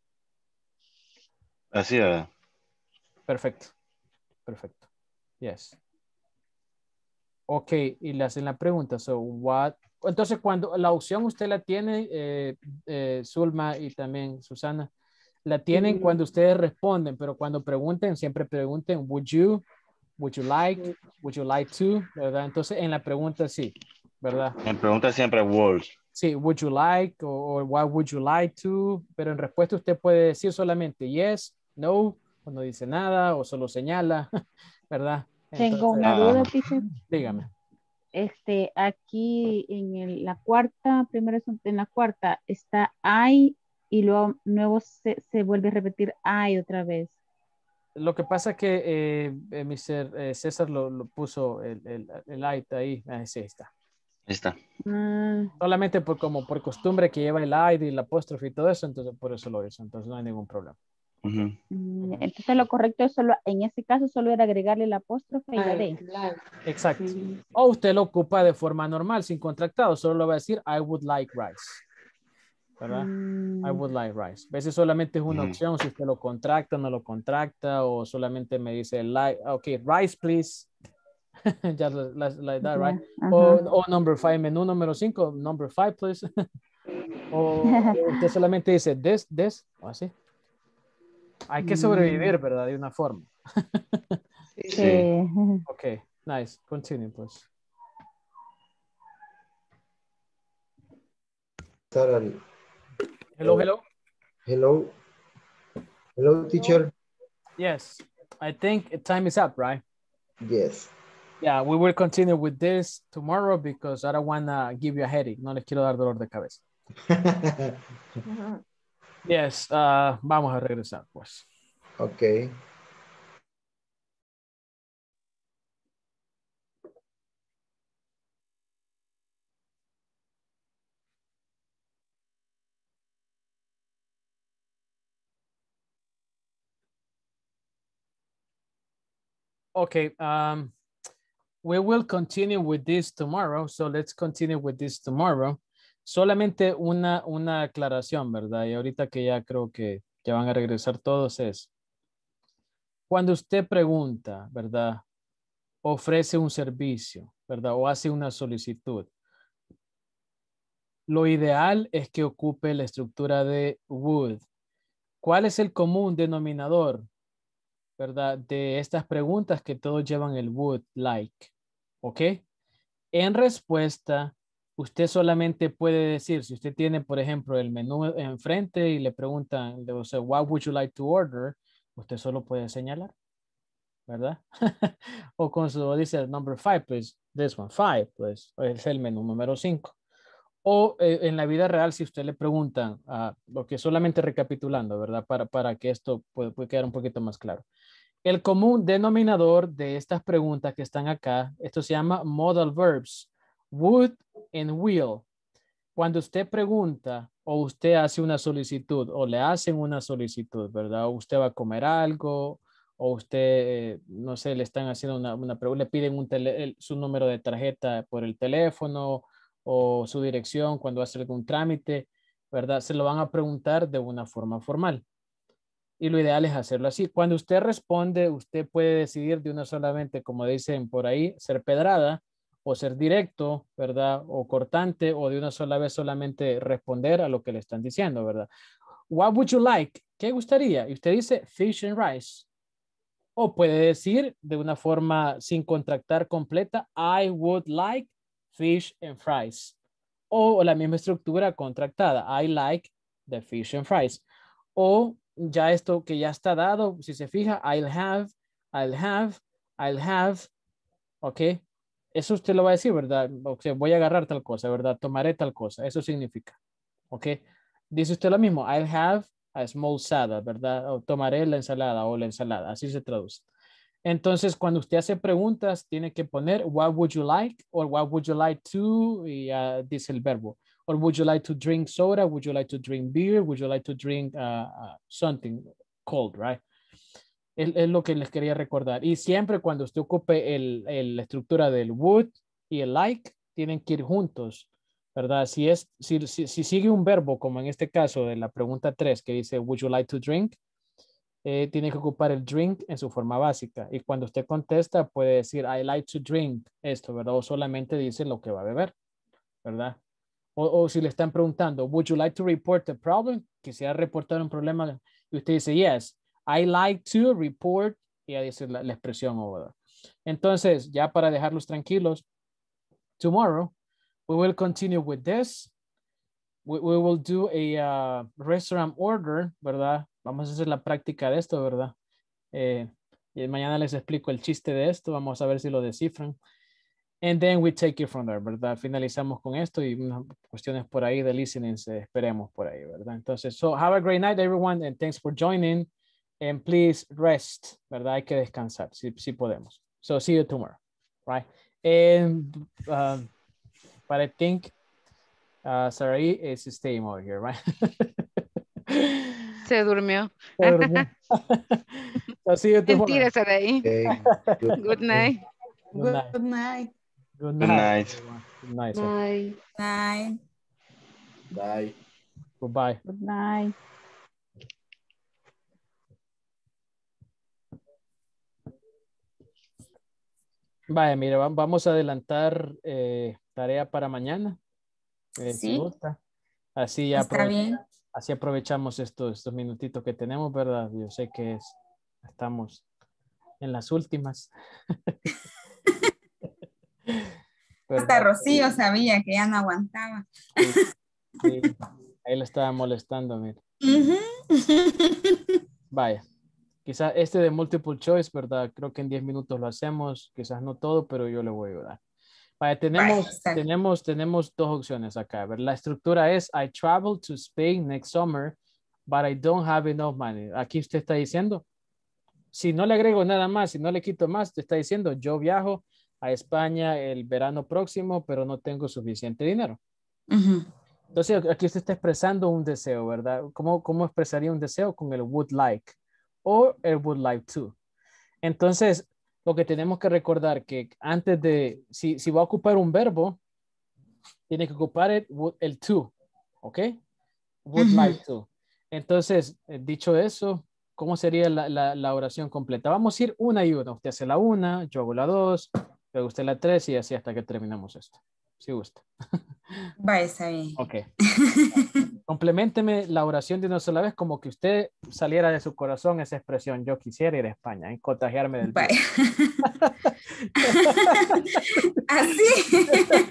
Así es. Perfecto. Perfecto. Yes. Ok, y le hacen la pregunta. So, what? Entonces, cuando la opción usted la tiene, eh, eh, Zulma y también Susana, la tienen cuando ustedes responden, pero cuando pregunten, siempre pregunten, would you, would you like, would you like to, ¿verdad? Entonces, en la pregunta sí, ¿verdad? Me pregunta siempre words. Sí, would you like o, o what would you like to, pero en respuesta usted puede decir solamente yes, no, o no dice nada, o solo señala, ¿verdad? Tengo Entonces, una Ah, duda, teacher. dígame. Este, aquí en el- la cuarta, primero es un- en la cuarta está I y luego nuevo se, se vuelve a repetir I otra vez. Lo que pasa es que eh, eh, mister eh, César lo, lo puso el, el, el light ahí. Ah, sí, ahí está. ahí está. Mm, Solamente por como por costumbre que lleva el light y el apóstrofe y todo eso, entonces por eso lo hizo. Entonces no hay ningún problema. Ujú. mm, entonces lo correcto es solo, en este caso solo era agregarle el apóstrofe y la D. Exacto. O usted lo ocupa de forma normal, sin contractado. Solo le va a decir I would like rice. ¿Verdad? I would like rice. A veces solamente es una Ujú. opción si usted lo contracta, no lo contracta, o solamente me dice like, ok, rice please. Ya la, la, la, right? Ya, O, ajá. o number five, menú número cinco, number five, please. O o usted solamente dice this, this, o así. Hay que sobrevivir, ¿verdad? De una forma. Sí. Ok, nice. Continue, please. Sorry. Hello, hello. Hello. Hello, teacher. Yes, I think time is up, right? Yes. Yeah, we will continue with this tomorrow because I don't want to give you a headache. No les quiero dar dolor de cabeza. Yes, uh, vamos a regresar, pues. Okay. Okay, um, we will continue with this tomorrow, so let's continue with this tomorrow. Solamente una, una aclaración, ¿verdad? Y ahorita que ya creo que ya van a regresar todos es, cuando usted pregunta, ¿verdad? Ofrece un servicio, ¿verdad? O hace una solicitud. Lo ideal es que ocupe la estructura de would. ¿Cuál es el común denominador, verdad, de estas preguntas que todos llevan el would, like? ¿Ok? En respuesta, usted solamente puede decir, si usted tiene, por ejemplo, el menú enfrente y le preguntan, o sea, what would you like to order? Usted solo puede señalar, ¿verdad? O con su, dice el number five, pues, this one, five, pues, es el menú número cinco. O eh, en la vida real, si usted le preguntan, uh, lo que solamente recapitulando, ¿verdad? Para, para que esto pueda, pueda quedar un poquito más claro. El común denominador de estas preguntas que están acá, esto se llama modal verbs, would and will. Cuando usted pregunta o usted hace una solicitud o le hacen una solicitud, ¿verdad? O usted va a comer algo o usted, eh, no sé, le están haciendo una, una pregunta, le piden un tele, el, su número de tarjeta por el teléfono o su dirección cuando hace algún trámite, ¿verdad? Se lo van a preguntar de una forma formal. Y lo ideal es hacerlo así. Cuando usted responde, usted puede decidir de una solamente, como dicen por ahí, ser pedrada o ser directo, ¿verdad? O cortante, o de una sola vez solamente responder a lo que le están diciendo, ¿verdad? What would you like? ¿Qué gustaría? Y usted dice fish and rice. O puede decir de una forma sin contractar completa, I would like fish and fries. O la misma estructura contractada, I like the fish and fries. O ya esto que ya está dado, si se fija, I'll have, I'll have, I'll have, ok. Eso usted lo va a decir, ¿verdad? O sea, voy a agarrar tal cosa, ¿verdad? Tomaré tal cosa, eso significa, ok. Dice usted lo mismo, I'll have a small salad, ¿verdad? O tomaré la ensalada o la ensalada, así se traduce. Entonces, cuando usted hace preguntas, tiene que poner what would you like or what would you like to, y uh, dice el verbo. Or would you like to drink soda? Would you like to drink beer? Would you like to drink uh, uh, something cold, right? Es, es lo que les quería recordar. Y siempre cuando usted ocupe el, el, la estructura del would y el like, tienen que ir juntos, ¿verdad? Si, es, si, si, si sigue un verbo, como en este caso de la pregunta tres, que dice would you like to drink? Eh, tiene que ocupar el drink en su forma básica. Y cuando usted contesta, puede decir I like to drink esto, ¿verdad? O solamente dice lo que va a beber, ¿verdad? O, o si le están preguntando, would you like to report the problem? Quisiera reportar un problema. Y usted dice, yes, I like to report. Y ahí dice la, la expresión. ¿verdad? Entonces, ya para dejarlos tranquilos, tomorrow, we will continue with this. We, we will do a uh, restaurant order, ¿verdad? Vamos a hacer la práctica de esto, ¿verdad? Eh, y mañana les explico el chiste de esto. Vamos a ver si lo descifran. And then we take it from there, ¿verdad? Finalizamos con esto y unas cuestiones por ahí de listening, eh, esperemos por ahí, ¿verdad? Entonces, so have a great night, everyone, and thanks for joining. And please rest, ¿verdad? Hay que descansar, si, si podemos. So see you tomorrow, right? And, um, but I think uh, Sarai is staying over here, right? Se durmió. Se durmió. So see you tomorrow. Mentira, Sarai. Okay. Good, Good night. Good night. Good night. Good Good night. night. Good night. Sir. Bye. Night. Bye. Goodbye. Good night. Vaya, mira, va- vamos a adelantar eh, tarea para mañana. eh, si Sí. gusta. Así ya Está aprove- bien. así aprovechamos estos, estos minutitos que tenemos, ¿verdad? Yo sé que es- estamos en las últimas. Hasta ¿Verdad? Rocío sabía que ya no aguantaba. Sí, sí. Ahí le estaba molestando, mira. Ujú. Vaya. Quizás este de multiple choice, ¿verdad? Creo que en diez minutos lo hacemos. Quizás no todo, pero yo le voy a ayudar. Vaya, tenemos, Vaya, está bien. tenemos, tenemos dos opciones acá. A ver, la estructura es I travel to Spain next summer, but I don't have enough money. Aquí usted está diciendo, si no le agrego nada más, si no le quito más, te está diciendo, yo viajo a España el verano próximo, pero no tengo suficiente dinero. Ujú. Entonces, aquí usted está expresando un deseo, ¿verdad? ¿Cómo, cómo expresaría un deseo? Con el would like o el would like to. Entonces, lo que tenemos que recordar que antes de, si, si va a ocupar un verbo, tiene que ocupar el, el to, ¿ok? Would Ujú. like to. Entonces, eh, dicho eso, ¿cómo sería la, la, la oración completa? Vamos a ir una y una. Usted hace la una, yo hago la dos, luego usted la tres y así hasta que terminamos esto. Si gusta. Va, está bien. Ok. Compleménteme la oración de una sola vez como que usted saliera de su corazón esa expresión, yo quisiera ir a España y contagiarme del virus. Así.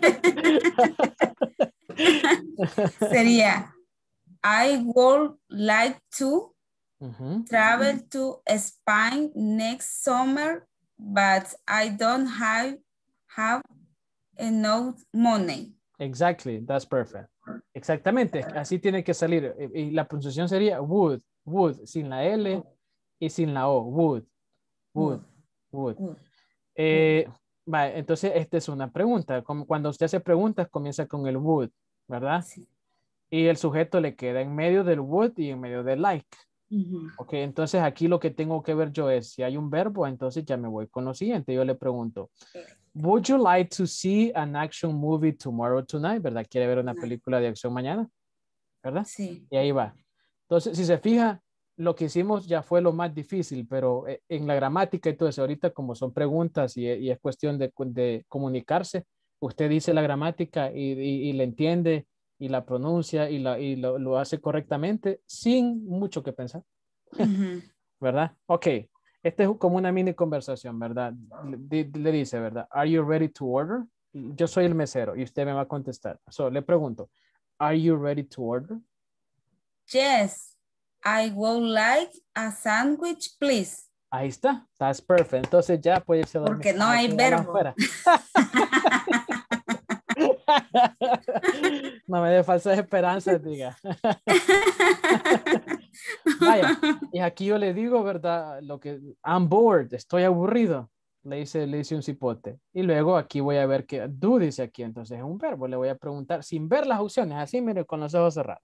Sería, I would like to Ujú. travel to Spain next summer, but I don't have, have enough money. Exactly, that's perfect. Exactamente, así tiene que salir. Y y la pronunciación sería would, would, sin la L y sin la O. Would, would, would. Eh, va, entonces, esta es una pregunta. Como cuando usted hace preguntas, comienza con el would, ¿verdad? Sí. Y el sujeto le queda en medio del would y en medio del like. Ujú. Ok, entonces aquí lo que tengo que ver yo es, si hay un verbo, entonces ya me voy con lo siguiente. Yo le pregunto, would you like to see an action movie tomorrow tonight? ¿Verdad? ¿Quiere ver una película de acción mañana? ¿Verdad? Sí. Y ahí va. Entonces, si se fija, lo que hicimos ya fue lo más difícil, pero eh, en la gramática y todo eso, ahorita como son preguntas y, y es cuestión de, de comunicarse, usted dice la gramática y, y, y la entiende y la pronuncia y, la, y lo, lo hace correctamente sin mucho que pensar. Ujú. ¿Verdad? Ok. Esta es como una mini conversación, ¿verdad? Le, le dice, ¿verdad? Are you ready to order? Yo soy el mesero y usted me va a contestar. So, le pregunto, are you ready to order? Yes, I would like a sandwich, please. Ahí está. That's perfect. Entonces ya puede irse a dormir. Porque no hay se van verbo. afuera. No me dé falsas esperanzas, diga. Vaya, y aquí yo le digo, ¿verdad? Lo que, I'm bored, estoy aburrido. Le hice, le hice un cipote. Y luego aquí voy a ver que do dice aquí, entonces es un verbo. Le voy a preguntar sin ver las opciones, así mire, con los ojos cerrados.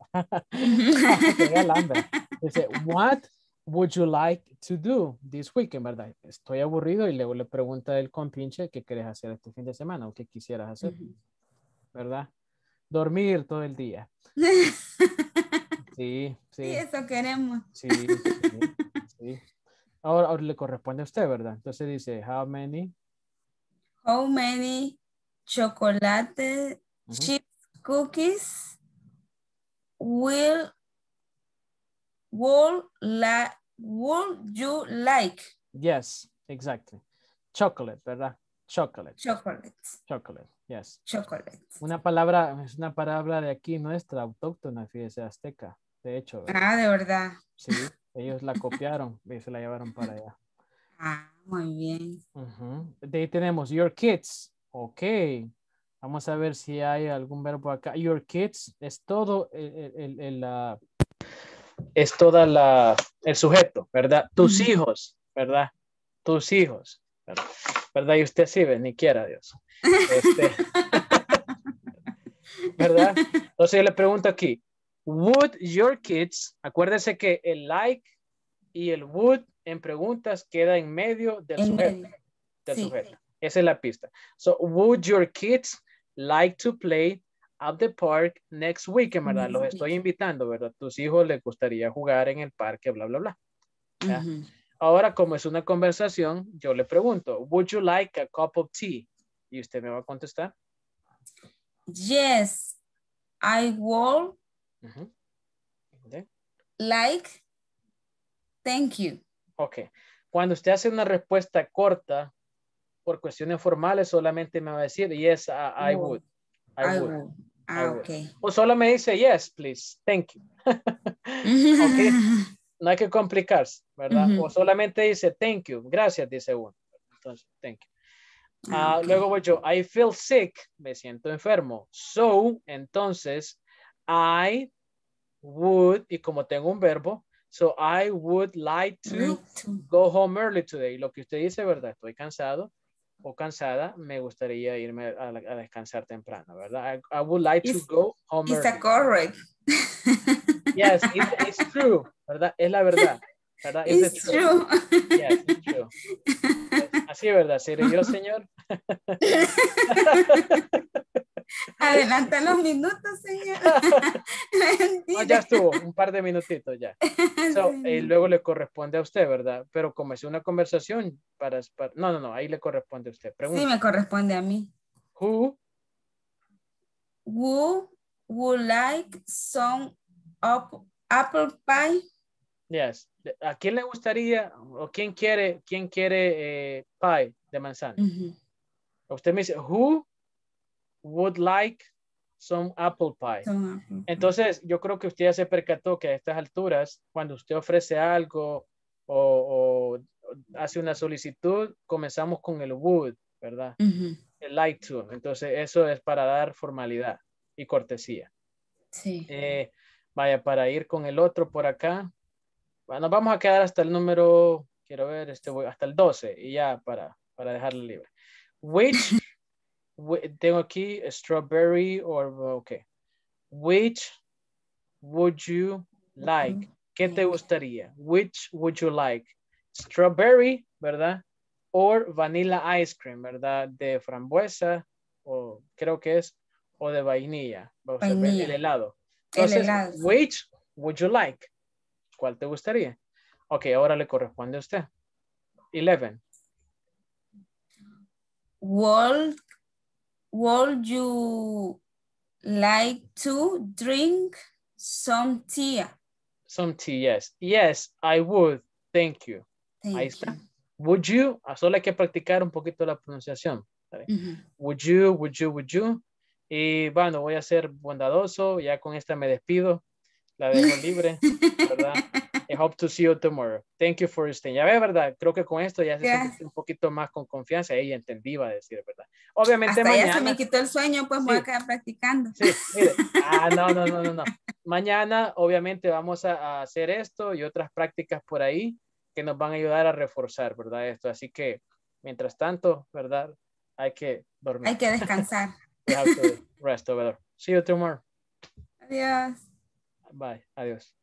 Dice, what would you like to do this weekend, ¿verdad? Estoy aburrido y luego le pregunta el compinche qué quieres hacer este fin de semana o qué quisieras hacer, ¿verdad? Dormir todo el día. Sí, sí. Sí, eso queremos. Sí, sí, sí. Ahora, ahora le corresponde a usted, ¿verdad? Entonces dice, how many? How many chocolate Ujú. chip cookies will, will, la, will you like? Yes, exactly. Chocolate, ¿verdad? Chocolate. Chocolate. Chocolate, yes. Chocolate. Una palabra, es una palabra de aquí nuestra, autóctona, fíjese, azteca. De hecho, ¿verdad? Ah, de verdad. Sí, ellos la copiaron y se la llevaron para allá. Ah, muy bien. Ujú. De ahí tenemos your kids. Ok. Vamos a ver si hay algún verbo acá. Your kids es todo el, el, el, el, la- es toda la el sujeto, ¿verdad? Tus Ujú. hijos, ¿verdad? Tus hijos, ¿verdad? ¿Verdad? Y usted sí ve, ni quiera Dios. Este, ¿verdad? Entonces yo le pregunto aquí, would your kids, acuérdese que el like y el would en preguntas queda en medio del En sujeto. medio. Del Sí. sujeto. Esa es la pista. So, would your kids like to play at the park next weekend, ¿verdad? Next Los estoy invitando, ¿verdad? Tus hijos les gustaría jugar en el parque, bla, bla, bla. ¿Ya? Ujú. Ahora, como es una conversación, yo le pregunto, would you like a cup of tea? Y usted me va a contestar. Yes, I would Ujú. ¿Ok? like, thank you. Ok. Cuando usted hace una respuesta corta, por cuestiones formales, solamente me va a decir, yes, I, I would. I, I would. would. I Ah, would. ok. O solo me dice, yes, please, thank you. Ok. No hay que complicarse, ¿verdad? Ujú. O solamente dice, thank you, gracias, dice uno. Entonces, thank you. Ah, Ah, ok. luego voy yo, I feel sick, me siento enfermo. So, entonces, I would, y como tengo un verbo, so I would like to Like to. go home early today. Lo que usted dice, ¿verdad? Estoy cansado o cansada, me gustaría irme a, a descansar temprano, ¿verdad? I, I would like to Is- go home Is early. that correct? Yes, it, it's true, ¿verdad? Es la verdad, ¿verdad? It's the It's truth. true. Yes, it's true. Yes. Sí, ¿verdad? ¿Seré yo, señor? Adelanta los minutos, señor. No, ya estuvo, un par de minutitos ya. So, Sí. eh, luego le corresponde a usted, ¿verdad? Pero como es una conversación, para, para- no, no, no, ahí le corresponde a usted. Pregunta. Sí, me corresponde a mí. Who Who would like some up- apple pie? Yes. ¿A quién le gustaría o quién quiere, quién quiere eh, pie de manzana? Ujú. Usted me dice, who would like some apple pie? Some apple pie. Entonces, yo creo que usted ya se percató que a estas alturas, cuando usted ofrece algo o, o hace una solicitud, comenzamos con el would, ¿verdad? Ujú. El like to. Entonces, eso es para dar formalidad y cortesía. Sí. Eh, vaya, para ir con el otro por acá. Bueno, vamos a quedar hasta el número, quiero ver, este, voy hasta el doce y ya para, para dejarlo libre. Which, wi- tengo aquí strawberry or, ok. Which would you like? ¿Qué te gustaría? Which would you like? Strawberry, ¿verdad? Or vanilla ice cream, ¿verdad? De frambuesa, o creo que es, o de vainilla. Vamos a ver, Vainilla. el helado. El Entonces, helado. which would you like? ¿Cuál te gustaría? Ok, ahora le corresponde a usted. eleven. Would, would you like to drink some tea? Some tea, yes. Yes, I would. Thank you. Thank Ahí está. you. Would you? Ah, solo hay que practicar un poquito la pronunciación. ¿Vale? Ujú. Would you, would you, would you. Y bueno, voy a ser bondadoso. Ya con esta me despido. La dejo libre, ¿verdad? I hope to see you tomorrow. Thank you for staying. Ya ve, ¿verdad? Creo que con esto ya se Yes. siente un poquito más con confianza. Ella entendí, va a decir, ¿verdad? Obviamente Hasta mañana. ya se me quitó el sueño, pues me voy a quedar practicando. Sí, mire. Ah, no, no, no, no, no. Mañana, obviamente, vamos a, a hacer esto y otras prácticas por ahí que nos van a ayudar a reforzar, ¿verdad? Esto. Así que, mientras tanto, ¿verdad? Hay que dormir. Hay que descansar. We have to rest over there. See you tomorrow. Adiós. Bye. Adiós.